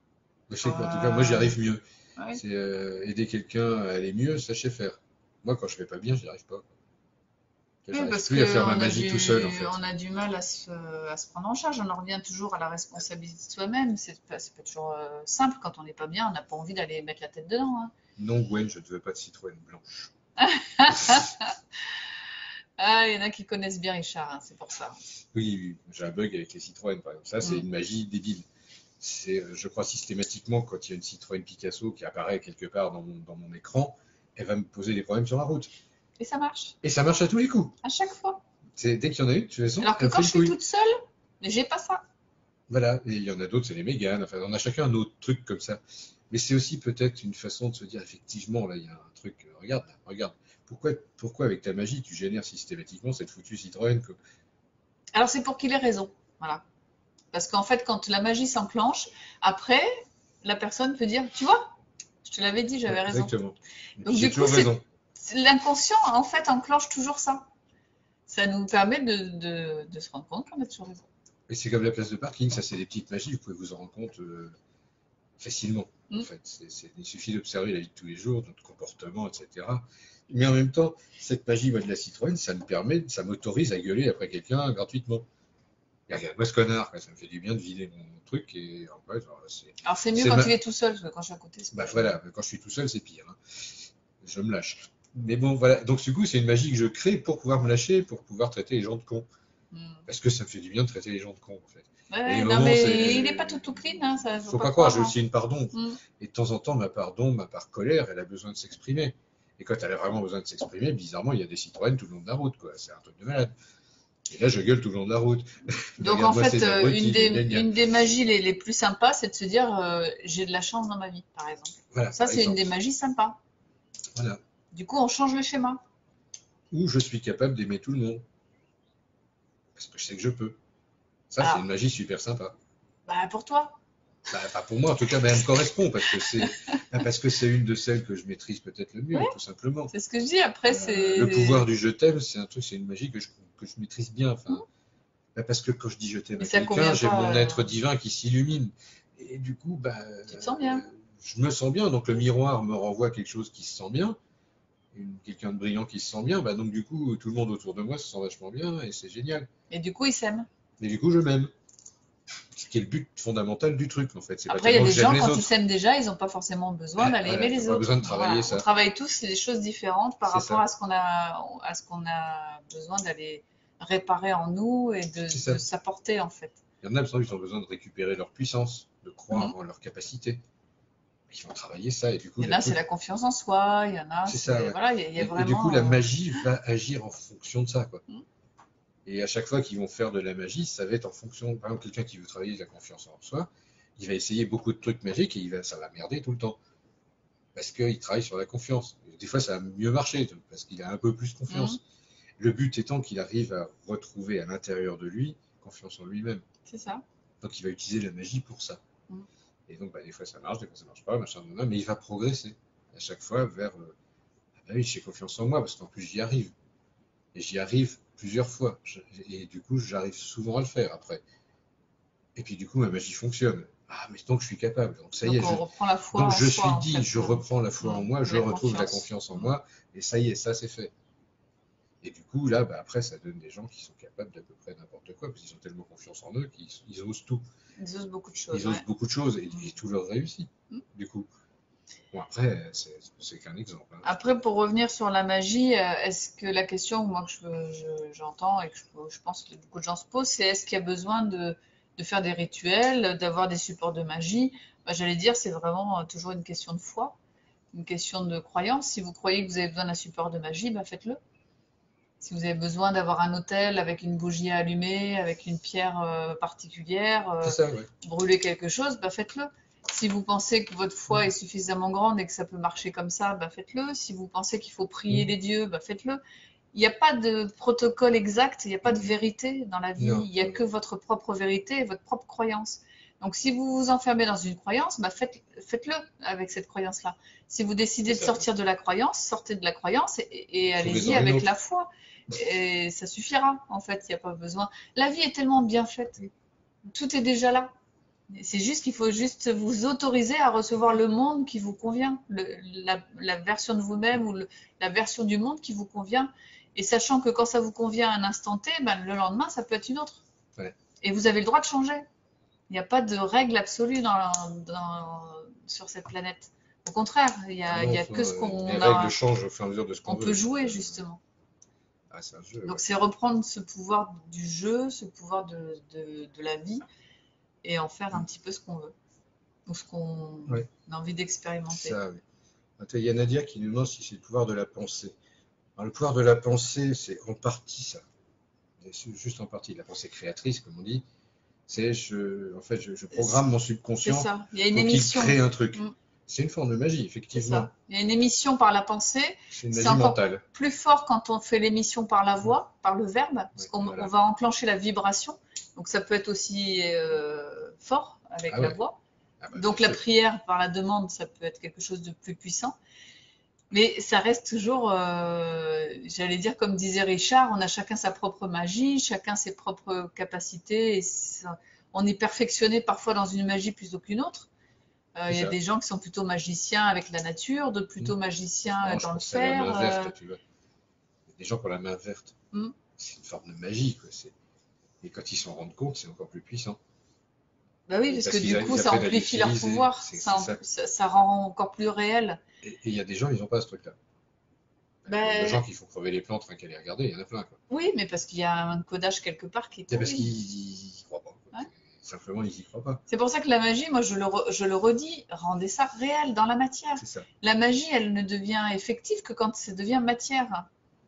Je sais qu'en tout cas, moi, j'y Euh, arrive mieux. ouais. C'est euh, aider quelqu'un à aller mieux, ça, je sais faire. Moi, quand je vais pas bien, j'y arrive pas. Oui, J'arrive parce plus à faire ma qu'on a magie tout seul, en du, fait. on a du mal à se, à se prendre en charge. On en revient toujours à la responsabilité de soi-même. C'est pas, c'est pas toujours euh, simple. Quand on n'est pas bien, on n'a pas envie d'aller mettre la tête dedans, hein. Non, Gwen, je ne veux pas de Citroën blanche. Ah, il y en a qui connaissent bien Richard, hein, c'est pour ça. Oui, oui, j'ai un bug avec les Citroën, par exemple. Ça, c'est Mm. une magie débile. C'est, euh, je crois systématiquement, quand il y a une Citroën Picasso qui apparaît quelque part dans mon, dans mon écran, elle va me poser des problèmes sur la route. Et ça marche, Et ça marche à tous les coups. à chaque fois. C'est, dès qu'il y en a une, de toute façon, Alors que elle me quand fait je une suis couille. toute seule, j'ai pas ça. Voilà. Et il y en a d'autres, c'est les Mégane. Enfin, on a chacun un autre truc comme ça. Mais c'est aussi peut-être une façon de se dire, effectivement, là, il y a un truc. euh, Regarde, là, regarde. Pourquoi, pourquoi avec ta magie, tu génères systématiquement cette foutue Citroën que- Alors c'est pour qu'il ait raison. Voilà. Parce qu'en fait, quand la magie s'enclenche, après, la personne peut dire, tu vois, je te l'avais dit, Ouais, j'avais raison. exactement. Et Donc puis j'ai du coup, toujours c'est raison. l'inconscient, en fait, enclenche toujours ça. Ça nous permet de, de, de se rendre compte qu'on a toujours raison. Et c'est comme la place de parking, ça c'est des petites magies, vous pouvez vous en rendre compte euh, facilement. En Mm. fait, c'est, c'est- il suffit d'observer la vie de tous les jours, notre comportement, et cetera. Mais en même temps, cette magie moi, de la Citroën, ça me permet, ça m'autorise à gueuler après quelqu'un gratuitement. Et regarde-moi ce connard, quoi, ça me fait du bien de vider mon truc et en fait, alors, c'est, Alors c'est mieux c'est quand ma... il est tout seul, parce que quand je suis à côté, c'est pas Bah joli. voilà, quand je suis tout seul, c'est pire, hein. Je me lâche. Mais bon, voilà. Donc du coup, c'est une magie que je crée pour pouvoir me lâcher, pour pouvoir traiter les gens de cons. Mm. Parce que ça me fait du bien de traiter les gens de cons, en fait. Et les Ouais, non moments, mais il n'est c'est. pas tout, tout clean, hein, ça, faut Faut pas pas croire, croire, j'ai hein. aussi une part d'ombre. Mm. Et de temps en temps, ma part d'ombre, ma part colère, elle a besoin de s'exprimer. Et quand elle a vraiment besoin de s'exprimer, bizarrement, il y a des Citroën tout le long de la route, quoi. C'est un truc de malade. Et là, je gueule tout le long de la route. Donc en Regarde-moi fait, ces euh, une abrutis, des, gna gna. une des magies les, les plus sympas, c'est de se dire euh, j'ai de la chance dans ma vie, par exemple. Voilà, Ça, par c'est une exemple. des magies sympas. Voilà. Du coup, on change le schéma. Ou je suis capable d'aimer tout le monde. Parce que je sais que je peux. Ça, c'est une Alors, magie super sympa. bah, pour toi. Bah, pas pour moi, en tout cas, mais elle me correspond parce que c'est bah, parce que c'est une de celles que je maîtrise peut-être le Oui, mieux, tout simplement. c'est ce que je dis. Après, Euh, le pouvoir c'est. du je t'aime, c'est un truc, c'est une magie que je, que je maîtrise bien. Hmm. Enfin, bah, parce que quand je dis je t'aime Mais à ça quelqu'un, convient j'ai pas. mon euh, être divin qui s'illumine. Et du coup, bah, Tu te sens euh, bien. je me sens bien. Donc le miroir me renvoie quelque chose qui se sent bien, une- quelqu'un de brillant qui se sent bien. Bah, donc du coup, tout le monde autour de moi se sent vachement bien et c'est génial. Et du coup, ils s'aiment. Et du coup, je m'aime. Ce qui est le but fondamental du truc, en fait. C'est pas Après, il y a tellement que des j'aime gens, les quand ils autres. s'aiment déjà, ils n'ont pas forcément besoin Ah, d'aller voilà, aimer t'as les pas autres. besoin de travailler Voilà, on ça. travaille tous des choses différentes par C'est rapport ça. à ce qu'on a, à ce qu'on a besoin d'aller réparer en nous et de, C'est de ça. s'apporter en fait. Il y en a, ils ont besoin de récupérer leur puissance, de Mhm. croire en leur capacité. Ils vont travailler ça et du coup, Il y en le a, c'est truc, la confiance en soi. Il y en a, c'est ça, c'est ouais. voilà, il y a, il y a Et, et du coup, la vraiment. euh, magie va agir en fonction de ça, quoi. mhm. Et à chaque fois qu'ils vont faire de la magie, ça va être en fonction. Par exemple, quelqu'un qui veut travailler la confiance en soi, il va essayer beaucoup de trucs magiques et il va, ça va merder tout le temps. Parce qu'il travaille sur la confiance. Et des fois, ça va mieux marcher parce qu'il a un peu plus Mhm. confiance. Le but étant qu'il arrive à retrouver à l'intérieur de lui confiance en lui-même. C'est ça. Donc, il va utiliser la magie pour ça. Mhm. Et donc, bah, des fois, ça marche, des fois, ça marche pas, machin, mais il va progresser à chaque fois vers euh, ah bah oui, j'ai confiance en moi parce qu'en plus, j'y arrive. Et j'y arrive plusieurs fois. Je- et du coup, j'arrive souvent à le faire après. Et puis, du coup, ma magie fonctionne. Ah, mais donc, je suis capable. Donc, ça y est, Donc je, on reprend la foi donc en je soi suis en dit, fait. je euh, reprends la foi en mhm. moi, Et je la retrouve la confiance. confiance en Mhm. moi, et ça y est, ça c'est fait. Et du coup, là, bah, après, ça donne des gens qui sont capables d'à peu près n'importe quoi, parce qu'ils ont tellement confiance en eux qu'ils ils osent tout. Ils osent beaucoup de choses, Ils osent ouais. beaucoup de choses, et, Mhm. et tout leur réussit, Mhm. du coup. Bon, après, c'est c'est qu'un exemple, hein. Après, pour revenir sur la magie, euh, est-ce que la question, moi, que je- je- j'entends et que je, je pense que beaucoup de gens se posent, c'est est-ce qu'il y a besoin de, de faire des rituels, d'avoir des supports de magie? Bah, j'allais dire, c'est vraiment euh, toujours une question de foi, une question de croyance. Si vous croyez que vous avez besoin d'un support de magie, bah, faites-le. Si vous avez besoin d'avoir un autel avec une bougie à allumer, avec une pierre euh, particulière, C'est euh, ça, ouais. brûler quelque chose, bah faites-le. Si vous pensez que votre foi Mm. est suffisamment grande et que ça peut marcher comme ça, bah faites-le. Si vous pensez qu'il faut prier Mm. les dieux, bah faites-le. Il n'y a pas de protocole exact, il n'y a pas de vérité dans la vie, Non, il n'y a non, que non. votre propre vérité et votre propre croyance. Donc si vous vous enfermez dans une croyance, bah faites, faites-le avec cette croyance-là. Si vous C'est décidez de ça, ouais. sortir de la croyance, sortez de la croyance et, et allez-y Trouvez-en une avec la autre. foi. Et ça suffira, en fait, il n'y a pas besoin. La vie est tellement bien faite, Mm. tout est déjà là. C'est juste qu'il faut juste vous autoriser à recevoir le monde qui vous convient, le- la, la version de vous-même ou le- la version du monde qui vous convient. Et sachant que quand ça vous convient à un instant T, ben, le lendemain, ça peut être une autre. Ouais. Et vous avez le droit de changer. Il n'y a pas de règle absolue dans, dans- sur cette planète. Au contraire, il n'y a, Ah il non, y a enfin, que ce euh, qu'on les a, règles changent au fur et à mesure de ce qu'on on veut. peut jouer, Euh, justement. Ah, c'est un jeu, Donc ouais. c'est reprendre ce pouvoir du jeu, ce pouvoir de, de- de la vie, et en faire un Mm. petit peu ce qu'on veut, ou ce qu'on Ouais. a envie d'expérimenter. Ça, oui. Attends, il y a Nadia qui nous demande si c'est le pouvoir de la pensée. Alors, le pouvoir de la pensée, c'est en partie ça. C'est juste en partie. La pensée créatrice, comme on dit, c'est je, en fait, je, je programme mon C'est subconscient ça. Il y a une pour qu'il émission. crée un truc. Mm. C'est une forme de magie, C'est effectivement. ça. Il y a une émission par la pensée. C'est une C'est magie encore mentale. plus fort quand on fait l'émission par la voix, par le verbe, parce Ouais, qu'on voilà. on va enclencher la vibration. Donc ça peut être aussi euh, fort avec Ah la ouais. voix. Ah bah, Donc bien la sûr. prière par la demande, ça peut être quelque chose de plus puissant. Mais ça reste toujours, euh, j'allais dire, comme disait Richard, on a chacun sa propre magie, chacun ses propres capacités. Et ça- on est perfectionné parfois dans une magie plutôt qu'une autre. Euh, C'est Il y a ça. des gens qui sont plutôt magiciens avec la nature, d'autres plutôt Mm. magiciens C'est marrant, euh, je dans le pense à la main fer. euh, verte, tu vois. Il y a des gens qui ont la main verte. hmm. C'est une forme de magie, quoi. C'est- Et quand ils s'en rendent compte, c'est encore plus puissant. Bah oui, Et parce parce que qu'ils du a- coup, ils ça apprennent à amplifie leur l'utiliser. pouvoir, C'est ça, c'est am- ça. ça, ça rend encore plus réel. Et et il y a des gens, ils n'ont pas ce truc-là. Il y a Ben, des gens qui font crever les plantes rien qu'à les regarder, il y en a plein, quoi. oui, mais parce qu'il y a un codage quelque part qui est C'est parce pourri. qu'ils y croient pas, quoi. Ouais. C'est- Simplement, ils y croient pas. C'est pour ça que la magie, moi je le, re- je le redis, rendez ça réel dans la matière. C'est ça. La magie, elle ne devient effective que quand ça devient matière.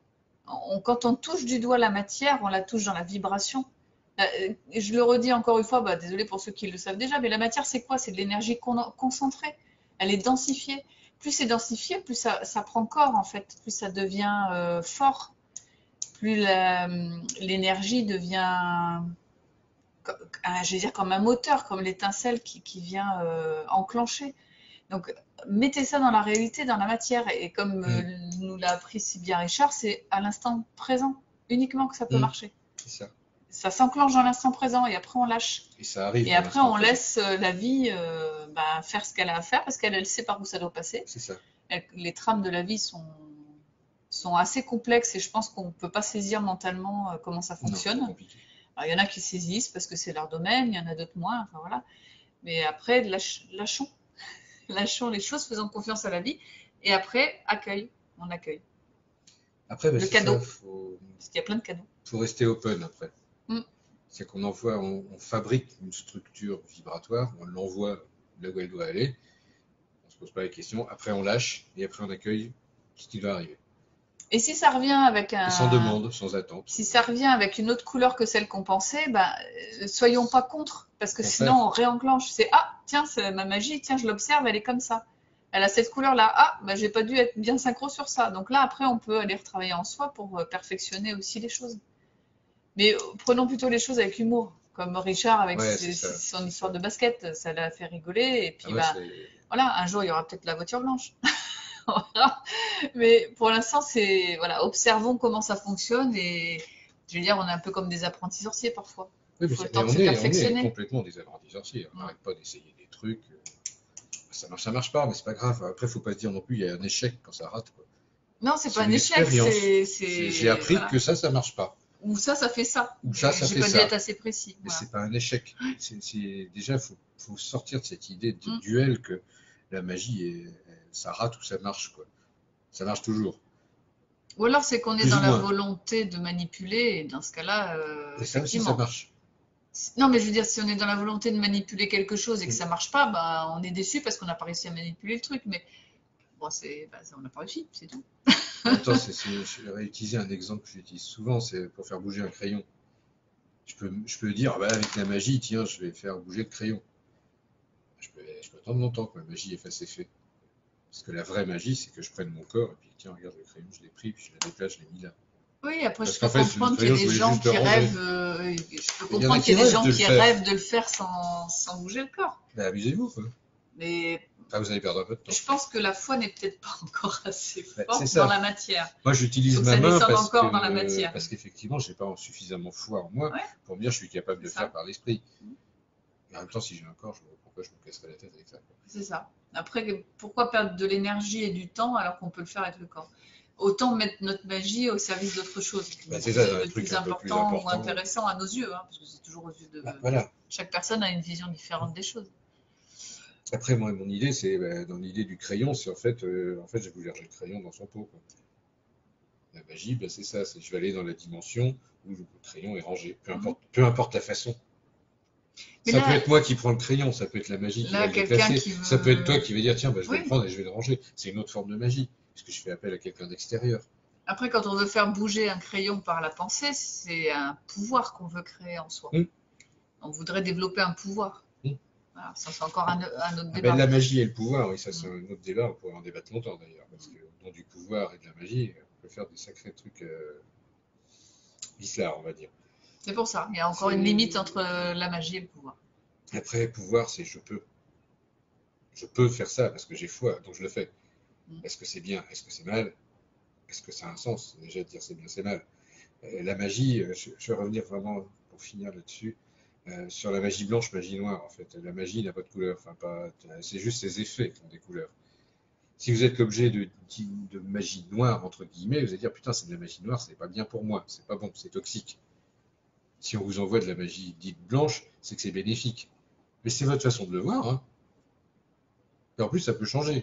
On- quand on touche du doigt la matière, on la touche dans la vibration. Euh, Je le redis encore une fois, bah, désolé pour ceux qui le savent déjà, mais la matière, c'est quoi? C'est de l'énergie con- concentrée. Elle est densifiée. Plus c'est densifié, plus ça, ça prend corps en fait, plus ça devient euh, fort, plus la- l'énergie devient, co- un- je vais dire comme un moteur, comme l'étincelle qui, qui vient euh, enclencher. Donc, mettez ça dans la réalité, dans la matière. Et comme euh, Mm. nous l'a appris si bien Richard, c'est à l'instant présent uniquement que ça peut Mm. marcher. C'est ça. Ça s'enclenche dans l'instant présent et après on lâche. Et ça arrive Et dans après l'instant on présent. laisse euh, la vie euh, bah, faire ce qu'elle a à faire parce qu'elle elle sait par où ça doit passer. C'est ça. Elle- les trames de la vie sont, sont assez complexes et je pense qu'on ne peut pas saisir mentalement euh, comment ça Non, c'est fonctionne. compliqué. Alors, il y en a qui saisissent parce que c'est leur domaine, il y en a d'autres moins, enfin voilà. Mais après, lâch- lâchons. Lâchons les choses, faisons confiance à la vie. Et après, accueil. On accueille. Après, bah, Le c'est cadeau. ça, faut, Parce qu'il y a plein de cadeaux. faut rester open après. Mm. C'est qu'on envoie, on, on fabrique une structure vibratoire, on l'envoie là où elle doit aller, on se pose pas la question, après on lâche et après on accueille ce qui va arriver. Et si ça revient avec un. Et sans demande, sans attente. Si ça revient avec une autre couleur que celle qu'on pensait, ben, euh, soyons pas contre. Parce que Au sinon, contraire. on réenclenche. C'est ah, tiens, c'est ma magie, tiens, je l'observe, elle est comme ça. Elle a cette couleur-là. Ah, ben, j'ai pas dû être bien synchro sur ça. Donc là, après, on peut aller retravailler en soi pour euh, perfectionner aussi les choses. Mais euh, prenons plutôt les choses avec humour. Comme Richard avec Ouais, ses- c'est ça, son c'est histoire ça. de basket, ça l'a fait rigoler. Et puis, Ah ouais, bah, c'est- voilà, un jour, il y aura peut-être la voiture blanche. Voilà. Mais pour l'instant, c'est voilà, observons comment ça fonctionne et je veux dire, on est un peu comme des apprentis sorciers parfois. Oui, Il mais faut le c'est- temps mais de on se est, on est perfectionner. complètement des apprentis sorciers. On Mm. n'arrête pas d'essayer des trucs. euh, Ça marche, ça marche pas, mais c'est pas grave. Après, faut pas se dire non plus, il y a un échec quand ça rate, quoi. Non, c'est C'est pas un une échec, expérience. c'est C'est- c'est J'ai appris voilà. que ça, ça marche pas. Ou ça, ça fait ça. Ou ça, ça J'ai fait pas dû ça. être assez précis. Mais Voilà. c'est pas un échec. C'est, c'est- déjà, faut, faut sortir de cette idée de Mm. duel que la magie, est, ça rate ou ça marche, quoi. Ça marche toujours. Ou alors c'est qu'on est Plus dans ou la moins. volonté de manipuler et dans ce cas-là, euh, Et ça aussi, ça effectivement. marche. Non, mais je veux dire, si on est dans la volonté de manipuler quelque chose et que Mm. ça marche pas, bah, on est déçu parce qu'on n'a pas réussi à manipuler le truc. Mais bon, c'est, bah, on n'a pas réussi, c'est tout. Attends, c'est, c'est- je vais utiliser un exemple que j'utilise souvent, c'est pour faire bouger un crayon. Je peux, je peux dire, ah bah, avec la magie, tiens, je vais faire bouger le crayon. Je peux, je peux attendre longtemps que la magie ait fait ses effets. Parce que la vraie magie, c'est que je prenne mon corps et puis, tiens, regarde le crayon, je l'ai pris, puis je l'ai déplacé, je l'ai mis là. Oui, après, Parce je peux qu'en fait, le comprendre qu'il y a crayon, je des voulais gens juste qui le ranger. rêvent, euh, je peux Et il y en a comprendre qui qu'il y a des rêvent gens de le qui faire. rêvent de le faire sans, sans bouger le corps. Ben, amusez-vous, quoi. Mais Enfin, vous allez perdre un peu de temps. je pense que la foi n'est peut-être pas encore assez Ben, forte c'est ça. dans la matière. Moi, j'utilise Faut que ma ça main descende parce encore dans la que, matière. parce qu'effectivement, j'ai pas suffisamment foi en moi Ouais, pour me dire je suis capable de c'est faire ça. par l'esprit. Et en même temps, si j'ai un corps, je vois pourquoi je me casserais la tête avec ça, quoi. C'est ça. Après, pourquoi perdre de l'énergie et du temps alors qu'on peut le faire avec le corps? Autant mettre notre magie au service d'autre chose, Bah, qui c'est ça, est un le truc plus un peu plus important ou important. intéressant à nos yeux, hein, parce que c'est toujours aux yeux de... Bah, voilà. Chaque personne a une vision différente des choses. Après, moi, mon idée, c'est bah, dans l'idée du crayon, c'est en fait, euh, en fait, j'ai voulu ranger le crayon dans son pot, quoi. La magie, bah, c'est ça, c'est je vais aller dans la dimension où le crayon est rangé, peu importe, peu importe la façon. Mais Ça là, peut être moi qui prends le crayon, ça peut être la magie qui là va le quelqu'un déplacer, qui ça peut être toi veut... qui va dire tiens, bah, je vais le Oui. prendre et je vais le ranger. C'est une autre forme de magie, puisque je fais appel à quelqu'un d'extérieur. Après, quand on veut faire bouger un crayon par la pensée, c'est un pouvoir qu'on veut créer en soi. Hum, On voudrait développer un pouvoir. hum. Voilà, ça, c'est encore un, un autre Ah ben, débat. la magie et le pouvoir, oui, ça c'est Hum. un autre débat, on pourrait en débattre longtemps d'ailleurs, parce que dans du pouvoir et de la magie, on peut faire des sacrés trucs euh, bizarres, on va dire. C'est pour ça. Il y a encore C'est- une limite entre la magie et le pouvoir. Après, pouvoir, c'est je peux. Je peux faire ça parce que j'ai foi, donc je le fais. Hum. Est-ce que c'est bien? Est-ce que c'est mal? Est-ce que ça a un sens? Déjà, de dire c'est bien, c'est mal. Euh, la magie, euh, je, je vais revenir vraiment pour finir là-dessus. Euh, sur la magie blanche, magie noire, en fait. La magie n'a pas de couleur, enfin pas. C'est juste ses effets qui ont des couleurs. Si vous êtes l'objet de, de magie noire, entre guillemets, vous allez dire putain, c'est de la magie noire, c'est pas bien pour moi, c'est pas bon, c'est toxique. Si on vous envoie de la magie dite blanche, c'est que c'est bénéfique. Mais c'est votre façon de le voir, hein. Et en plus, ça peut changer.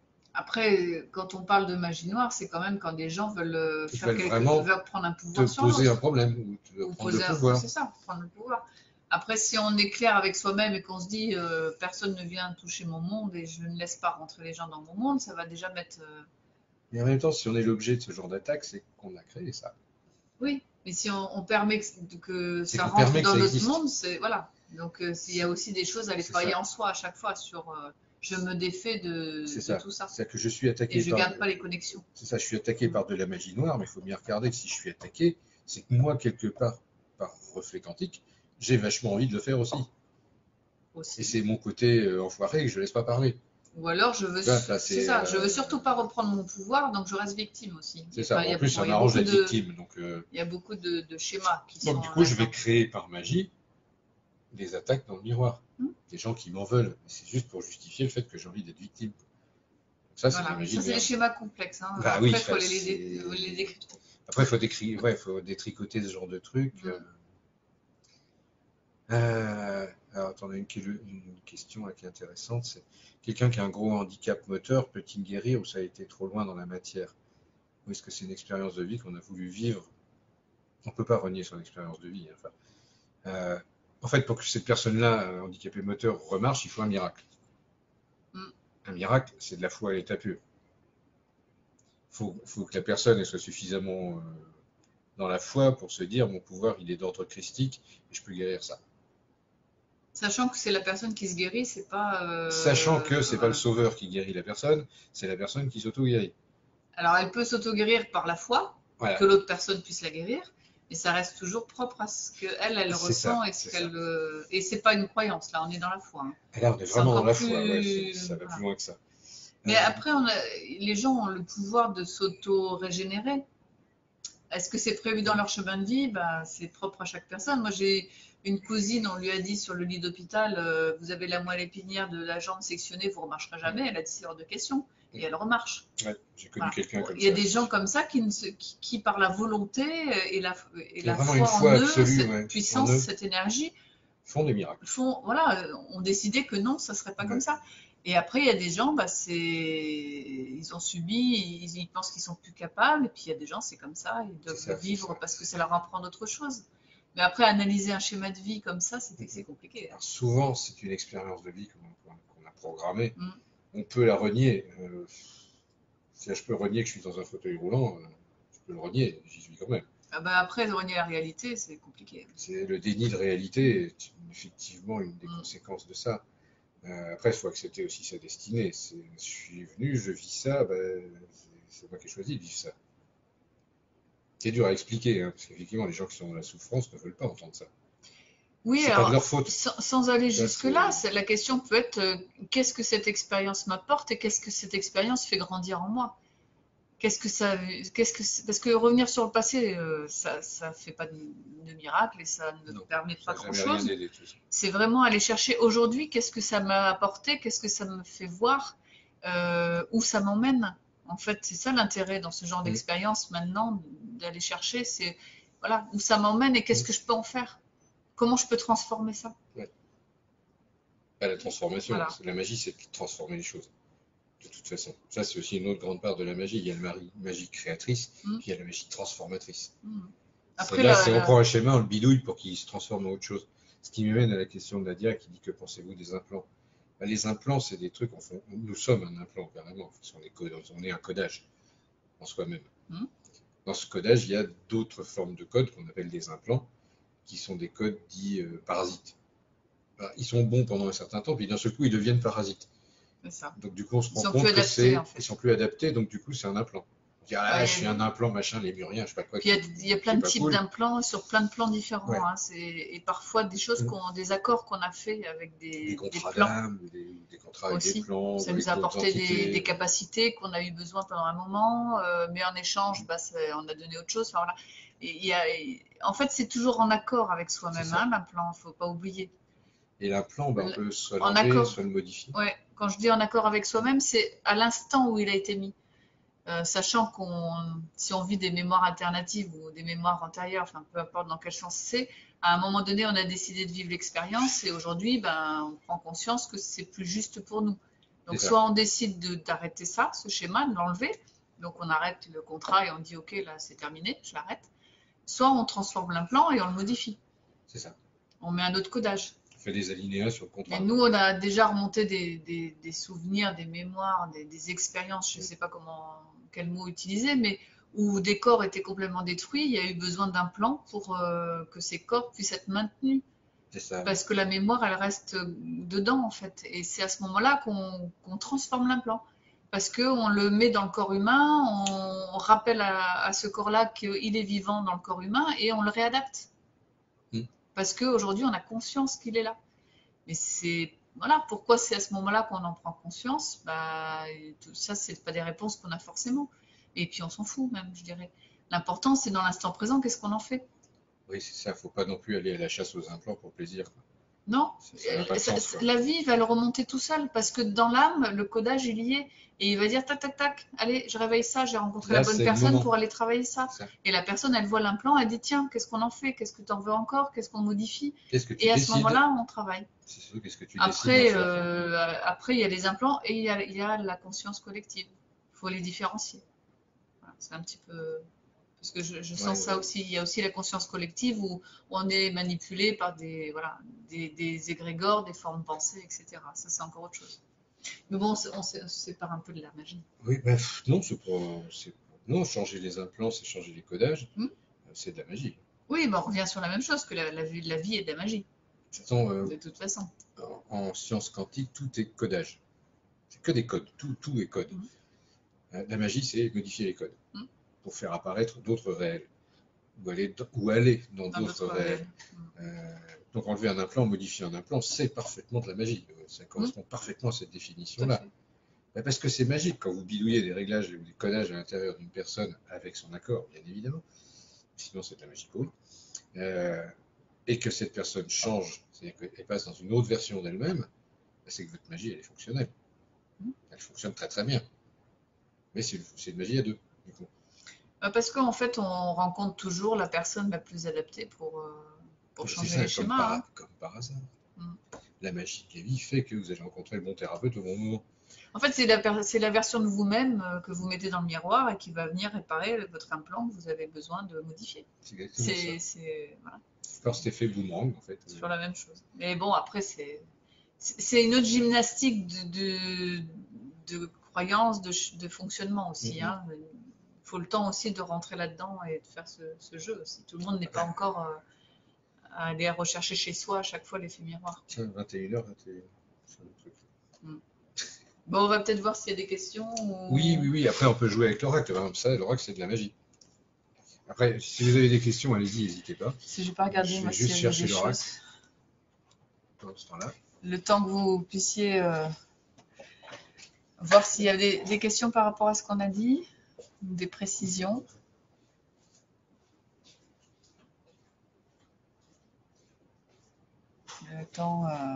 Après, quand on parle de magie noire, c'est quand même quand des gens veulent euh, Ils faire veulent quelque, vraiment veulent prendre un te pouvoir sur poser un l'autre. problème ou te Ou prendre le poser un- pouvoir. C'est ça, prendre le pouvoir. Après, si on est clair avec soi-même et qu'on se dit euh, personne ne vient toucher mon monde et je ne laisse pas rentrer les gens dans mon monde, ça va déjà mettre. euh, Mais en même temps, si on est l'objet de ce genre d'attaque, c'est qu'on a créé ça. Oui, mais si on, on permet que, que C'est ça qu'on rentre permet que dans ça notre existe. monde, c'est voilà. Donc euh, il y a aussi des choses à C'est nettoyer ça. en soi à chaque fois sur euh, je me défais de, C'est de ça. tout ça C'est que je suis et attaqué je par. garde pas les connexions C'est ça, je suis attaqué par de la magie noire, mais il faut bien regarder que si je suis attaqué, c'est que moi, quelque part, par reflet quantique, j'ai vachement envie de le faire aussi. Et aussi. c'est mon côté euh, enfoiré que je ne laisse pas parler. Ou alors je veux, Tu vois, ça, c'est c'est ça, je veux euh, surtout pas reprendre mon pouvoir, donc je reste victime aussi. c'est Et ça. pas- Bon, il y en a, plus, bon, ça il y a m'arrange beaucoup d'être de, victime. Donc, euh, il y a beaucoup de, de schémas qui donc sont du coup, je vais là-dedans. créer par magie des attaques dans le miroir. Hmm. Des gens qui m'en veulent. C'est juste pour justifier le fait que j'ai envie d'être victime. Donc ça, c'est de la Voilà, magie ça de c'est des merde. schémas complexes, hein. Bah Après, oui, il faut ça, les, les, c'est- les décrypter. Après, il faut, décri... ouais, faut détricoter ce genre de trucs. Hmm. euh. Euh, alors, attendez, une, une question là, qui est intéressante, c'est quelqu'un qui a un gros handicap moteur, peut-il guérir ou ça a été trop loin dans la matière? Ou est-ce que c'est une expérience de vie qu'on a voulu vivre? On ne peut pas renier son expérience de vie, hein. Enfin, euh, en fait, pour que cette personne-là, euh, handicapée moteur, remarche, il faut un miracle. Hmm. Un miracle, c'est de la foi à l'état pur. Il faut, faut que la personne elle soit suffisamment euh, dans la foi pour se dire mon pouvoir, il est d'ordre christique et je peux guérir ça. Sachant que c'est la personne qui se guérit, c'est pas. euh, Sachant que c'est pas le voilà. sauveur qui guérit la personne, c'est la personne qui s'auto-guérit. Alors elle peut s'auto-guérir par la foi, Voilà, que l'autre personne puisse la guérir, mais ça reste toujours propre à ce qu'elle, elle, elle c'est ressent ça, et ce c'est qu'elle. ça. euh, Et c'est pas une croyance, là, on est dans la foi, hein. Et là, on est C'est vraiment dans encore la foi, ouais, plus. ça va Voilà. plus loin que ça. Mais Euh, après, on a... les gens ont le pouvoir de s'auto-régénérer. Est-ce que c'est prévu dans leur chemin de vie? Ben, c'est propre à chaque personne. Moi, j'ai une cousine, on lui a dit sur le lit d'hôpital, euh, vous avez la moelle épinière de la jambe sectionnée, vous ne remarcherez jamais. Elle a dit c'est hors de question. Et elle remarche. ouais, j'ai connu Voilà. quelqu'un Bon, comme il y a ça. des gens comme ça qui, ne se- qui, qui, par la volonté et la, et Qui ont la vraiment foi une en foi eux, absolue, cette ouais, en puissance, eux, cette énergie, font des miracles. font, voilà, ont décidé que non, ça serait pas Ouais. comme ça. Et après, il y a des gens, bah, c'est, ils ont subi, ils, ils pensent qu'ils sont plus capables. Et puis il y a des gens, c'est comme ça, ils C'est doivent ça, le c'est vivre ça. parce que ça leur apprend d'autre chose. Mais après, analyser un schéma de vie comme ça, c'est c'est compliqué, hein. Alors, souvent, c'est une expérience de vie qu'on qu'on a programmée. Mm. On peut la renier. Euh, si je peux renier que je suis dans un fauteuil roulant, euh, je peux le renier, j'y suis quand même. Ah bah, après, renier la réalité, c'est compliqué. C'est le déni de réalité est effectivement une des Mm. conséquences de ça. Euh, après, il faut accepter aussi sa destinée. C'est, je suis venu, je vis ça, ben, c'est c'est moi qui ai choisi de vivre ça. C'est dur à expliquer, hein, parce qu'effectivement, les gens qui sont dans la souffrance ne veulent pas entendre ça. Oui, C'est pas de alors, leur faute. sans, sans aller Ça, jusque-là, c'est- c'est- la question peut être euh, qu'est-ce que cette expérience m'apporte et qu'est-ce que cette expérience fait grandir en moi? qu'est-ce que ça, qu'est-ce que c'est- parce que revenir sur le passé, euh, ça, ça fait pas de, de miracle et ça ne Non, permet ça pas n'a jamais rien grand-chose. aidé tout ça. C'est vraiment aller chercher aujourd'hui, qu'est-ce que ça m'a apporté, qu'est-ce que ça me fait voir, euh, où ça m'emmène. En fait, c'est ça l'intérêt dans ce genre Mm. d'expérience maintenant, d'aller chercher, c'est voilà, où ça m'emmène et qu'est-ce Mm. que je peux en faire. Comment je peux transformer ça. Ouais. Pas la transformation, Voilà. c'est- la magie, c'est de transformer les choses. De toute façon, ça c'est aussi une autre grande part de la magie. Il y a la mari- magie créatrice, Mm. puis il y a la magie transformatrice. Mm. Après, Celle-là, la, c'est on la- prend un schéma, on le bidouille pour qu'il se transforme en autre chose. Ce qui m'amène à la question de Nadia qui dit que pensez-vous des implants? Bah, les implants, c'est des trucs, on fait- nous sommes un implant carrément, parce qu'on est, co- on est un codage en soi-même. Mm. Dans ce codage, il y a d'autres formes de codes qu'on appelle des implants, qui sont des codes dits euh, parasites. Bah, ils sont bons pendant un certain temps, puis d'un seul coup, ils deviennent parasites. c'est ça. Donc du coup, on se Ils rend sont compte plus que adaptés, c'est, en fait. ils sont plus adaptés, donc du coup, c'est un implant. On dit, ah là, Ouais, je suis un implant, machin, les muriens, je sais pas quoi, puis il y qui, a, il y a qui plein est de pas types cool. d'implants sur plein de plans différents. Ouais. Hein, c'est- et parfois des choses, Mm. qu'on, des accords qu'on a fait avec des, Des des contrats plans d'âme, des, des contrats avec des aussi. plans, Ça ou avec nous a d'autres apporté des, entités. des capacités qu'on a eu besoin pendant un moment, euh, mais en échange, bah, c'est- on a donné autre chose. Enfin, voilà. Et il y a, en fait, c'est toujours en accord avec C'est soi-même, ça. hein, l'implant, faut pas oublier. Et l'implant, bah, on L- peut soit En l'enlever, accord, soit le modifier. ouais, quand je dis en accord avec soi-même, c'est à l'instant où il a été mis. Euh, sachant qu'on, si on vit des mémoires alternatives ou des mémoires antérieures, enfin peu importe dans quel sens c'est, à un moment donné, on a décidé de vivre l'expérience et aujourd'hui, ben, on prend conscience que c'est plus juste pour nous. C'est Donc, ça. soit on décide de- d'arrêter ça, ce schéma, de l'enlever, donc on arrête le contrat et on dit ok, là c'est terminé, je l'arrête. Soit on transforme l'implant et on le modifie, C'est ça. on met un autre codage. On fait des alinéas sur le Et contrat. nous, on a déjà remonté des, des- des souvenirs, des mémoires, des, des expériences, je ne sais pas comment, quel mot utiliser, mais où des corps étaient complètement détruits, il y a eu besoin d'un plan pour euh, que ces corps puissent être maintenus. C'est ça. Parce que la mémoire, elle reste dedans, en fait. Et c'est à ce moment-là qu'on qu'on transforme l'implant. Parce qu'on le met dans le corps humain, on rappelle à, à ce corps-là qu'il est vivant dans le corps humain et on le réadapte. Mm. Parce qu'aujourd'hui, on a conscience qu'il est là. Mais c'est voilà pourquoi c'est à ce moment-là qu'on en prend conscience. Bah, tout ça, c'est pas des réponses qu'on a forcément. Et puis on s'en fout même, je dirais. L'important, c'est dans l'instant présent, qu'est-ce qu'on en fait. Oui, c'est ça. Faut pas non plus aller à la chasse aux implants pour plaisir, quoi. Non, Ça ça n'a pas de ça- sens, quoi. la vie va le remonter tout seul parce que dans l'âme, le codage il y est et il va dire tac tac tac, allez, je réveille ça, j'ai rencontré Là, la bonne c'est le personne moment. pour aller travailler ça. C'est ça. Et la personne, elle voit l'implant, elle dit tiens, qu'est-ce qu'on en fait, qu'est-ce que tu en veux encore, qu'est-ce qu'on modifie. Qu'est-ce que tu Et à ce décides? moment-là, on travaille. C'est sûr, qu'est-ce que tu décides d'en Après, faire, quoi. euh, après, il y a les implants et il y a, il y a la conscience collective. Il faut les différencier. Voilà, c'est un petit peu. Parce que je, je sens Ouais, ça ouais. aussi. Il y a aussi la conscience collective où on est manipulé par des, voilà, des, des égrégores, des formes pensées, et cetera. Ça, c'est encore autre chose. Mais bon, on se, on se sépare un peu de la magie. Oui, ben, pff, non, c'est pas, c'est- non, changer les implants, c'est changer les codages, Hmm. euh, c'est de la magie. Oui, ben, on revient sur la même chose que la, la, vie- la vie est de la magie, De toute façon, euh, de toute façon. en, en sciences quantiques, tout est codage. C'est que des codes, tout, tout est code. Hmm. Euh, La magie, c'est modifier les codes Hmm. pour faire apparaître d'autres réels, ou aller, dans- ou aller dans Dans d'autres notre réels. réel. Euh, donc enlever un implant, modifier un implant, c'est parfaitement de la magie. Euh, Ça correspond parfaitement à cette Tout à définition-là. fait. Ben, parce que c'est magique quand vous bidouillez des réglages ou des codages à l'intérieur d'une personne avec son accord, bien évidemment. Sinon, c'est de la magie pour euh, et que cette personne change, c'est-à-dire qu'elle passe dans une autre version d'elle-même, ben, c'est que votre magie, elle est fonctionnelle. Hmm. Elle fonctionne très très bien. Mais c'est une, c'est une magie à deux, du coup. Euh, Parce qu'en fait, on rencontre toujours la personne la plus adaptée pour, euh, pour C'est changer ça, les comme schémas. par, Hein. comme par hasard. Hmm. La magie de la vie fait que vous allez rencontrer le bon thérapeute au bon moment. En fait, c'est la, per- c'est la version de vous-même euh, que vous mettez dans le miroir et qui va venir réparer votre implant que vous avez besoin de modifier. C'est exactement C'est ça. c'est- voilà, Faire cet effet boomerang, en fait. c'est toujours la même chose. Mais bon, après, c'est c'est c'est une autre gymnastique de, de, de croyance, de, ch- de fonctionnement aussi. Mhm. Hein. Il faut le temps aussi de rentrer là-dedans et de faire ce, ce jeu aussi. Tout le monde n'est pas encore euh, à aller rechercher chez soi à chaque fois l'effet miroir. Tiens, vingt et une heures, vingt et une heures. C'est un truc. Bon, on va peut-être voir s'il y a des questions. Ou... Oui, oui, oui. Après, on peut jouer avec l'oracle. Par exemple, ça, l'oracle, c'est de la magie. Après, si vous avez des questions, allez-y, n'hésitez pas. Si j'ai pas regardé, Je vais moi, juste s'il y avait chercher des l'oracle. choses. Pendant ce temps-là. Le temps que vous puissiez euh, voir s'il y a des, des questions par rapport à ce qu'on a dit. des précisions. Le temps... Euh...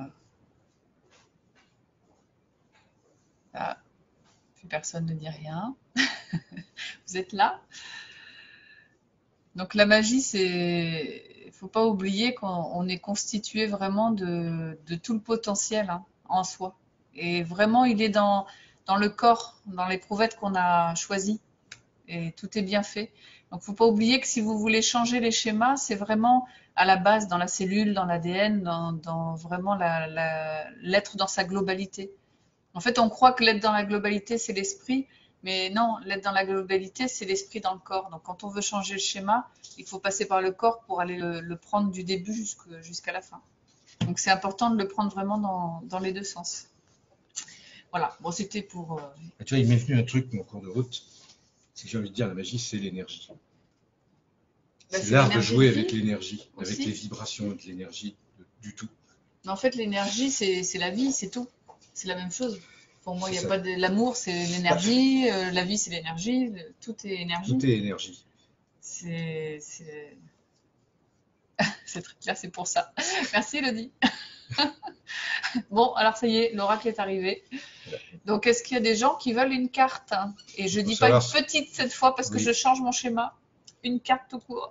Ah, plus personne ne dit rien. Vous êtes là? Donc la magie, c'est... Il ne faut pas oublier qu'on est constitué vraiment de, de tout le potentiel hein, en soi. Et vraiment, il est dans, dans le corps, dans l'éprouvette qu'on a choisi. Et tout est bien fait. Donc, il ne faut pas oublier que si vous voulez changer les schémas, c'est vraiment à la base, dans la cellule, dans l'A D N, dans, dans vraiment la, la, l'être dans sa globalité. En fait, on croit que l'être dans la globalité, c'est l'esprit. Mais non, l'être dans la globalité, c'est l'esprit dans le corps. Donc, quand on veut changer le schéma, il faut passer par le corps pour aller le, le prendre du début jusqu'à jusqu'à la fin. Donc, c'est important de le prendre vraiment dans, dans les deux sens. Voilà, bon, c'était pour... Euh... Tu vois, il m'est venu un truc, mon cours de route, c'est que j'ai envie de dire, la magie, c'est l'énergie. Bah, c'est l'art de jouer avec l'énergie, avec les vibrations de l'énergie, du tout. Mais en fait, l'énergie, c'est la vie, c'est tout. C'est la même chose. Pour moi, il n'y a ça. Pas de... L'amour, c'est l'énergie, euh, la vie, c'est l'énergie, tout est énergie. Tout est énergie. C'est... C'est très clair, c'est pour ça. Merci, Elodie. Bon, alors ça y est, l'oracle est arrivé. Donc, est-ce qu'il y a des gens qui veulent une carte? Et je ne dis pas une petite cette fois parce que oui. Je change mon schéma. Une carte tout court.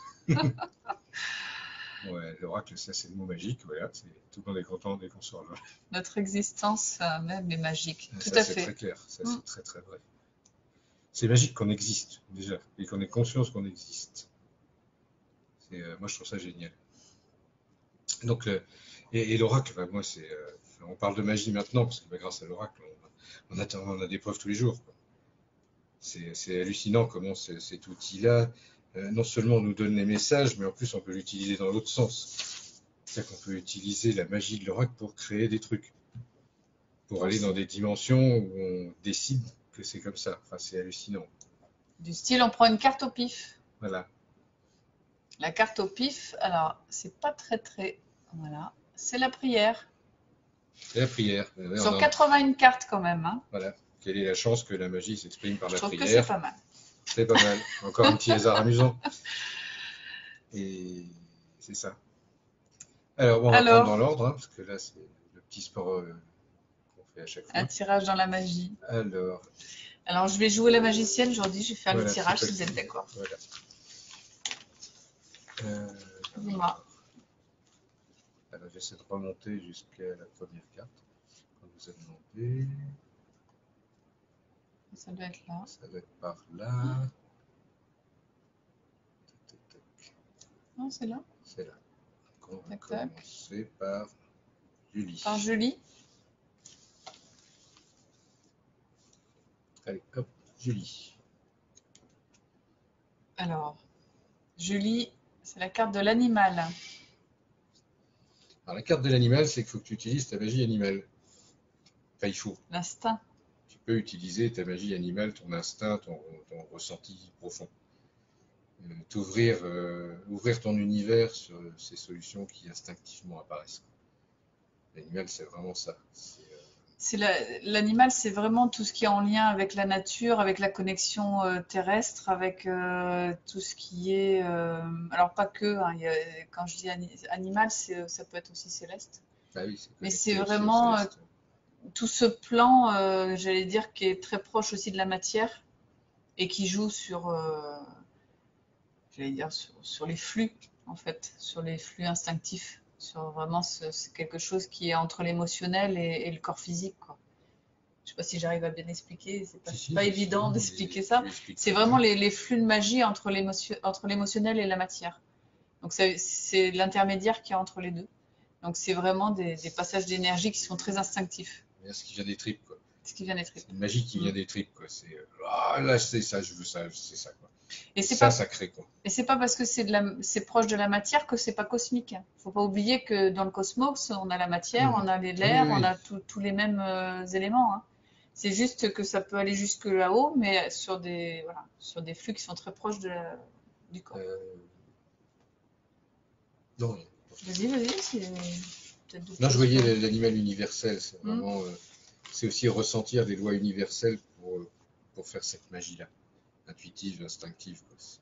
Ouais, l'oracle, ça c'est le mot magique. Voilà, tout le monde est content dès qu'on sort là. Notre existence euh, même est magique. Ça, tout à fait. C'est très clair, ça mm. c'est très très vrai. C'est magique qu'on existe déjà et qu'on ait conscience qu'on existe. Euh, moi, je trouve ça génial. Donc, euh, et, et l'oracle, bah, moi, c'est, euh, on parle de magie maintenant parce que bah, grâce à l'oracle, on, on, a, on a des preuves tous les jours. C'est hallucinant comment cet outil-là, euh, non seulement nous donne les messages, mais en plus, on peut l'utiliser dans l'autre sens. C'est-à-dire qu'on peut utiliser la magie de l'oracle pour créer des trucs, pour aller dans des dimensions où on décide que c'est comme ça. Enfin, c'est hallucinant. Du style, on prend une carte au pif. Voilà. La carte au pif, alors, c'est pas très très... Voilà, c'est la prière. C'est la prière. Ouais, sur quatre-vingt-un cartes quand même. Hein. Voilà. Quelle est la chance que la magie s'exprime par Je la trouve prière? Que c'est pas mal. C'est pas mal. Encore un petit hasard amusant. Et c'est ça. Alors, bon, on va alors, prendre dans l'ordre, hein, parce que là, c'est le petit sport euh, qu'on fait à chaque fois. Un tirage dans la magie. Alors... Alors, je vais jouer la magicienne aujourd'hui. Je vais faire voilà, le tirage si vous êtes d'accord. Voilà. Euh, Dis-moi. Alors, j'essaie de remonter jusqu'à la première carte. On vous a demandé. Ça doit être là. Ça doit être par là. Tac, tac, tac. Non, c'est là. C'est là. Donc, on va tac, commencer tac. par Julie. Par Julie. Allez, hop, Julie. Alors, Julie, c'est la carte de l'animal. Alors, la carte de l'animal, c'est qu'il faut que tu utilises ta magie animale. Enfin, il faut. L'instinct. Tu peux utiliser ta magie animale, ton instinct, ton, ton ressenti profond. Euh, T'ouvrir, euh, ouvrir ton univers sur ces solutions qui instinctivement apparaissent. L'animal, c'est vraiment ça. L'animal, c'est vraiment tout ce qui est en lien avec la nature, avec la connexion euh, terrestre, avec euh, tout ce qui est... Euh, alors, pas que, hein, y a, quand je dis animal, ça peut être aussi céleste. Ah oui, mais c'est vraiment euh, tout ce plan, euh, j'allais dire, qui est très proche aussi de la matière et qui joue sur, euh, j'allais dire, sur, sur les flux, en fait, sur les flux instinctifs. Sur vraiment c'est quelque chose qui est entre l'émotionnel et, et le corps physique, quoi. Je sais pas si j'arrive à bien expliquer, c'est pas, si, pas si, évident si, d'expliquer ça. C'est vraiment les, les flux de magie entre l'émotionnel et la matière. Donc c'est l'intermédiaire qui est entre les deux. Donc c'est vraiment des, des passages d'énergie qui sont très instinctifs. Ce qui vient des tripes, quoi. Ce qui vient des tripes. C'est une magie qui vient mmh. des tripes, quoi. C'est ah, là c'est ça, je veux ça, c'est ça, quoi. Et c'est ça, pas, ça crée quoi. Et c'est pas parce que c'est proche de la matière que c'est pas cosmique. Faut pas oublier que dans le cosmos, on a la matière, mmh. on a l'air, oui, oui. on a tous les mêmes euh, éléments. Hein. C'est juste que ça peut aller jusque là-haut, mais sur des, voilà, sur des flux qui sont très proches de la, du corps. Euh... Non. Vas-y, vas-y. Non, je voyais l'animal universel. C'est vraiment, mmh. euh, c'est aussi ressentir des lois universelles pour, pour faire cette magie-là. intuitive, instinctive, quoi. C'est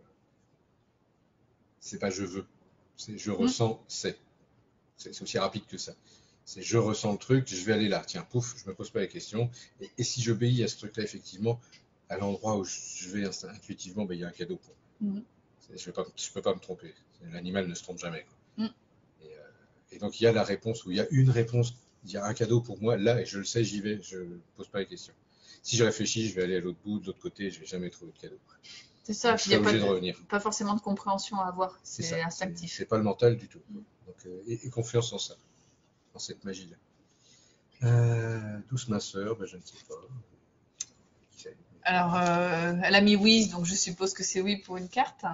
c'est pas je veux, c'est je Mm. ressens, c'est. C'est aussi rapide que ça. C'est je ressens le truc, je vais aller là, tiens, pouf, je me pose pas la question. Et, et si j'obéis à ce truc-là, effectivement, à l'endroit où je vais intuitivement, ben, il y a un cadeau. Quoi. Mm. Je ne peux, peux pas me tromper. L'animal ne se trompe jamais. Quoi. Mm. Et, euh, et donc il y a la réponse, où il y a une réponse, il y a un cadeau pour moi, là, et je le sais, j'y vais, je ne pose pas la question. Si je réfléchis, je vais aller à l'autre bout, de l'autre côté, je ne vais jamais trouver de cadeau. C'est ça, Donc, je il n'y serai a pas, obligé de de, revenir. pas forcément de compréhension à avoir, C'est c'est ça. instinctif. C'est pas le mental du tout. Mm. Donc, euh, et, et confiance en ça, en cette magie-là. Euh, douce minceur, ben, je ne sais pas. Qui c'est? Alors, euh, elle a mis oui, donc je suppose que c'est oui pour une carte.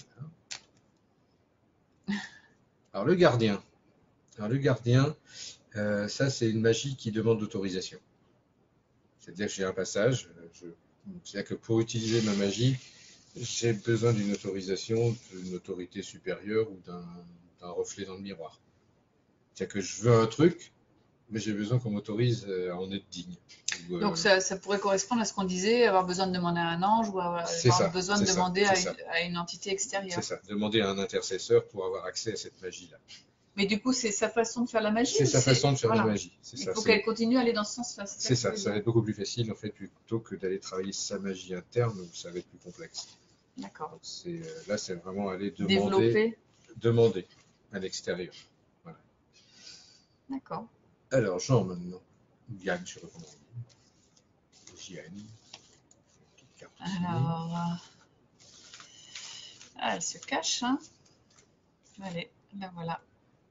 Alors le gardien. Alors le gardien, euh, ça c'est une magie qui demande l'autorisation. C'est-à-dire que j'ai un passage, je- c'est-à-dire que pour utiliser ma magie, j'ai besoin d'une autorisation, d'une autorité supérieure ou d'un d'un reflet dans le miroir. C'est-à-dire que je veux un truc, mais j'ai besoin qu'on m'autorise à en être digne. Ou, euh, Donc, ça, ça pourrait correspondre à ce qu'on disait, avoir besoin de demander à un ange ou avoir C'est ça, besoin c'est de ça, demander à c'est une, ça. à une entité extérieure. C'est ça, demander à un intercesseur pour avoir accès à cette magie-là. Mais du coup, c'est sa façon de faire la magie C'est ou sa c'est- façon de faire voilà. la magie. C'est Il ça. faut c'est- qu'elle continue à aller dans ce sens-là. C'est ça, que je ça veux va dire. être beaucoup plus facile en fait plutôt que d'aller travailler sa magie interne où ça va être plus complexe. D'accord. Donc, c'est, euh, là, c'est vraiment aller demander, Développer. demander à l'extérieur. Voilà. D'accord. Alors, Jean maintenant. Yann, je recommande. Yann. Petite carte aussi. Alors, euh, ah, elle se cache, hein. Allez, la voilà.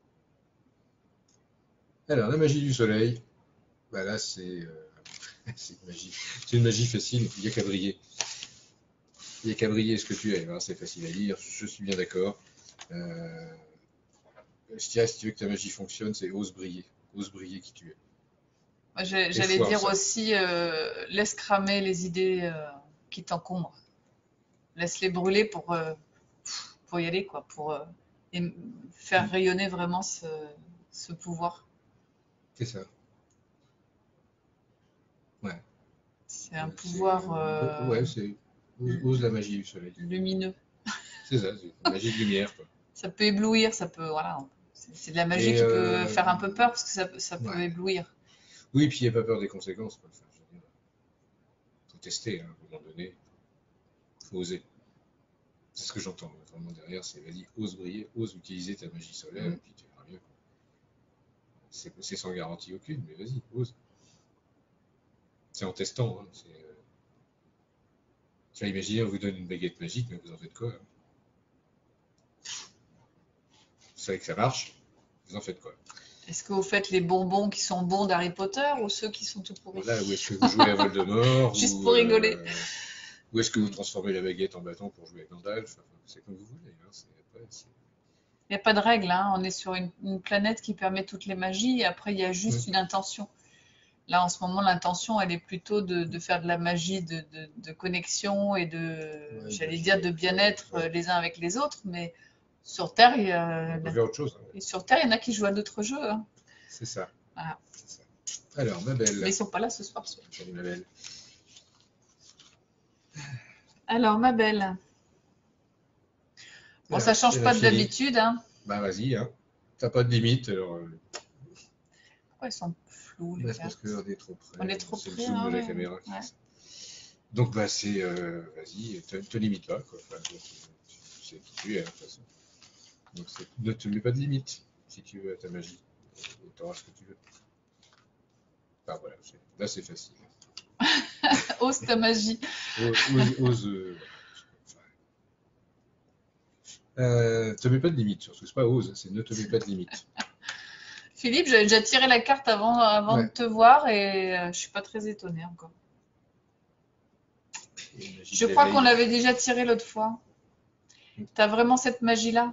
Alors, la magie du soleil. Bah là, c'est euh, c'est une magie. C'est une magie facile. Il n'y a qu'à briller. Il n'y a qu'à briller ce que tu es. Alors, c'est facile à lire. Je suis bien d'accord. Euh, je dirais, si tu veux que ta magie fonctionne, c'est ose briller. Ose briller qui tu es. Moi, j'ai- Et J'allais foire dire ça. aussi, euh, laisse cramer les idées euh, qui t'encombrent. Laisse-les brûler pour, euh, pour y aller, quoi, pour euh, et faire Mm. rayonner vraiment ce, ce pouvoir. C'est ça. Ouais. C'est un Euh, c'est- pouvoir euh, Ouais, c'est ose, ose la magie du soleil. lumineux. C'est ça, c'est une magie de lumière, quoi. Ça peut éblouir, ça peut, voilà. C'est c'est de la magie Et qui euh, peut faire un peu peur parce que ça, ça peut ouais. éblouir. Oui, puis il n'y a pas peur des conséquences, quoi. Enfin, je veux dire, faut tester, hein, à un moment donné. Faut oser. C'est ce que j'entends vraiment derrière, c'est vas-y, ose briller, ose utiliser ta magie solaire, Mm. et puis tu verras bien. C'est c'est sans garantie aucune, mais vas-y, ose. C'est en testant. Hein, c'est, euh, tu vas imaginer, on vous donne une baguette magique, mais vous en faites quoi? Hein? Vous savez que ça marche, vous en faites quoi? Est-ce que vous faites les bonbons qui sont bons d'Harry Potter ou ceux qui sont tout pourris? Là, où est-ce que vous jouez à Voldemort? Juste ou, pour rigoler. euh, Ou est-ce que vous transformez la baguette en bâton pour jouer avec Gandalf? Enfin, c'est comme vous voulez. Hein, c'est, après, c'est... Il n'y a pas de règle, hein. On est sur une, une planète qui permet toutes les magies et après il y a juste Mm. une intention. Là en ce moment l'intention elle est plutôt de, de faire de la magie de, de- de connexion et de, Ouais, j'allais magie, dire, de ouais, bien-être ouais. euh, les uns avec les autres, mais sur Terre il y a, On peut faire autre chose. Hein. et sur Terre il y en a qui jouent à d'autres jeux, hein. C'est ça. Voilà. C'est ça. Alors, ma belle. Mais ils sont pas là ce soir. Salut, ma belle. Alors ma belle, bon Alors, ça change c'est pas de l'infini. d'habitude, hein. Bah, vas-y, hein. T'as pas de limite. Alors, euh, Pourquoi ils sont flous les bah, c'est parce cartes? qu'on est trop près. On est trop C'est le près, zoom hein, de la ouais. caméra qui Ouais. fait ça. Donc, bah, c'est. euh, vas-y, te, te limite pas, quoi. Enfin, tu, tu- tu sais qui tu es, hein, de toute façon. Donc, c'est- ne te mets pas de limite si tu veux à ta magie. Et t'auras ce que tu veux. Enfin, voilà. c'est- Là, c'est facile. Ose ta magie. Ose. ose, ose, euh, euh, te mets pas de limite, surtout. C'est pas ose, c'est ne te mets pas de limite. Philippe, j'avais déjà tiré la carte avant, avant Ouais. de te voir et euh, je suis pas très étonnée encore. Et la magie Je de crois l'éveil. qu'on l'avait déjà tiré l'autre fois. Mm. T'as vraiment cette magie-là?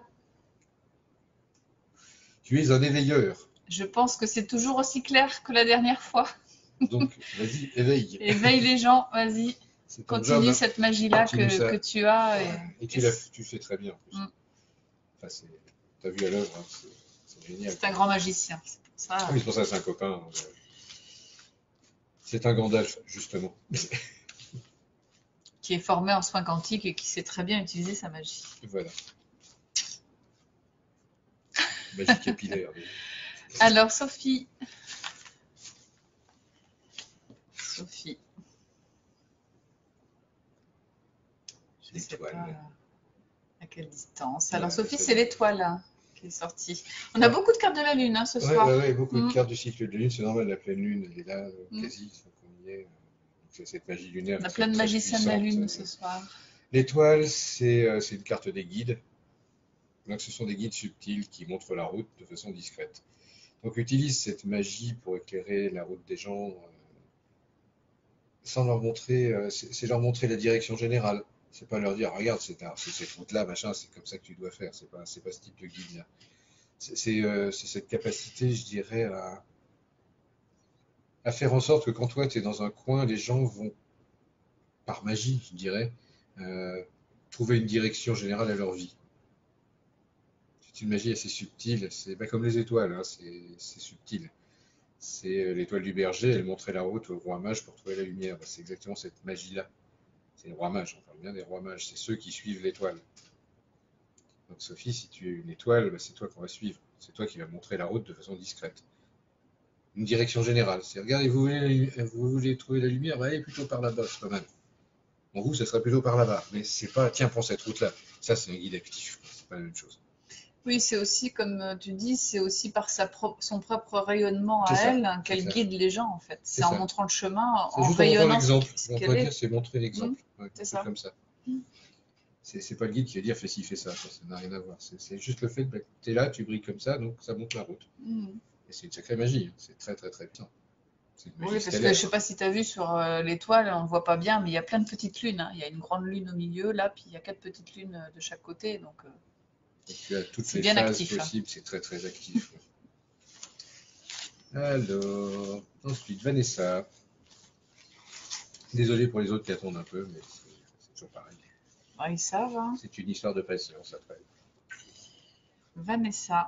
Tu es un éveilleur. Je pense que c'est toujours aussi clair que la dernière fois. Donc, vas-y, éveille. Éveille les gens, vas-y, C'est ton continue job. cette magie-là Continue que, ça. que tu as. Et, Ouais. Et tu, et l'as- c'est tu fais très bien en plus. Mm. Enfin, c'est, t'as vu à l'œuvre, hein, c'est, c'est génial. c'est un grand magicien. C'est pour ça. Ah oui, c'est pour ça que c'est un copain. hein, euh. C'est un Gandalf, justement. qui est formé en soins quantiques et qui sait très bien utiliser sa magie. Voilà. Magie capillaire. Alors, Sophie. Sophie. Je ne sais pas à quelle distance. Alors, ouais, Sophie, c'est l'étoile hein, qui est sortie. On a beaucoup de cartes de la Lune hein, ce ouais, soir. Oui, ouais, beaucoup mmh. de cartes du cycle de Lune. C'est normal, la pleine Lune, elle est là, mmh. quasi. Donc on y est. C'est cette magie lunaire. On a plein de magiciens de la Lune ce soir. L'étoile, c'est euh, une carte des guides. Donc, ce sont des guides subtils qui montrent la route de façon discrète. Donc, utilise cette magie pour éclairer la route des gens, euh, sans leur montrer, euh, c'est leur montrer la direction générale. C'est pas leur dire, regarde, c'est cette route-là, machin, c'est comme ça que tu dois faire. C'est pas, c'est pas ce type de guide-là. C'est euh, cette capacité, je dirais, à, à faire en sorte que quand toi, tu es dans un coin, les gens vont, par magie, je dirais, euh, trouver une direction générale à leur vie. C'est une magie assez subtile, c'est bah, comme les étoiles, hein, c'est subtil. C'est l'étoile du berger, elle montrait la route au roi mage pour trouver la lumière. Bah, c'est exactement cette magie-là. C'est les rois mages, on parle bien des rois mages, c'est ceux qui suivent l'étoile. Donc Sophie, si tu es une étoile, bah, c'est toi qu'on va suivre. C'est toi qui vas montrer la route de façon discrète. Une direction générale. C'est regardez, vous voulez, vous voulez trouver la lumière, bah, allez plutôt par là-bas, c'est pas mal. Bon, vous, ça sera plutôt par là-bas. Mais c'est pas, tiens, prends cette route-là. Ça, c'est un guide actif. C'est pas la même chose. Oui, c'est aussi, comme tu dis, c'est aussi par sa propre, son propre rayonnement à elle hein, qu'elle guide les gens, en fait. C'est en ça. montrant le chemin, en juste rayonnant l'exemple. On pourrait dire, c'est montrer l'exemple. Mmh, ouais, c'est ça. Comme ça. Mmh. C'est pas le guide qui va dire, fais ci, fais ça. Ça n'a rien à voir. C'est juste le fait que bah, tu es là, tu brilles comme ça, donc ça montre la route. Mmh. Et c'est une sacrée magie. C'est très, très, très bien. Oui, parce que je ne sais pas si tu as vu sur euh, l'étoile, on ne voit pas bien, mais il y a plein de petites lunes. Hein. Il y a une grande lune au milieu, là, puis il y a quatre petites lunes de chaque côté. Donc, euh, donc tu as toutes les bien phases actif, possibles, c'est très très actif. Alors, ensuite, Vanessa. Désolé pour les autres qui attendent un peu, mais c'est toujours pareil. Ah, ils savent. Hein. C'est une histoire de patience après. Vanessa.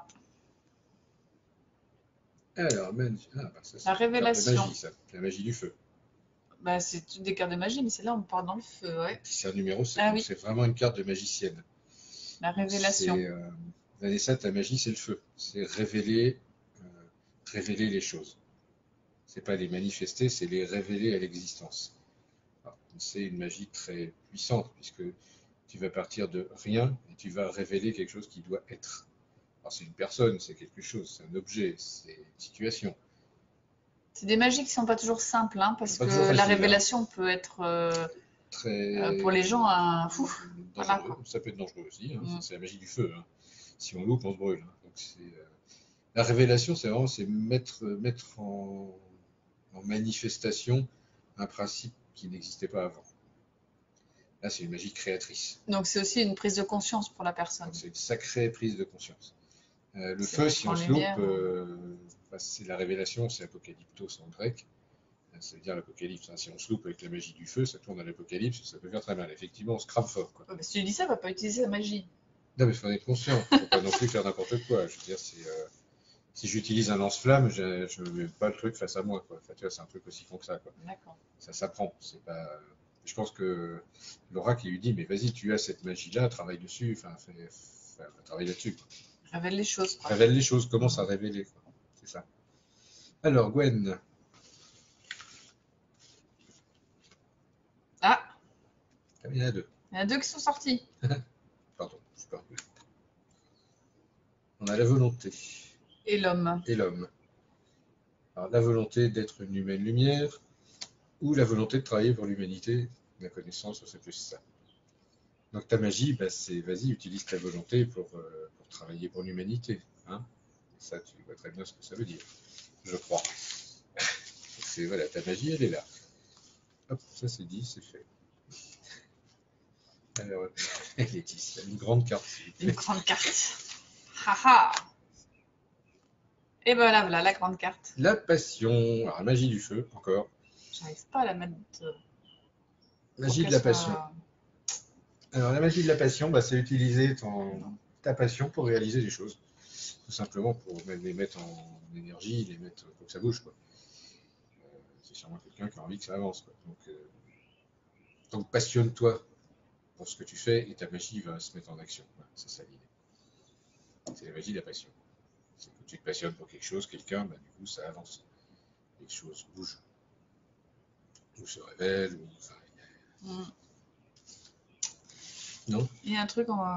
Alors, magie. Ah, bah ça, la révélation. La magie, ça. La magie du feu. Bah, c'est une des cartes de magie, mais c'est là on part dans le feu, ouais. C'est un numéro, c'est ah, oui. vraiment une carte de magicienne. La révélation. Euh, Vanessa, ta magie, c'est le feu. C'est révéler, euh, révéler les choses. C'est pas les manifester, c'est les révéler à l'existence. C'est une magie très puissante, puisque tu vas partir de rien et tu vas révéler quelque chose qui doit être. Alors c'est une personne, c'est quelque chose, c'est un objet, c'est une situation. C'est des magies qui ne sont pas toujours simples, hein, parce que facile, la révélation hein. peut être, euh, très... euh, pour les gens, un fou. Voilà. Ça peut être dangereux aussi, hein. mm. C'est la magie du feu. Hein. Si on loupe, on se brûle. Hein. Donc euh... La révélation, c'est vraiment mettre, mettre en, en manifestation un principe qui n'existait pas avant. Là, c'est une magie créatrice. Donc, c'est aussi une prise de conscience pour la personne. C'est une sacrée prise de conscience. Euh, le feu, si on se loupe, euh, bah, c'est la révélation, c'est apocalyptos en grec. Ça veut dire l'apocalypse. Hein. Si on se loupe avec la magie du feu, ça tourne à l'apocalypse, ça peut faire très mal. Effectivement, on se crame fort. Quoi. Ouais, bah, si tu dis ça, on ne va pas utiliser la magie. Non, mais il faut en être conscient. Il ne faut pas non plus faire n'importe quoi. Je veux dire, c'est... Euh, si j'utilise un lance-flamme, je ne mets pas le truc face à moi. Quoi. Enfin, tu vois, c'est un truc aussi con que ça. D'accord. Ça s'apprend. C'est pas... Je pense que l'oracle lui dit, mais vas-y, tu as cette magie-là, travaille dessus, enfin, fais, fais, travaille là-dessus. Révèle les choses. Quoi. Révèle les choses, commence à révéler. C'est ça. Alors, Gwen. Ah. Il y en a deux. Il y en a deux qui sont sortis. Pardon, je suis pas un peu. On a la volonté. Et l'homme. Et l'homme. Alors, la volonté d'être une humaine lumière ou la volonté de travailler pour l'humanité, la connaissance, c'est plus ça. Donc ta magie, bah, c'est vas-y, utilise ta volonté pour, euh, pour travailler pour l'humanité. Hein. Ça, tu vois très bien ce que ça veut dire, je crois. C'est voilà, ta magie, elle est là. Hop, ça c'est dit, c'est fait. Alors, Laetitia, une grande carte. Une grande carte. Haha. Et ben là, voilà la grande carte. La passion. Alors, la magie du feu, encore. J'arrive pas à la mettre. De... Magie de la passion. Soit... Alors, la magie de la passion, bah, c'est utiliser ton, ta passion pour réaliser des choses. Tout simplement pour même les mettre en énergie, les mettre pour que ça bouge. Euh, c'est sûrement quelqu'un qui a envie que ça avance. Quoi. Donc, euh, Donc passionne-toi pour ce que tu fais et ta magie va se mettre en action. Voilà, c'est ça l'idée. C'est la magie de la passion. C'est que tu te passionnes pour quelque chose, quelqu'un, bah, du coup ça avance. Les choses bougent, ou se révèlent, ou... Enfin, Mm. non? Il y a un truc en,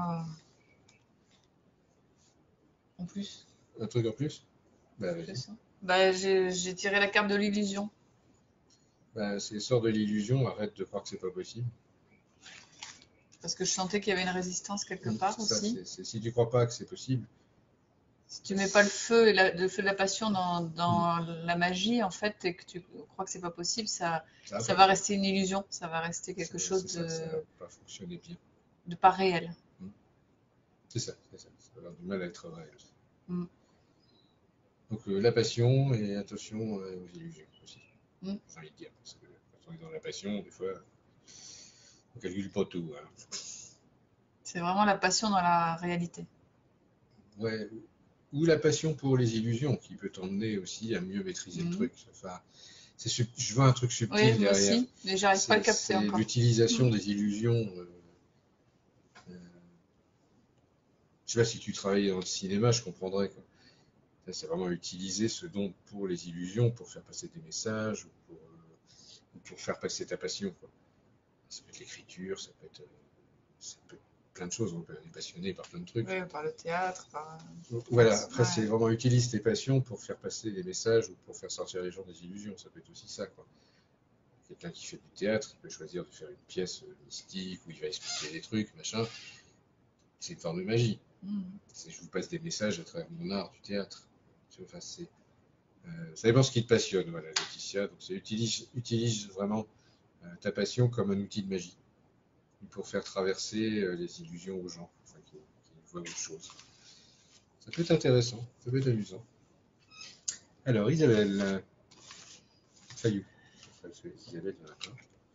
en plus. Un truc en plus? Bah C'est vas-y. ça. Bah, j'ai j'ai tiré la carte de l'illusion. Bah, c'est sort de l'illusion, arrête de croire que c'est pas possible. Parce que je sentais qu'il y avait une résistance quelque Mm, part c'est ça, aussi. c'est- c'est- si tu crois pas que c'est possible, Si tu mets pas le feu et la- le feu de la passion dans, mm, dans la magie, en fait, et que tu crois que c'est pas possible, ça, ça va ça pas va le faire. rester une illusion. Ça va rester quelque C'est chose c'est ça, ça va de, pas fonctionner bien. de pas réel. Mm. C'est ça, c'est ça. Ça va avoir du mal à être réel. Mm. Donc euh, la passion et attention euh, aux illusions aussi. Mm. J'ai envie de dire, parce que quand on est dans la passion, des fois, on calcule pas tout. Hein. C'est vraiment la passion dans la réalité. Ouais. Ou la passion pour les illusions qui peut t'emmener aussi à mieux maîtriser le Mm. truc. Enfin, c'est sub- je vois un truc Oui, subtil moi derrière. aussi, mais j'arrive pas à C'est le capter c'est encore. l'utilisation Mm. des illusions. euh, euh, je sais pas si tu travaillais dans le cinéma, je comprendrais quoi. Ça, c'est vraiment utiliser ce don pour les illusions, pour faire passer des messages, ou pour, euh, ou pour faire passer ta passion, quoi. Ça peut être l'écriture, ça peut être, euh, ça peut être plein de choses. On peut être passionné par plein de trucs. Oui, par le théâtre, par... Donc, voilà, après, Ouais. c'est vraiment utilise tes passions pour faire passer des messages ou pour faire sortir les gens des illusions. Ça peut être aussi ça, quoi. Quelqu'un qui fait du théâtre, il peut choisir de faire une pièce euh, mystique où il va expliquer des trucs, machin. C'est une forme de magie. Mm. C'est je vous passe des messages à travers mon art du théâtre. Enfin, c'est, euh, ça dépend ce qui te passionne, voilà, Laetitia. Donc, c'est utilise, utilise vraiment euh, ta passion comme un outil de magie pour faire traverser euh, les illusions aux gens, enfin, qui, qui voient autre chose. Ça peut être intéressant, ça peut être amusant. Alors, Isabelle, euh, Fayou. Parce que Isabelle, il y en a plein.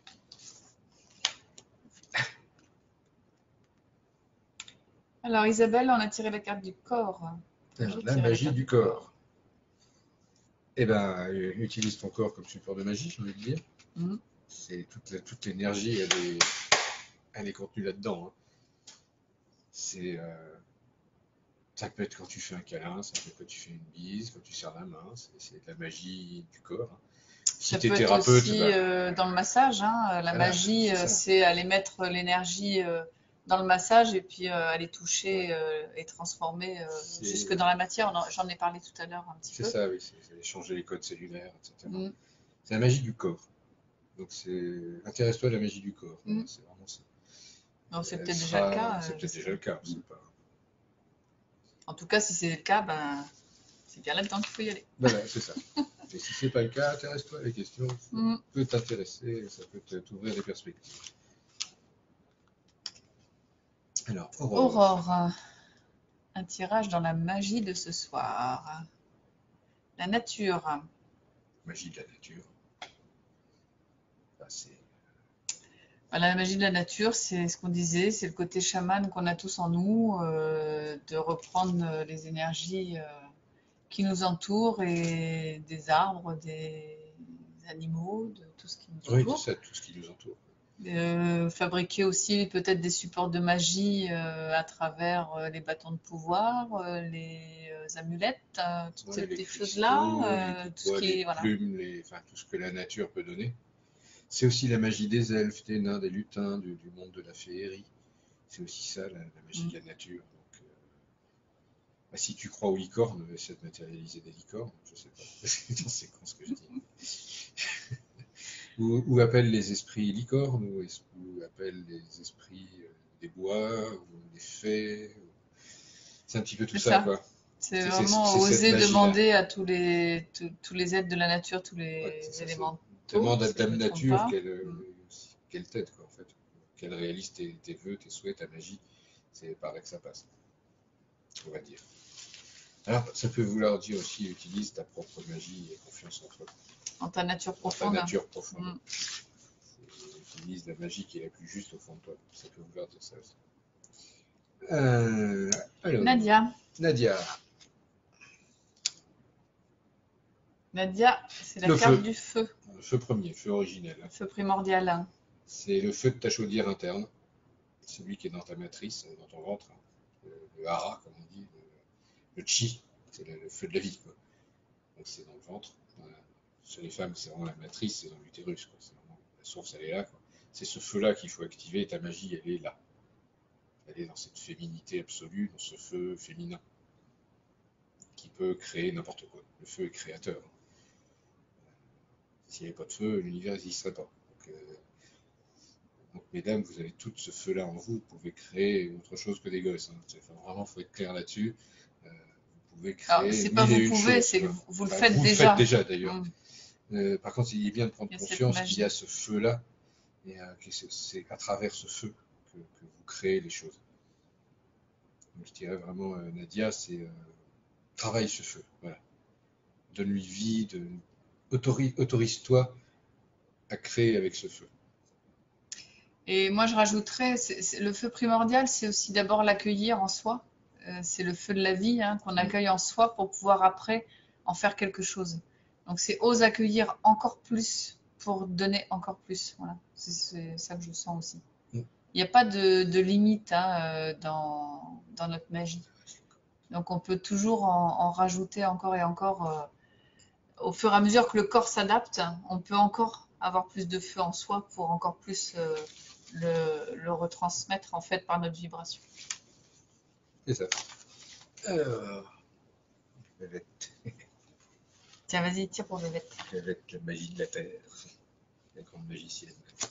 Alors, Isabelle, on a tiré la carte du corps. Alors, J'ai la tiré la magie carte du corps. Eh ben, euh, utilise ton corps comme support de magie, j'ai envie de dire. Mm. C'est toute, la- toute l'énergie, elle est, elle est contenue là-dedans. Hein. C'est, euh, ça peut être quand tu fais un câlin, ça peut être quand tu fais une bise, quand tu serres la main. C'est, c'est de la magie du corps. Hein. Si Ça tu es peut être thérapeute, aussi bah, euh, dans le massage, hein. La voilà, magie, c'est euh, ça. c'est aller mettre l'énergie euh, dans le massage et puis euh, aller toucher euh, et transformer euh, C'est- jusque dans la matière. On en- J'en ai parlé tout à l'heure un petit C'est peu. ça, oui, c'est, c'est changer les codes cellulaires, et cetera. Mm. C'est la magie du corps. Donc, c'est, intéresse-toi à la magie du corps. Voilà, Mm. c'est vraiment ça. Donc c'est Elle peut-être déjà sera- le cas. C'est euh, je peut-être sais déjà pas. le cas. Mm. C'est pas... En tout cas, si c'est le cas, ben, c'est bien là-dedans qu'il faut y aller. Voilà, c'est ça. Et si c'est pas le cas, intéresse-toi à la question. Ça Mm. peut t'intéresser, ça peut te- t'ouvrir des perspectives. Alors, Aurore. Aurore, un tirage dans la magie de ce soir. La nature. Magie de la nature. Enfin, c'est... Voilà, la magie de la nature, c'est ce qu'on disait, c'est le côté chaman qu'on a tous en nous, euh, de reprendre euh, les énergies euh, qui nous entourent et des arbres, des animaux, de tout ce qui nous Oui, c'est entoure. ça, tout ce qui nous entoure. Euh, fabriquer aussi peut-être des supports de magie euh, à travers euh, les bâtons de pouvoir, euh, les euh, amulettes, euh, toutes Ouais, ces les petites cristaux, choses-là, les euh, bouts de tout ce bois, qui les est, voilà. plumes, les... Enfin, tout ce que la nature peut donner. C'est aussi la magie des elfes, des nains, des lutins, du, du monde de la féerie. C'est aussi ça, la, la magie Mm. de la nature. Donc, euh, bah, si tu crois aux licornes, essaie de matérialiser des licornes. Je sais pas. C'est con ce que je dis. Ou, ou appelle les esprits licornes, ou, es- ou appelle les esprits euh, des bois, ou des fées. ou- C'est un petit peu tout C'est ça, ça. quoi. C'est C'est c'est- vraiment c'est cette oser magie-là. demander à tous les, tous, tous les êtres de la nature, tous Ouais, les c'est ça, c'est élémentaux, demande à si je Dame me trompe Nature pas. qu'elle Mm. euh, qu'elle t'aide, quoi, en fait. Qu'elle réalise tes, tes vœux, tes souhaits, ta magie. C'est par là que ça passe, on va dire. Alors, ça peut vouloir dire aussi, utilise ta propre magie et confiance en toi, En ta nature en ta profonde. nature profonde. Mm. C'est- Utilise la magie qui est la plus juste au fond de toi. Ça peut vouloir dire ça aussi. Euh, alors, Nadia. Nadia, Nadia, c'est la le carte feu. du feu, Feu premier, feu originel. le feu primordial. C'est le feu de ta chaudière interne, celui qui est dans ta matrice, dans ton ventre, hein. le, le hara, comme on dit, le, le chi, c'est le, le feu de la vie, quoi. Donc c'est dans le ventre. Voilà. Chez les femmes, c'est vraiment la matrice, c'est dans l'utérus, quoi. C'est vraiment, la source, elle est là, quoi. C'est ce feu-là qu'il faut activer, et ta magie, elle est là. Elle est dans cette féminité absolue, dans ce feu féminin, qui peut créer n'importe quoi. Le feu est créateur. S'il n'y avait pas de feu, l'univers n'existerait pas. Donc, euh, donc, mesdames, vous avez tout ce feu-là en vous, vous pouvez créer autre chose que des gosses, hein. Enfin, vraiment, il faut être clair là-dessus. Euh, vous pouvez Alors, créer c'est mille pas et vous une pouvez, choses, c'est que quoi. vous, vous le Enfin, faites vous le déjà. faites déjà, d'ailleurs. Mm. Euh, par contre, il est bien de prendre Il y a cette conscience qu'il y a magie. ce feu-là, et euh, que c'est c'est à travers ce feu que, que vous créez les choses. Donc, je dirais vraiment, euh, Nadia, c'est euh, travaille ce feu, voilà. Donne-lui vie, de, autorise, autorise-toi à créer avec ce feu. Et moi, je rajouterais, c'est- c'est- le feu primordial, c'est aussi d'abord l'accueillir en soi. Euh, c'est le feu de la vie, hein, qu'on Mm. accueille en soi pour pouvoir après en faire quelque chose. Donc, c'est ose accueillir encore plus pour donner encore plus. Voilà, c'est c'est ça que je sens aussi. Mm. Il n'y a pas de, de limite, hein, euh, dans, dans notre magie. Donc, on peut toujours en, en rajouter encore et encore. euh, au fur et à mesure que le corps s'adapte, on peut encore avoir plus de feu en soi pour encore plus euh, le, le retransmettre en fait par notre vibration. C'est ça. Alors, Vivette, Tiens, vas-y, tire pour Vivette. Vivette, la magie de la Terre, la grande magicienne.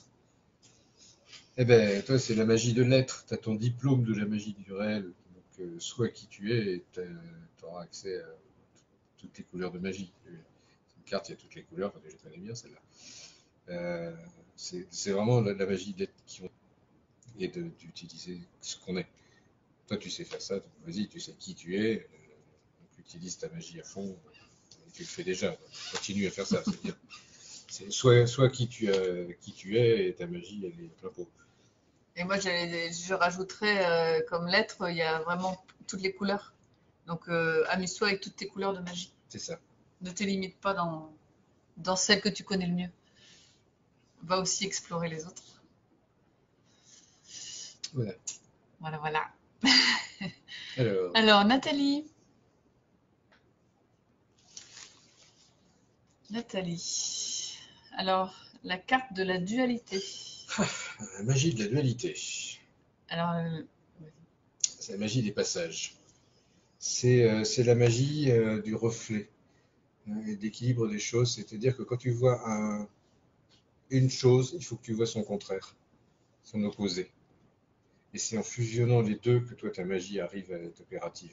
Eh ben, toi, c'est la magie de l'être. Tu as ton diplôme de la magie du réel. Donc, euh, sois qui tu es et tu auras accès à toutes les couleurs de magie. C'est une carte, il y a toutes les couleurs, enfin, je connais bien celle-là. Euh, c'est c'est vraiment la, la magie d'être qui on est et de- d'utiliser ce qu'on est. Toi, tu sais faire ça, donc vas-y, tu sais qui tu es, euh, donc utilise ta magie à fond, et tu le fais déjà. Donc, continue à faire ça, c'est bien. C'est soit, soit qui tu, as, qui tu es et ta magie, elle est plein pot. Et moi, j'allais- je rajouterais euh, comme lettre, il y a vraiment toutes les couleurs. Donc, euh, amuse-toi avec toutes tes couleurs de magie. C'est ça. Ne te limite pas dans, dans celle que tu connais le mieux. Va aussi explorer les autres. Voilà. Voilà, voilà. Alors, Alors, Nathalie. Nathalie. Alors, la carte de la dualité. la magie de la dualité. Alors, euh, C'est la magie des passages. C'est euh, c'est la magie euh, du reflet, hein, et d'équilibre des choses. C'est-à-dire que quand tu vois un- une chose, il faut que tu vois son contraire, son opposé. Et c'est en fusionnant les deux que toi, ta magie arrive à être opérative.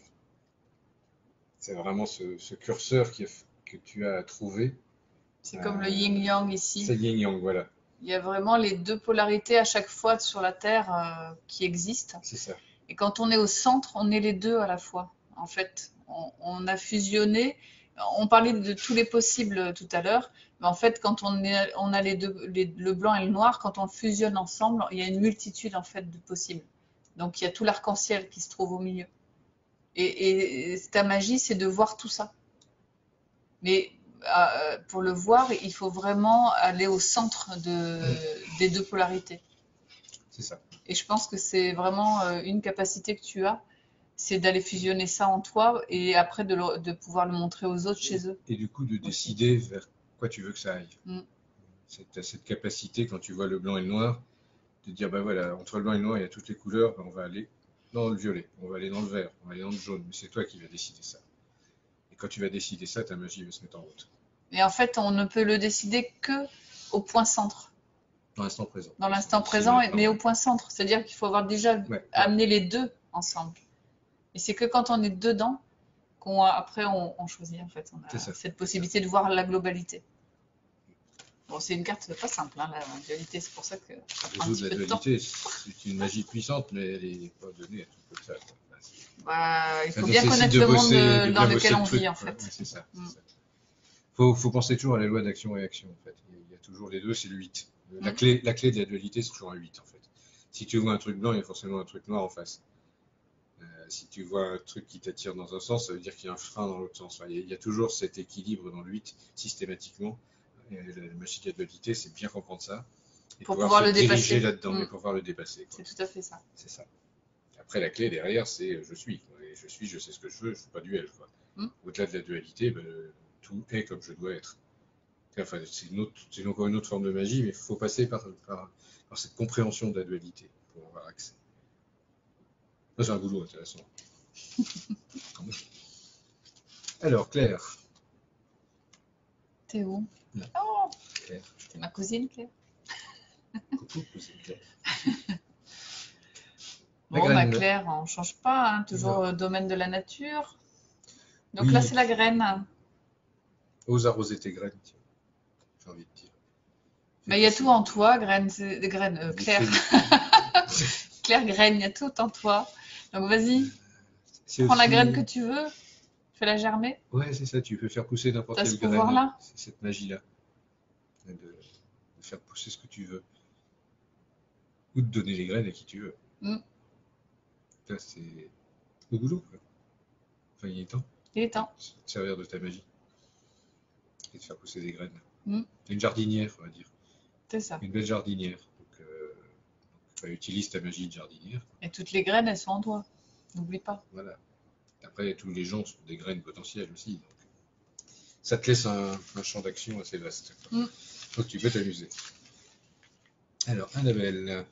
C'est vraiment ce, ce curseur qui a- que tu as à trouver. c'est comme le Euh, yin-yang ici. c'est yin-yang, voilà. Il y a vraiment les deux polarités à chaque fois sur la Terre euh, qui existent. C'est ça. Et quand on est au centre, on est les deux à la fois. En fait, on, on a fusionné. On parlait de tous les possibles tout à l'heure, mais en fait, quand on, est, on a les deux, les- le blanc et le noir, quand on fusionne ensemble, il y a une multitude en fait de possibles. Donc il y a tout l'arc-en-ciel qui se trouve au milieu. Et, et ta magie, c'est de voir tout ça. Mais euh, pour le voir, il faut vraiment aller au centre de, des deux polarités. C'est ça. Et je pense que c'est vraiment euh, une capacité que tu as, c'est d'aller fusionner ça en toi et après de, le- de pouvoir le montrer aux autres chez eux. Et du coup, de Aussi. décider vers quoi tu veux que ça aille. Mm. C'est cette capacité, quand tu vois le blanc et le noir, de dire, bah voilà, entre le blanc et le noir, il y a toutes les couleurs, bah, on va aller dans le violet, on va aller dans le vert, on va aller dans le jaune, mais c'est toi qui vas décider ça. Et quand tu vas décider ça, ta magie va se mettre en route. Et en fait, on ne peut le décider que au point centre, Dans l'instant présent. dans l'instant Ici, présent, maintenant. mais au point centre. C'est-à-dire qu'il faut avoir déjà Ouais, ouais. amené les deux ensemble. Et c'est que quand on est dedans qu'on après on, on choisit en fait. On a C'est ça. cette possibilité de voir la globalité. Bon, c'est une carte pas simple, hein, la dualité, c'est pour ça que ça prend un Résoudre petit la peu de temps. dualité, c'est une magie puissante, mais elle n'est pas donnée à tout comme ça, quoi. Enfin, c'est- Bah, il ça faut bien nécessite connaître de le monde bosser- euh, de dans bien lequel bosser on le truc, vit en quoi. fait. Ouais, c'est ça. c'est Mm. ça. Faut, faut penser toujours à la loi d'action-réaction, en fait. Il y a toujours les deux, c'est le huit. La, Mm. clé, la clé de la dualité, c'est toujours un huit, en fait. Si tu vois un truc blanc, il y a forcément un truc noir en face. Euh, si tu vois un truc qui t'attire dans un sens, ça veut dire qu'il y a un frein dans l'autre sens. Enfin, il, y a, il y a toujours cet équilibre dans le huit, systématiquement. Et la magie de la dualité, c'est bien comprendre ça. Et Pour pouvoir pouvoir se le diriger dépasser. là-dedans, et Mm. pouvoir le dépasser, quoi. C'est tout à fait ça. C'est ça. Après, la clé derrière, c'est euh, je suis, quoi. Et je suis, je sais ce que je veux, je ne suis pas duel, quoi. Mm. Au-delà de la dualité, ben, tout est comme je dois être. Enfin, c'est une autre, c'est encore une autre forme de magie, mais il faut passer par, par, par cette compréhension de la dualité pour avoir accès. Ça, c'est un boulot intéressant. Quand même. Alors, Claire. T'es où? Là. Oh, Claire. c'est ma cousine, Claire. Coucou, cousine Claire. La Bon, bah graine. Claire, on change pas, hein, toujours Non. euh, domaine de la nature. Donc Oui. là, c'est la graine. Ose arroser tes graines, tiens. J'ai envie de dire. Bah, il y a tout en toi, graine, c'est- des graines, euh, Claire. Claire graine, il y a tout en toi. Donc vas-y, C'est prends la aussi- graine que tu veux, fais-la germer. Ouais, c'est ça, tu peux faire pousser n'importe T'as quelle ce graine. pouvoir-là. C'est cette magie-là. De, de faire pousser ce que tu veux. Ou de donner les graines à qui tu veux. Mm. Ça, c'est au boulot, quoi. Enfin, il est temps Il est temps. de se servir de ta magie. Et de faire pousser des graines. Mm. Une jardinière, on va dire. C'est ça. Une belle jardinière. Donc, euh, enfin, utilise ta magie de jardinière. Et toutes les graines, elles sont en toi. N'oublie pas. Voilà. Après, tous les gens sont des graines potentielles aussi. Donc, ça te laisse un, un champ d'action assez vaste, quoi. Mm. Donc tu peux t'amuser. Alors, Annabelle.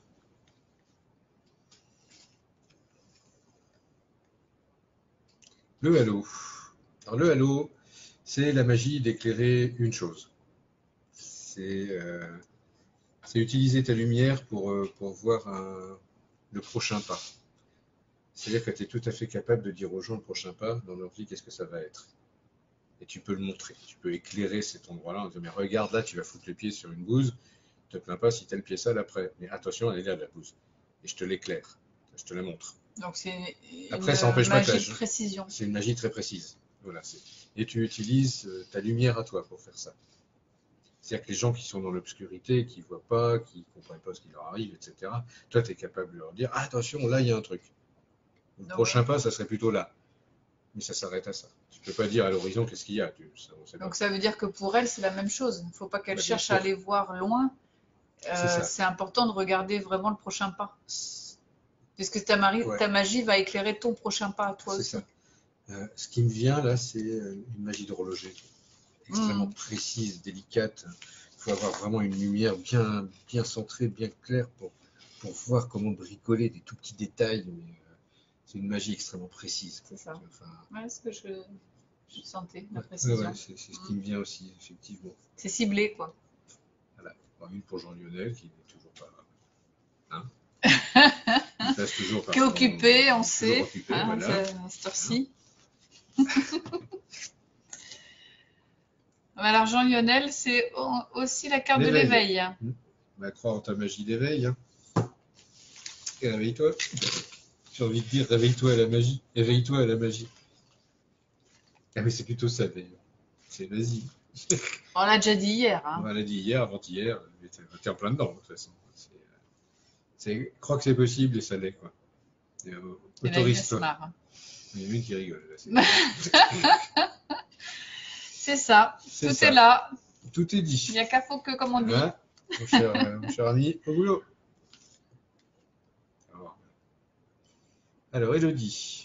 Le halo. Alors, le halo, c'est la magie d'éclairer une chose. C'est euh, c'est utiliser ta lumière pour, euh, pour voir un- le prochain pas. C'est-à-dire que tu es tout à fait capable de dire aux gens le prochain pas dans leur vie, qu'est-ce que ça va être. Et tu peux le montrer. Tu peux éclairer cet endroit-là en disant, mais regarde là, tu vas foutre le pied sur une bouse. Ne te plains pas si tu as le pied sale après. Mais attention, elle est là, la bouse. Et je te l'éclaire. Je te la montre. Donc c'est une Après, ça n'empêche pas que magie la- de précision. C'est une magie très précise. Voilà, c'est- et tu utilises euh, ta lumière à toi pour faire ça. C'est-à-dire que les gens qui sont dans l'obscurité, qui ne voient pas, qui ne comprennent pas ce qui leur arrive, et cetera, toi, tu es capable de leur dire, ah, attention, là, il y a un truc. Le Donc, prochain pas, ça serait plutôt là. Mais ça s'arrête à ça. Tu ne peux pas dire à l'horizon qu'est-ce qu'il y a. Tu, ça, on sait pas. Donc ça veut dire que pour elle, c'est la même chose. Il ne faut pas qu'elle Bah, bien cherche sûr. à aller voir loin. Euh, C'est ça. c'est important de regarder vraiment le prochain pas. Puisque ta, mari- Ouais. ta magie va éclairer ton prochain pas à toi C'est aussi. ça. Euh, ce qui me vient là, c'est euh, une magie d'horloger. Extrêmement Mm. précise, délicate. Il faut avoir vraiment une lumière bien, bien centrée, bien claire pour, pour voir comment bricoler des tout petits détails. Mais, euh, c'est une magie extrêmement précise. C'est ça. Enfin, Ouais, c'est ce que je, je sentais, la ouais, précision. ouais, c'est c'est ce qui me vient aussi, effectivement. C'est ciblé, quoi. Voilà. Alors, une pour Jean-Lionel qui n'est toujours pas. Hein il passe toujours par Qui est son- occupé, on toujours sait, occupé, hein, voilà. c'est- à cette heure-ci. Alors Jean-Lionel, c'est au- aussi la carte de L'éveil. l'éveil. Bah, crois en ta magie d'éveil. Hein. Et réveille-toi. J'ai envie de dire, réveille-toi à la magie. Éveille-toi à la magie. Ah, mais c'est plutôt ça d'ailleurs. C'est vas-y. On l'a déjà dit hier. Hein. On l'a dit hier, avant-hier, mais t'es t'es en plein dedans, de toute façon. C'est, euh, c'est, crois que c'est possible et ça l'est, quoi. Et, euh, Et là, il se autorise-toi. marre. Il y en a une qui rigole. Là, c'est- C'est ça, C'est tout ça. est là. Tout est Il dit. n'y a qu'à faut que, comme on dit. Hein, mon cher, euh, mon cher ami, au boulot. Alors, alors Elodie.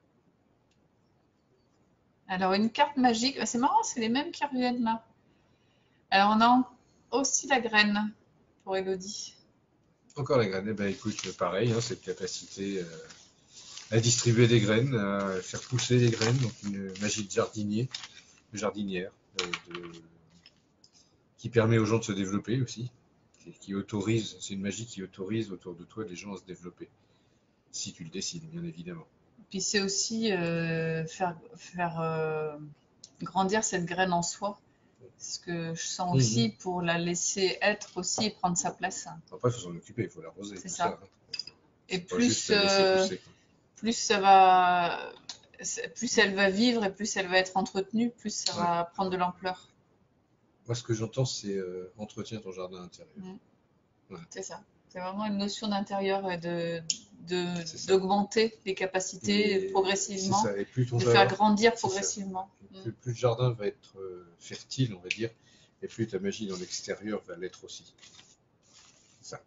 Alors, une carte magique, c'est marrant, c'est les mêmes qui reviennent là. Alors, on a aussi la graine pour Elodie. Encore la graine. Eh ben, écoute, pareil, hein, cette capacité euh, à distribuer des graines, à faire pousser des graines, donc une magie de jardinier, de jardinière, euh, de- qui permet aux gens de se développer aussi, et qui autorise, c'est une magie qui autorise autour de toi les gens à se développer, si tu le décides, bien évidemment. Puis c'est aussi euh, faire, faire euh, grandir cette graine en soi. Ce que je sens Mhm. aussi pour la laisser être aussi et prendre sa place. Après, il faut s'en occuper, il faut l'arroser. C'est tout ça. hein. Et Pas plus, juste la laisser euh, pousser, quoi. plus ça va, plus elle va vivre et plus elle va être entretenue, plus ça Ouais. va prendre de l'ampleur. Moi, ce que j'entends, c'est euh, entretiens ton jardin intérieur. C'est ça. C'est vraiment une notion d'intérieur et de, de, C'est ça. d'augmenter les capacités Et progressivement, c'est ça. Et plus ton de faire jardin, grandir c'est ça. progressivement. Et plus, plus le jardin va être euh, fertile, on va dire, et plus ta magie dans l'extérieur va l'être aussi. ça.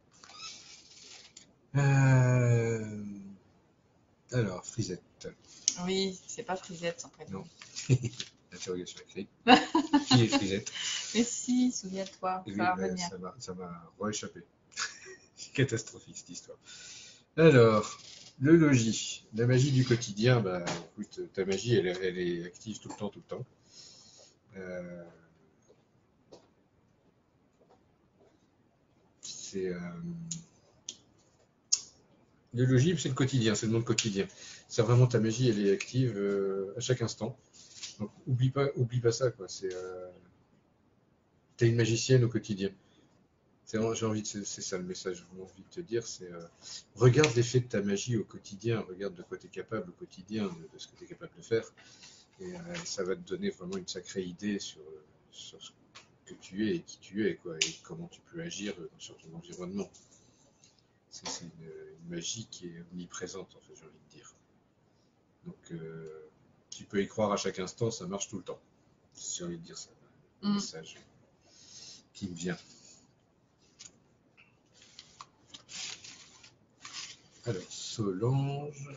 Euh, Alors, Frisette. Oui, c'est pas Frisette son prénom. Non. Interrogation écrite. Qui est Frisette? Mais si, souviens-toi, Oui, ça va ben, revenir. ça m'a, ça m'a rééchappé. C'est catastrophique cette histoire. Alors, le logis, la magie du quotidien, bah, écoute, ta magie, elle, elle est active tout le temps, tout le temps. Euh, c'est euh, le logis, c'est le quotidien, c'est le monde quotidien. C'est vraiment ta magie, elle est active euh, à chaque instant. Donc, oublie pas, oublie pas ça, quoi. C'est, euh, t'es une magicienne au quotidien. C'est vraiment- j'ai envie de, c'est c'est ça le message que j'ai envie de te dire, c'est euh, regarde l'effet de ta magie au quotidien, regarde de quoi tu es capable au quotidien, de, de ce que tu es capable de faire, et euh, ça va te donner vraiment une sacrée idée sur, euh, sur ce que tu es et qui tu es, quoi, et comment tu peux agir euh, sur ton environnement. C'est c'est une, une magie qui est omniprésente, en fait, j'ai envie de dire. Donc, euh, tu peux y croire à chaque instant, ça marche tout le temps. J'ai envie de dire ça, le Mm. message qui me vient. Alors, Solange.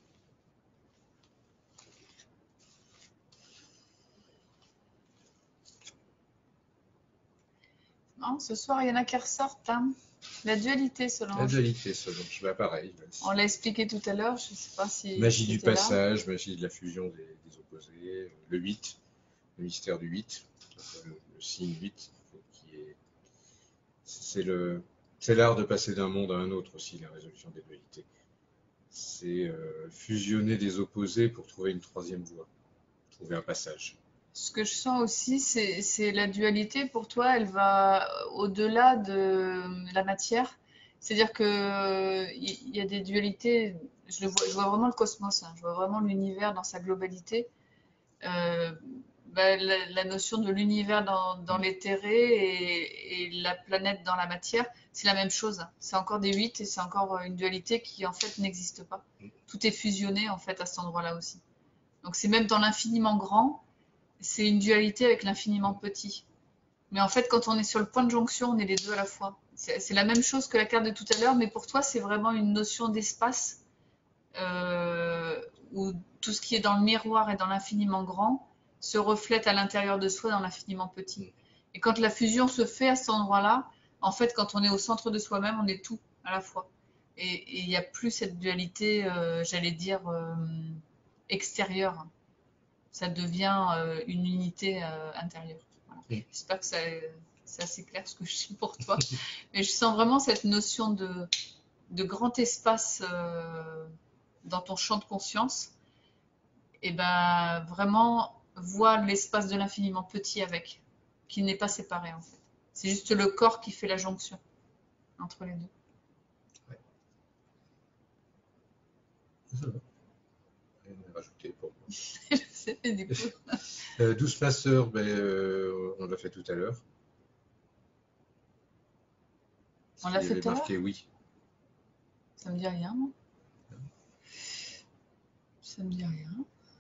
Non, ce soir, il y en a qui ressortent. Hein. La dualité, La Solange. dualité, Solange, bah pareil. bah, On l'a expliqué tout à l'heure, je ne sais pas si Magie tu du étais là. passage, magie de la fusion des, des opposés, le huit, le mystère du huit, le, le signe huit, qui est, c'est le, c'est l'art de passer d'un monde à un autre aussi, la résolution des dualités. C'est euh, fusionner des opposés pour trouver une troisième voie, trouver un passage. Ce que je sens aussi, c'est c'est la dualité. Pour toi, elle va au-delà de la matière. C'est-à-dire que il y a des dualités. Je le vois, je vois vraiment le cosmos, hein. Je vois vraiment l'univers dans sa globalité. Euh, bah, la, la notion de l'univers dans, dans l'éthéré et, et la planète dans la matière, c'est la même chose. C'est encore des huit et c'est encore une dualité qui en fait n'existe pas. Tout est fusionné en fait à cet endroit-là aussi. Donc c'est même dans l'infiniment grand, c'est une dualité avec l'infiniment petit. Mais en fait, quand on est sur le point de jonction, on est les deux à la fois. C'est c'est la même chose que la carte de tout à l'heure, mais pour toi, c'est vraiment une notion d'espace euh, où tout ce qui est dans le miroir et dans l'infiniment grand se reflète à l'intérieur de soi dans l'infiniment petit. Et quand la fusion se fait à cet endroit-là, en fait, quand on est au centre de soi-même, on est tout à la fois. Et il n'y a plus cette dualité, euh, j'allais dire, euh, extérieure. Ça devient euh, une unité euh, intérieure. Voilà. Mm. J'espère que c'est assez clair ce que je dis pour toi. Mais je sens vraiment cette notion de, de grand espace euh, dans ton champ de conscience. Et ben vraiment, vois l'espace de l'infiniment petit avec, qui n'est pas séparé en fait. C'est juste le corps qui fait la jonction entre les deux. Ouais. Ça va. Rien à rajouter pour moi. Je sais, du coup. Euh, douze passeurs, ben, euh, on l'a fait tout à l'heure. On Il l'a y fait avait tout à l'heure. marqué oui. Ça me dit rien, moi. Ça me dit rien.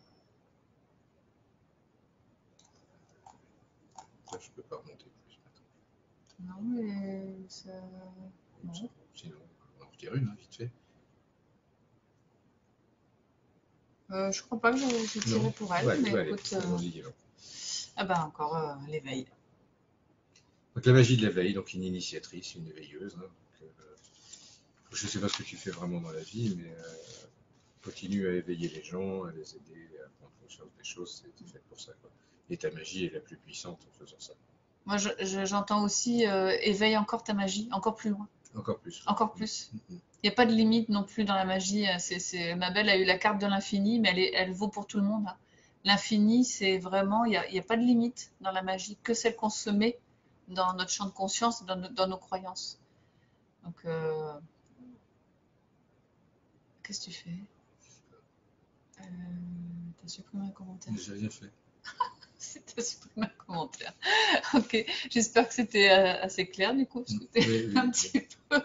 Ça, je peux pas remonter plus maintenant. Non, mais ça. Non. Sinon, on en retire une, hein, vite fait. Euh, je crois pas que j'ai j'ai tiré Non. pour elle, Ouais, mais ouais, allez, écoute. euh, allons-y, alors. Ah ben encore euh, l'éveil. Donc la magie de l'éveil, donc une initiatrice, une éveilleuse. Hein, donc, euh, je ne sais pas ce que tu fais vraiment dans la vie, mais euh, continue à éveiller les gens, à les aider à prendre conscience des choses, c'est fait pour ça, quoi. Et ta magie est la plus puissante en faisant ça. Moi, je- je- j'entends aussi euh, éveille encore ta magie, encore plus loin, Encore plus. encore plus. Mm, mm. Il n'y a pas de limite non plus dans la magie. C'est, c'est... Ma belle a eu la carte de l'infini, mais elle, est- elle vaut pour tout le monde. Hein. L'infini, c'est vraiment, il n'y a, il y a pas de limite dans la magie, que celle qu'on se met dans notre champ de conscience, dans, no- dans nos croyances. Donc, euh, qu'est-ce que tu fais? euh, T'as supprimé un commentaire? J'ai rien fait. T'as supprimé un commentaire. Ok, j'espère que c'était euh, assez clair du coup, parce que t'es Oui, oui. un petit peu.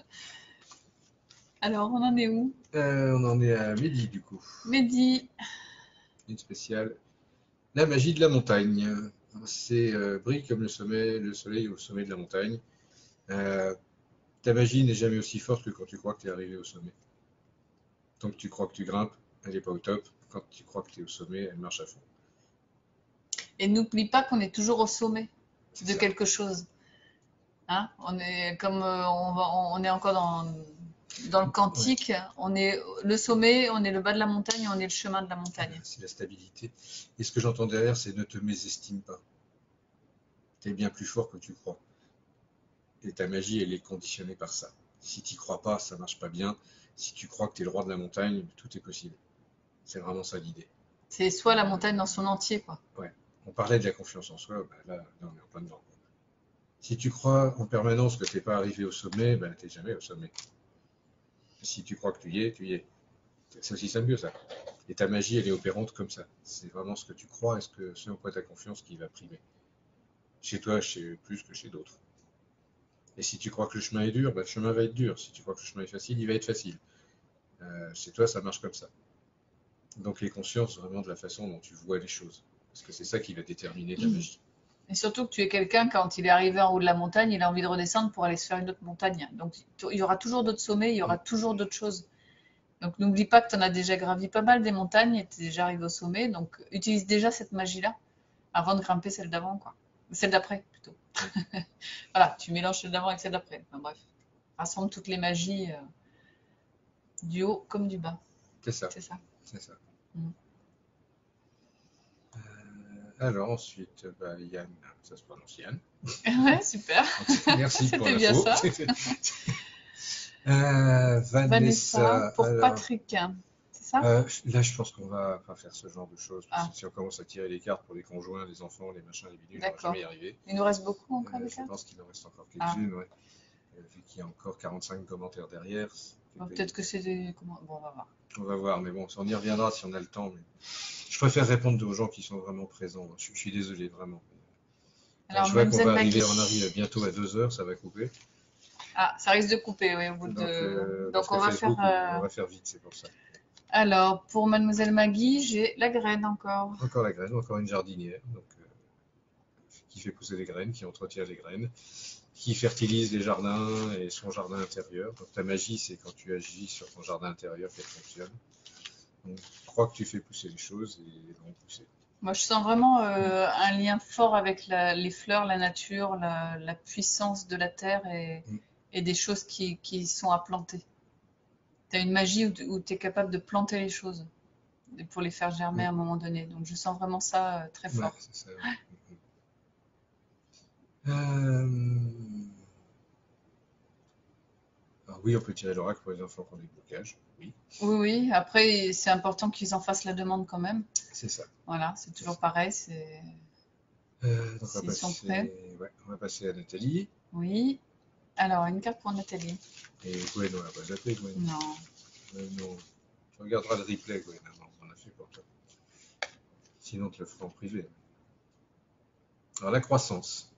Alors, on en est où? Euh, on en est à midi du coup. Mehdi. Une spéciale. La magie de la montagne. C'est euh, brille comme le sommet, le soleil au sommet de la montagne. Euh, Ta magie n'est jamais aussi forte que quand tu crois que tu es arrivé au sommet. Tant que tu crois que tu grimpes, elle n'est pas au top. Quand tu crois que tu es au sommet, elle marche à fond. Et n'oublie pas qu'on est toujours au sommet C'est de ça. quelque chose. Hein? On est comme euh, on va, on est encore dans, dans le Ouais. quantique. On est le sommet, on est le bas de la montagne, on est le chemin de la Voilà, montagne. c'est la stabilité. Et ce que j'entends derrière, c'est ne te mésestime pas. Tu es bien plus fort que tu crois. Et ta magie, elle est conditionnée par ça. Si tu crois pas, ça marche pas bien. Si tu crois que tu es le roi de la montagne, tout est possible. C'est vraiment ça l'idée. C'est soit la montagne dans son entier, quoi. Ouais. On parlait de la confiance en soi, bah là, là, on est en plein dedans. Si tu crois en permanence que tu n'es pas arrivé au sommet, ben, tu n'es jamais au sommet. Si tu crois que tu y es, tu y es. C'est aussi simple que ça. Et ta magie, elle est opérante comme ça. C'est vraiment ce que tu crois et ce, que, ce en quoi tu as confiance qui va primer. Chez toi, chez, plus que chez d'autres. Et si tu crois que le chemin est dur, ben, le chemin va être dur. Si tu crois que le chemin est facile, il va être facile. Euh, chez toi, ça marche comme ça. Donc, les consciences vraiment de la façon dont tu vois les choses. Parce que c'est ça qui va déterminer ta magie. Et surtout que tu es quelqu'un, quand il est arrivé en haut de la montagne, il a envie de redescendre pour aller se faire une autre montagne. Donc, il y aura toujours d'autres sommets, il y aura toujours d'autres choses. Donc, n'oublie pas que tu en as déjà gravi pas mal des montagnes et tu es déjà arrivé au sommet. Donc, utilise déjà cette magie-là avant de grimper celle d'avant, quoi. Celle d'après, plutôt. Voilà, tu mélanges celle d'avant avec celle d'après. Enfin, bref, rassemble toutes les magies euh, du haut comme du bas. C'est ça. C'est ça. C'est ça. Mm. Euh, alors ensuite, bah, Yann, ça se prononce Yann. Ouais, super. Merci pour C'était bien l'info. ça. Euh, Vanessa, Vanessa, pour alors, Patrick. C'est ça? euh, là je pense qu'on va pas faire ce genre de choses, parce Ah, que si on commence à tirer les cartes pour les conjoints, les enfants, les machins, les bidules, on va d'accord. jamais y arriver. Il nous reste beaucoup Euh, encore des je cartes? pense qu'il en reste encore Ah, quelques-unes, ouais. Euh, vu qu'il y a encore quarante-cinq commentaires derrière, c'est bon, pas peut-être que évident. c'est des... Comment... Bon, on va voir. On va voir, mais bon, on y reviendra si on a le temps. Mais... Je préfère répondre aux gens qui sont vraiment présents. Je, je suis désolé, vraiment. Euh, Alors, je vois qu'on va Mademoiselle arriver, on arrive Maggie. bientôt à deux heures, ça va couper. Ah, ça risque de couper, oui, au bout Donc, de... euh, parce Donc, que on va faire... Facebook, on, on euh, va faire vite, c'est pour ça. Alors, pour Mademoiselle Maggie, j'ai la graine encore. Encore la graine, encore une jardinière, donc, euh, qui fait pousser des graines, qui entretient les graines, qui fertilise les jardins et son jardin intérieur. Donc ta magie, c'est quand tu agis sur ton jardin intérieur qu'elle fonctionne. Donc crois que tu fais pousser les choses et elles vont pousser. Moi, je sens vraiment euh, un lien fort avec la- les fleurs, la nature, la, la puissance de la terre et, Mm. et des choses qui, qui sont à planter. Tu as une magie où tu es capable de planter les choses et pour les faire germer Mm. à un moment donné. Donc, je sens vraiment ça euh, très Ouais, fort. c'est ça. Euh, Alors oui, on peut tirer l'oracle pour les enfants qui ont des blocages. Oui, Oui, oui. Après, c'est important qu'ils en fassent la demande quand même. c'est ça. Voilà, c'est C'est toujours ça. pareil. C'est Euh, donc on va s'ils sont prêts. passer, ouais, on va passer à Nathalie. Oui. Alors, une carte pour Nathalie. Et Gwen, on l'a pas appelé, Gwen. Non. Euh, non. Tu regarderas le replay, Gwen. Non, on en a fait pour toi. Sinon, on te le fera en privé. Alors, la croissance.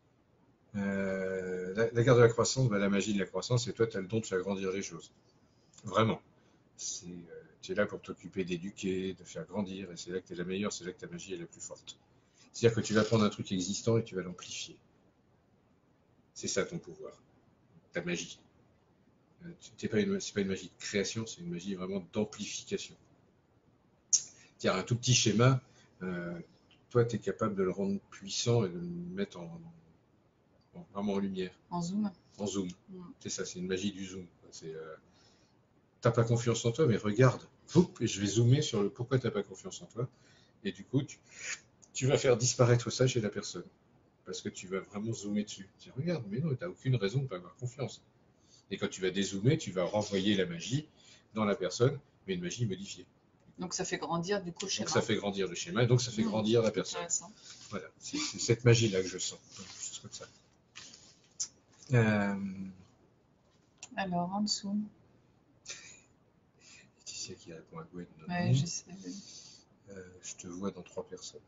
Euh, la, la carte de la croissance, bah, la magie de la croissance, c'est toi, tu as le don de faire grandir les choses. Vraiment. C'est, euh, tu es là pour t'occuper d'éduquer, de faire grandir, et c'est là que tu es la meilleure, c'est là que ta magie est la plus forte. C'est-à-dire que tu vas prendre un truc existant et tu vas l'amplifier. C'est ça ton pouvoir, ta magie. Euh, c'est pas une, c'est pas une magie de création, c'est une magie vraiment d'amplification. C'est-à-dire un tout petit schéma, euh, toi, tu es capable de le rendre puissant et de le mettre en, en- vraiment en lumière, En zoom. en zoom. Mm. C'est ça, c'est une magie du zoom. C'est, euh, t'as pas confiance en toi, mais regarde. Oup, et je vais zoomer sur le pourquoi t'as pas confiance en toi. Et du coup, tu, tu vas faire disparaître ça chez la personne. Parce que tu vas vraiment zoomer dessus. Tu dis, regarde, mais non, t'as aucune raison de pas avoir confiance. Et quand tu vas dézoomer, tu vas renvoyer la magie dans la personne, mais une magie modifiée. Donc, ça fait grandir du coup le Donc schéma. ça fait grandir le schéma, et donc ça fait Mm. grandir la personne. Intéressant. Voilà, c'est c'est cette magie-là que je sens. Juste comme ça. Euh, Alors, en dessous. Laetitia qui répond à Gwen. Non, Ouais, non. je sais. Euh, je te vois dans trois personnes.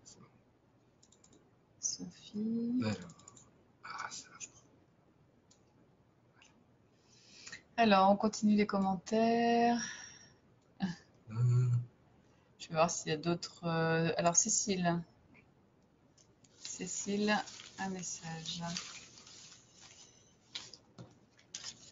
Sophie. Alors, ah, ça marche pas. Alors, on continue les commentaires. Hum, Je vais voir s'il y a d'autres. euh, Alors, Cécile. Cécile, un message.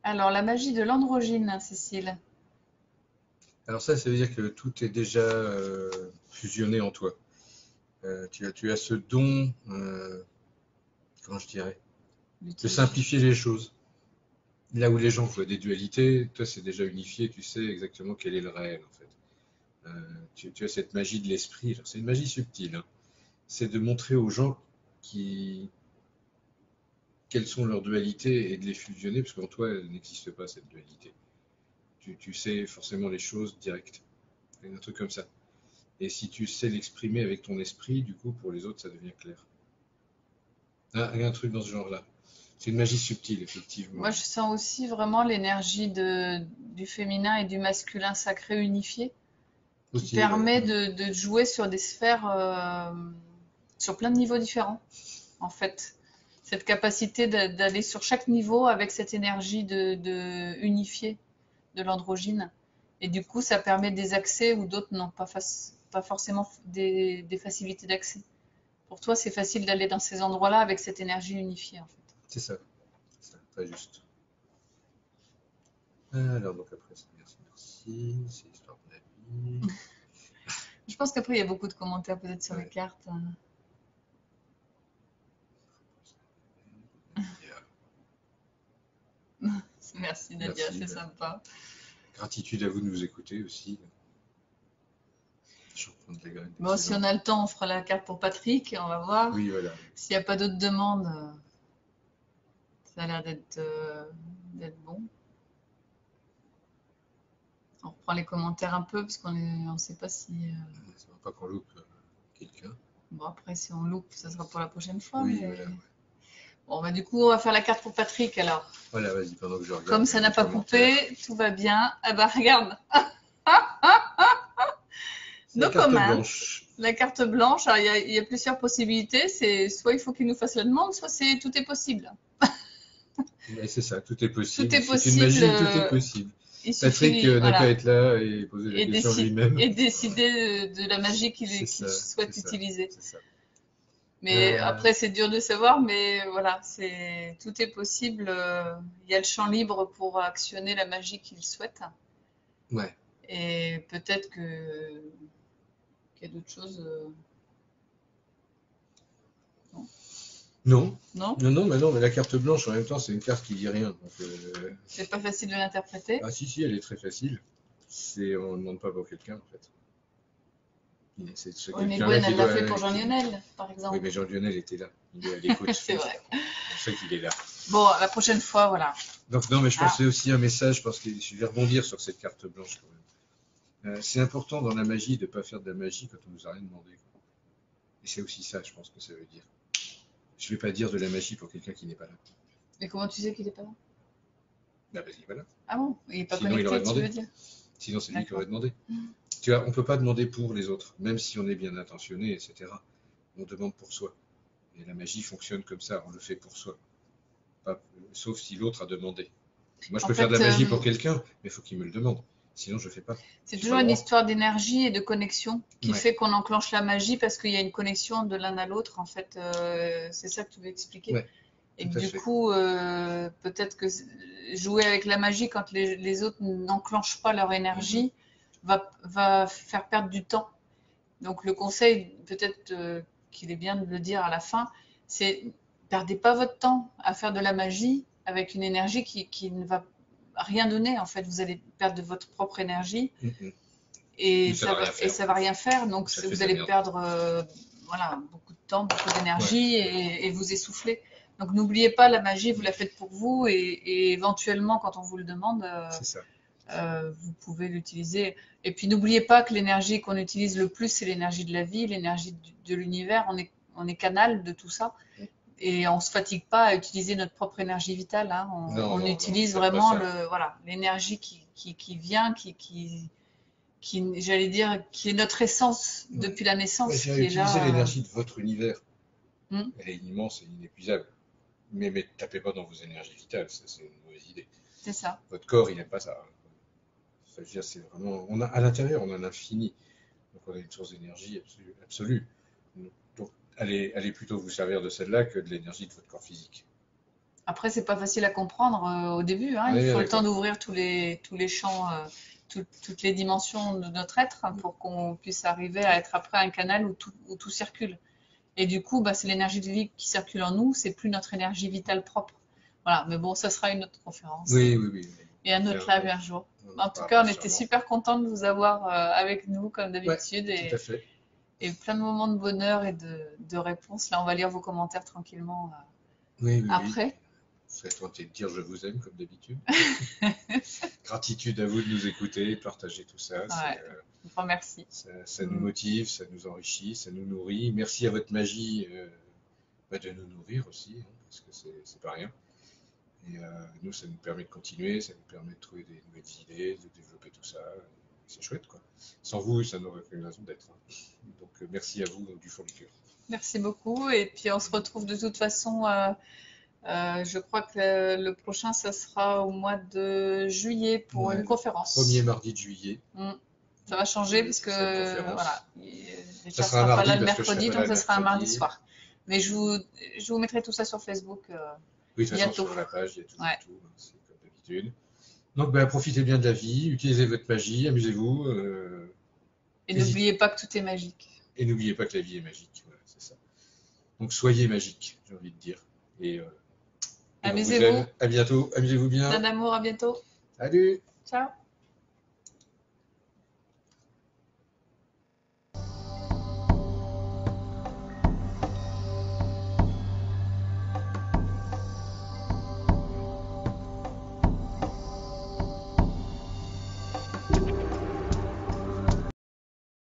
Alors, la magie de l'androgyne, Cécile. Alors ça, ça veut dire que tout est déjà euh, fusionné en toi. Euh, tu as, tu as ce don, euh, comment je dirais, de simplifier les choses. Là où les gens voient des dualités, toi c'est déjà unifié, tu sais exactement quel est le réel en fait. Euh, tu, tu as cette magie de l'esprit, alors, c'est une magie subtile, hein. C'est de montrer aux gens qui, quelles sont leurs dualités et de les fusionner, parce qu'en toi elle n'existe pas cette dualité. Tu, tu sais forcément les choses directes, un truc comme ça. Et si tu sais l'exprimer avec ton esprit, du coup pour les autres ça devient clair. Ah, il y a un truc dans ce genre-là. C'est une magie subtile, effectivement. Moi, je sens aussi vraiment l'énergie de, du féminin et du masculin sacré unifié qui Aussi, ouais. permet de, de jouer sur des sphères, euh, sur plein de niveaux différents, en fait. Cette capacité d'a- d'aller sur chaque niveau avec cette énergie de, de unifiée de l'androgyne. Et du coup, ça permet des accès où d'autres n'ont pas, fac- pas forcément des, des facilités d'accès. Pour toi, c'est facile d'aller dans ces endroits-là avec cette énergie unifiée, en fait. C'est ça, c'est ça, très juste. Alors, donc après, c'est merci, merci, c'est l'histoire de la vie. Je pense qu'après, il y a beaucoup de commentaires peut-être sur les Ouais. cartes. Merci Nadia, Merci, c'est ben, sympa. gratitude à vous de nous écouter aussi. Je reprends les graines Bon, si on a le temps, on fera la carte pour Patrick et on va voir. Oui, voilà. S'il n'y a pas d'autres demandes, euh, ça a l'air d'être euh, d'être bon. On reprend les commentaires un peu parce qu'on ne sait pas si. euh, Ça va pas qu'on loupe euh, quelqu'un. Bon, après, si on loupe, ça sera pour la prochaine fois. Oui, mais- voilà. Ouais. Bon, bah, du coup, on va faire la carte pour Patrick alors. Voilà, vas-y, pendant que je regarde. Comme ça n'a les pas commentaires. coupé, tout va bien. Ah bah, regarde. C'est la No carte comment. blanche. La carte blanche, alors, il y a, il y a plusieurs possibilités. C'est soit il faut qu'il nous fasse la demande, soit c'est tout est possible. Et c'est ça, tout est possible. Tout est C'est une possible. magie où tout est euh, possible. Il Patrick suffit, euh, n'a qu'à voilà, être là et poser la et, question déci- lui-même. et décider de, de la magie qu'il C'est qu'il ça, souhaite c'est ça, utiliser. c'est ça. Mais Euh, après, c'est dur de savoir, mais voilà, c'est tout est possible. euh, Il y a le champ libre pour actionner la magie qu'il souhaite. ouais. Et peut-être que qu'il y a d'autres choses. euh, Non, Non, non, non, mais non, mais la carte blanche en même temps, c'est une carte qui dit rien. Donc, euh, c'est pas facile de l'interpréter. ah si, si, elle est très facile. C'est, on ne demande pas pour quelqu'un en fait. C'est ce Oui, mais quelqu'un-là Gwen, qui elle l'a doit. fait pour qui- Jean-Lionel, par Oui, exemple. mais Jean-Lionel était là. Il est à l'écoute. C'est vrai. On sait qu'il est là. Bon, la prochaine fois, voilà. Donc non, mais je pense Ah. que c'est aussi un message parce que je vais rebondir sur cette carte blanche quand même. Euh, c'est important dans la magie de ne pas faire de la magie quand on nous a rien demandé, quoi. Et c'est aussi ça, je pense que ça veut dire. Je vais pas dire de la magie pour quelqu'un qui n'est pas là. Mais comment tu sais qu'il est pas là? Bah, vas-y, voilà. Ah bon? Il est pas Sinon, il aurait connecté, tu demandé. veux dire? Sinon, c'est lui qui D'accord. aurait demandé. Tu vois, on ne peut pas demander pour les autres, même si on est bien intentionné, et cetera. On demande pour soi. Et la magie fonctionne comme ça, on le fait pour soi. Pas- sauf si l'autre a demandé. Moi, je En peux faire de la fait, magie euh, pour quelqu'un, mais il faut qu'il me le demande. Sinon, je ne fais pas. c'est J'ai toujours pas le une droit. histoire d'énergie et de connexion qui Ouais. fait qu'on enclenche la magie parce qu'il y a une connexion de l'un à l'autre. En fait, euh, c'est ça que tu veux expliquer. Ouais, Et tout que à du fait. coup, euh, peut-être que jouer avec la magie quand les, les autres n'enclenchent pas leur énergie va, va faire perdre du temps. Donc le conseil, peut-être euh, qu'il est bien de le dire à la fin, c'est perdez pas votre temps à faire de la magie avec une énergie qui, qui ne va rien donner. En fait, vous allez perdre de votre propre énergie Mm -mm. et Oui, ça ça va va, rien et faire. ça va rien faire. Donc Ça c'est- fait vous de la allez merde. perdre euh, voilà, beaucoup de temps, beaucoup Ouais. d'énergie et, et vous essouffler. Donc n'oubliez pas, la magie, vous la faites pour vous et, et éventuellement, quand on vous le demande, euh, C'est ça. euh, vous pouvez l'utiliser. Et puis n'oubliez pas que l'énergie qu'on utilise le plus, c'est l'énergie de la vie, l'énergie de l'univers. On est, on est canal de tout ça. Et on ne se fatigue pas à utiliser notre propre énergie vitale, hein. On, Non, on non, utilise non, faites pas vraiment ça. le, voilà, l'énergie qui, qui, qui vient, qui, qui, qui j'allais dire, qui est notre essence Ouais. depuis la naissance, Ouais, qui c'est est utiliser là. l'énergie de votre univers. euh, hmm, Elle est immense et inépuisable. Mais ne tapez pas dans vos énergies vitales, ça c'est une mauvaise idée. c'est ça. Votre corps, il n'aime pas ça. Ça veut dire, c'est vraiment, on a, à l'intérieur, on a l'infini. Donc on a une source d'énergie absolue. absolue. Donc allez, allez plutôt vous servir de celle-là que de l'énergie de votre corps physique. Après, c'est pas facile à comprendre euh, au début, hein. On est Il bien faut le temps d'accord. d'ouvrir tous les, tous les champs, euh, tout- toutes les dimensions de notre être hein, pour qu'on puisse arriver à être après un canal où tout, où tout circule. Et du coup, bah, c'est l'énergie de vie qui circule en nous, c'est plus notre énergie vitale propre. Voilà, mais bon, ça sera une autre conférence et, Oui, oui, oui. et un Mais autre on, live un jour. on en En tout reparlera cas, on était sûrement. super contents de vous avoir euh, avec nous, comme Ouais, d'habitude, tout à et, fait. et plein de moments de bonheur et de, de réponses. Là, on va lire vos commentaires tranquillement euh, Oui, oui, oui. après. Vous serez tenté de dire je vous aime comme d'habitude. Gratitude à vous de nous écouter, de partager tout ça. C'est, Ouais, euh, je vous remercie. ça, ça nous Mm. motive, ça nous enrichit, ça nous nourrit. Merci à votre magie euh, bah, de nous nourrir aussi, hein, parce que c'est c'est pas rien. Et euh, nous, ça nous permet de continuer, ça nous permet de trouver des nouvelles idées, de développer tout ça. C'est chouette, quoi. Sans vous, ça n'aurait aucune raison d'être. Hein. Donc, euh, merci à vous du fond du cœur. Merci beaucoup. Et puis, on se retrouve de toute façon. euh, euh, je crois que le, le prochain, ça sera au mois de juillet pour Ouais, une le premier conférence. mardi de juillet. Mm. Ça va Donc, changer euh, parce ce sera une que conférence. voilà, il- Ça Richard sera un sera pas là mardi le parce que je serai mercredi, pas donc là le ça sera un mardi mercredi. soir. Mais je vous, je vous mettrai tout ça sur Facebook euh, Oui, de toute façon, bientôt. sur la page, il y a toujours Ouais. tout, hein, c'est comme d'habitude. Donc, bah, profitez bien de la vie, utilisez votre magie, amusez-vous. Euh, Et hésitez- n'oubliez pas que tout est magique. et n'oubliez pas que la vie est magique. Voilà, c'est ça. Donc, soyez magique, j'ai envie de dire. Et, euh, et on vous aime. Amusez-vous, À bientôt. Amusez-vous plein bien. d'amour, à bientôt. Salut! Ciao.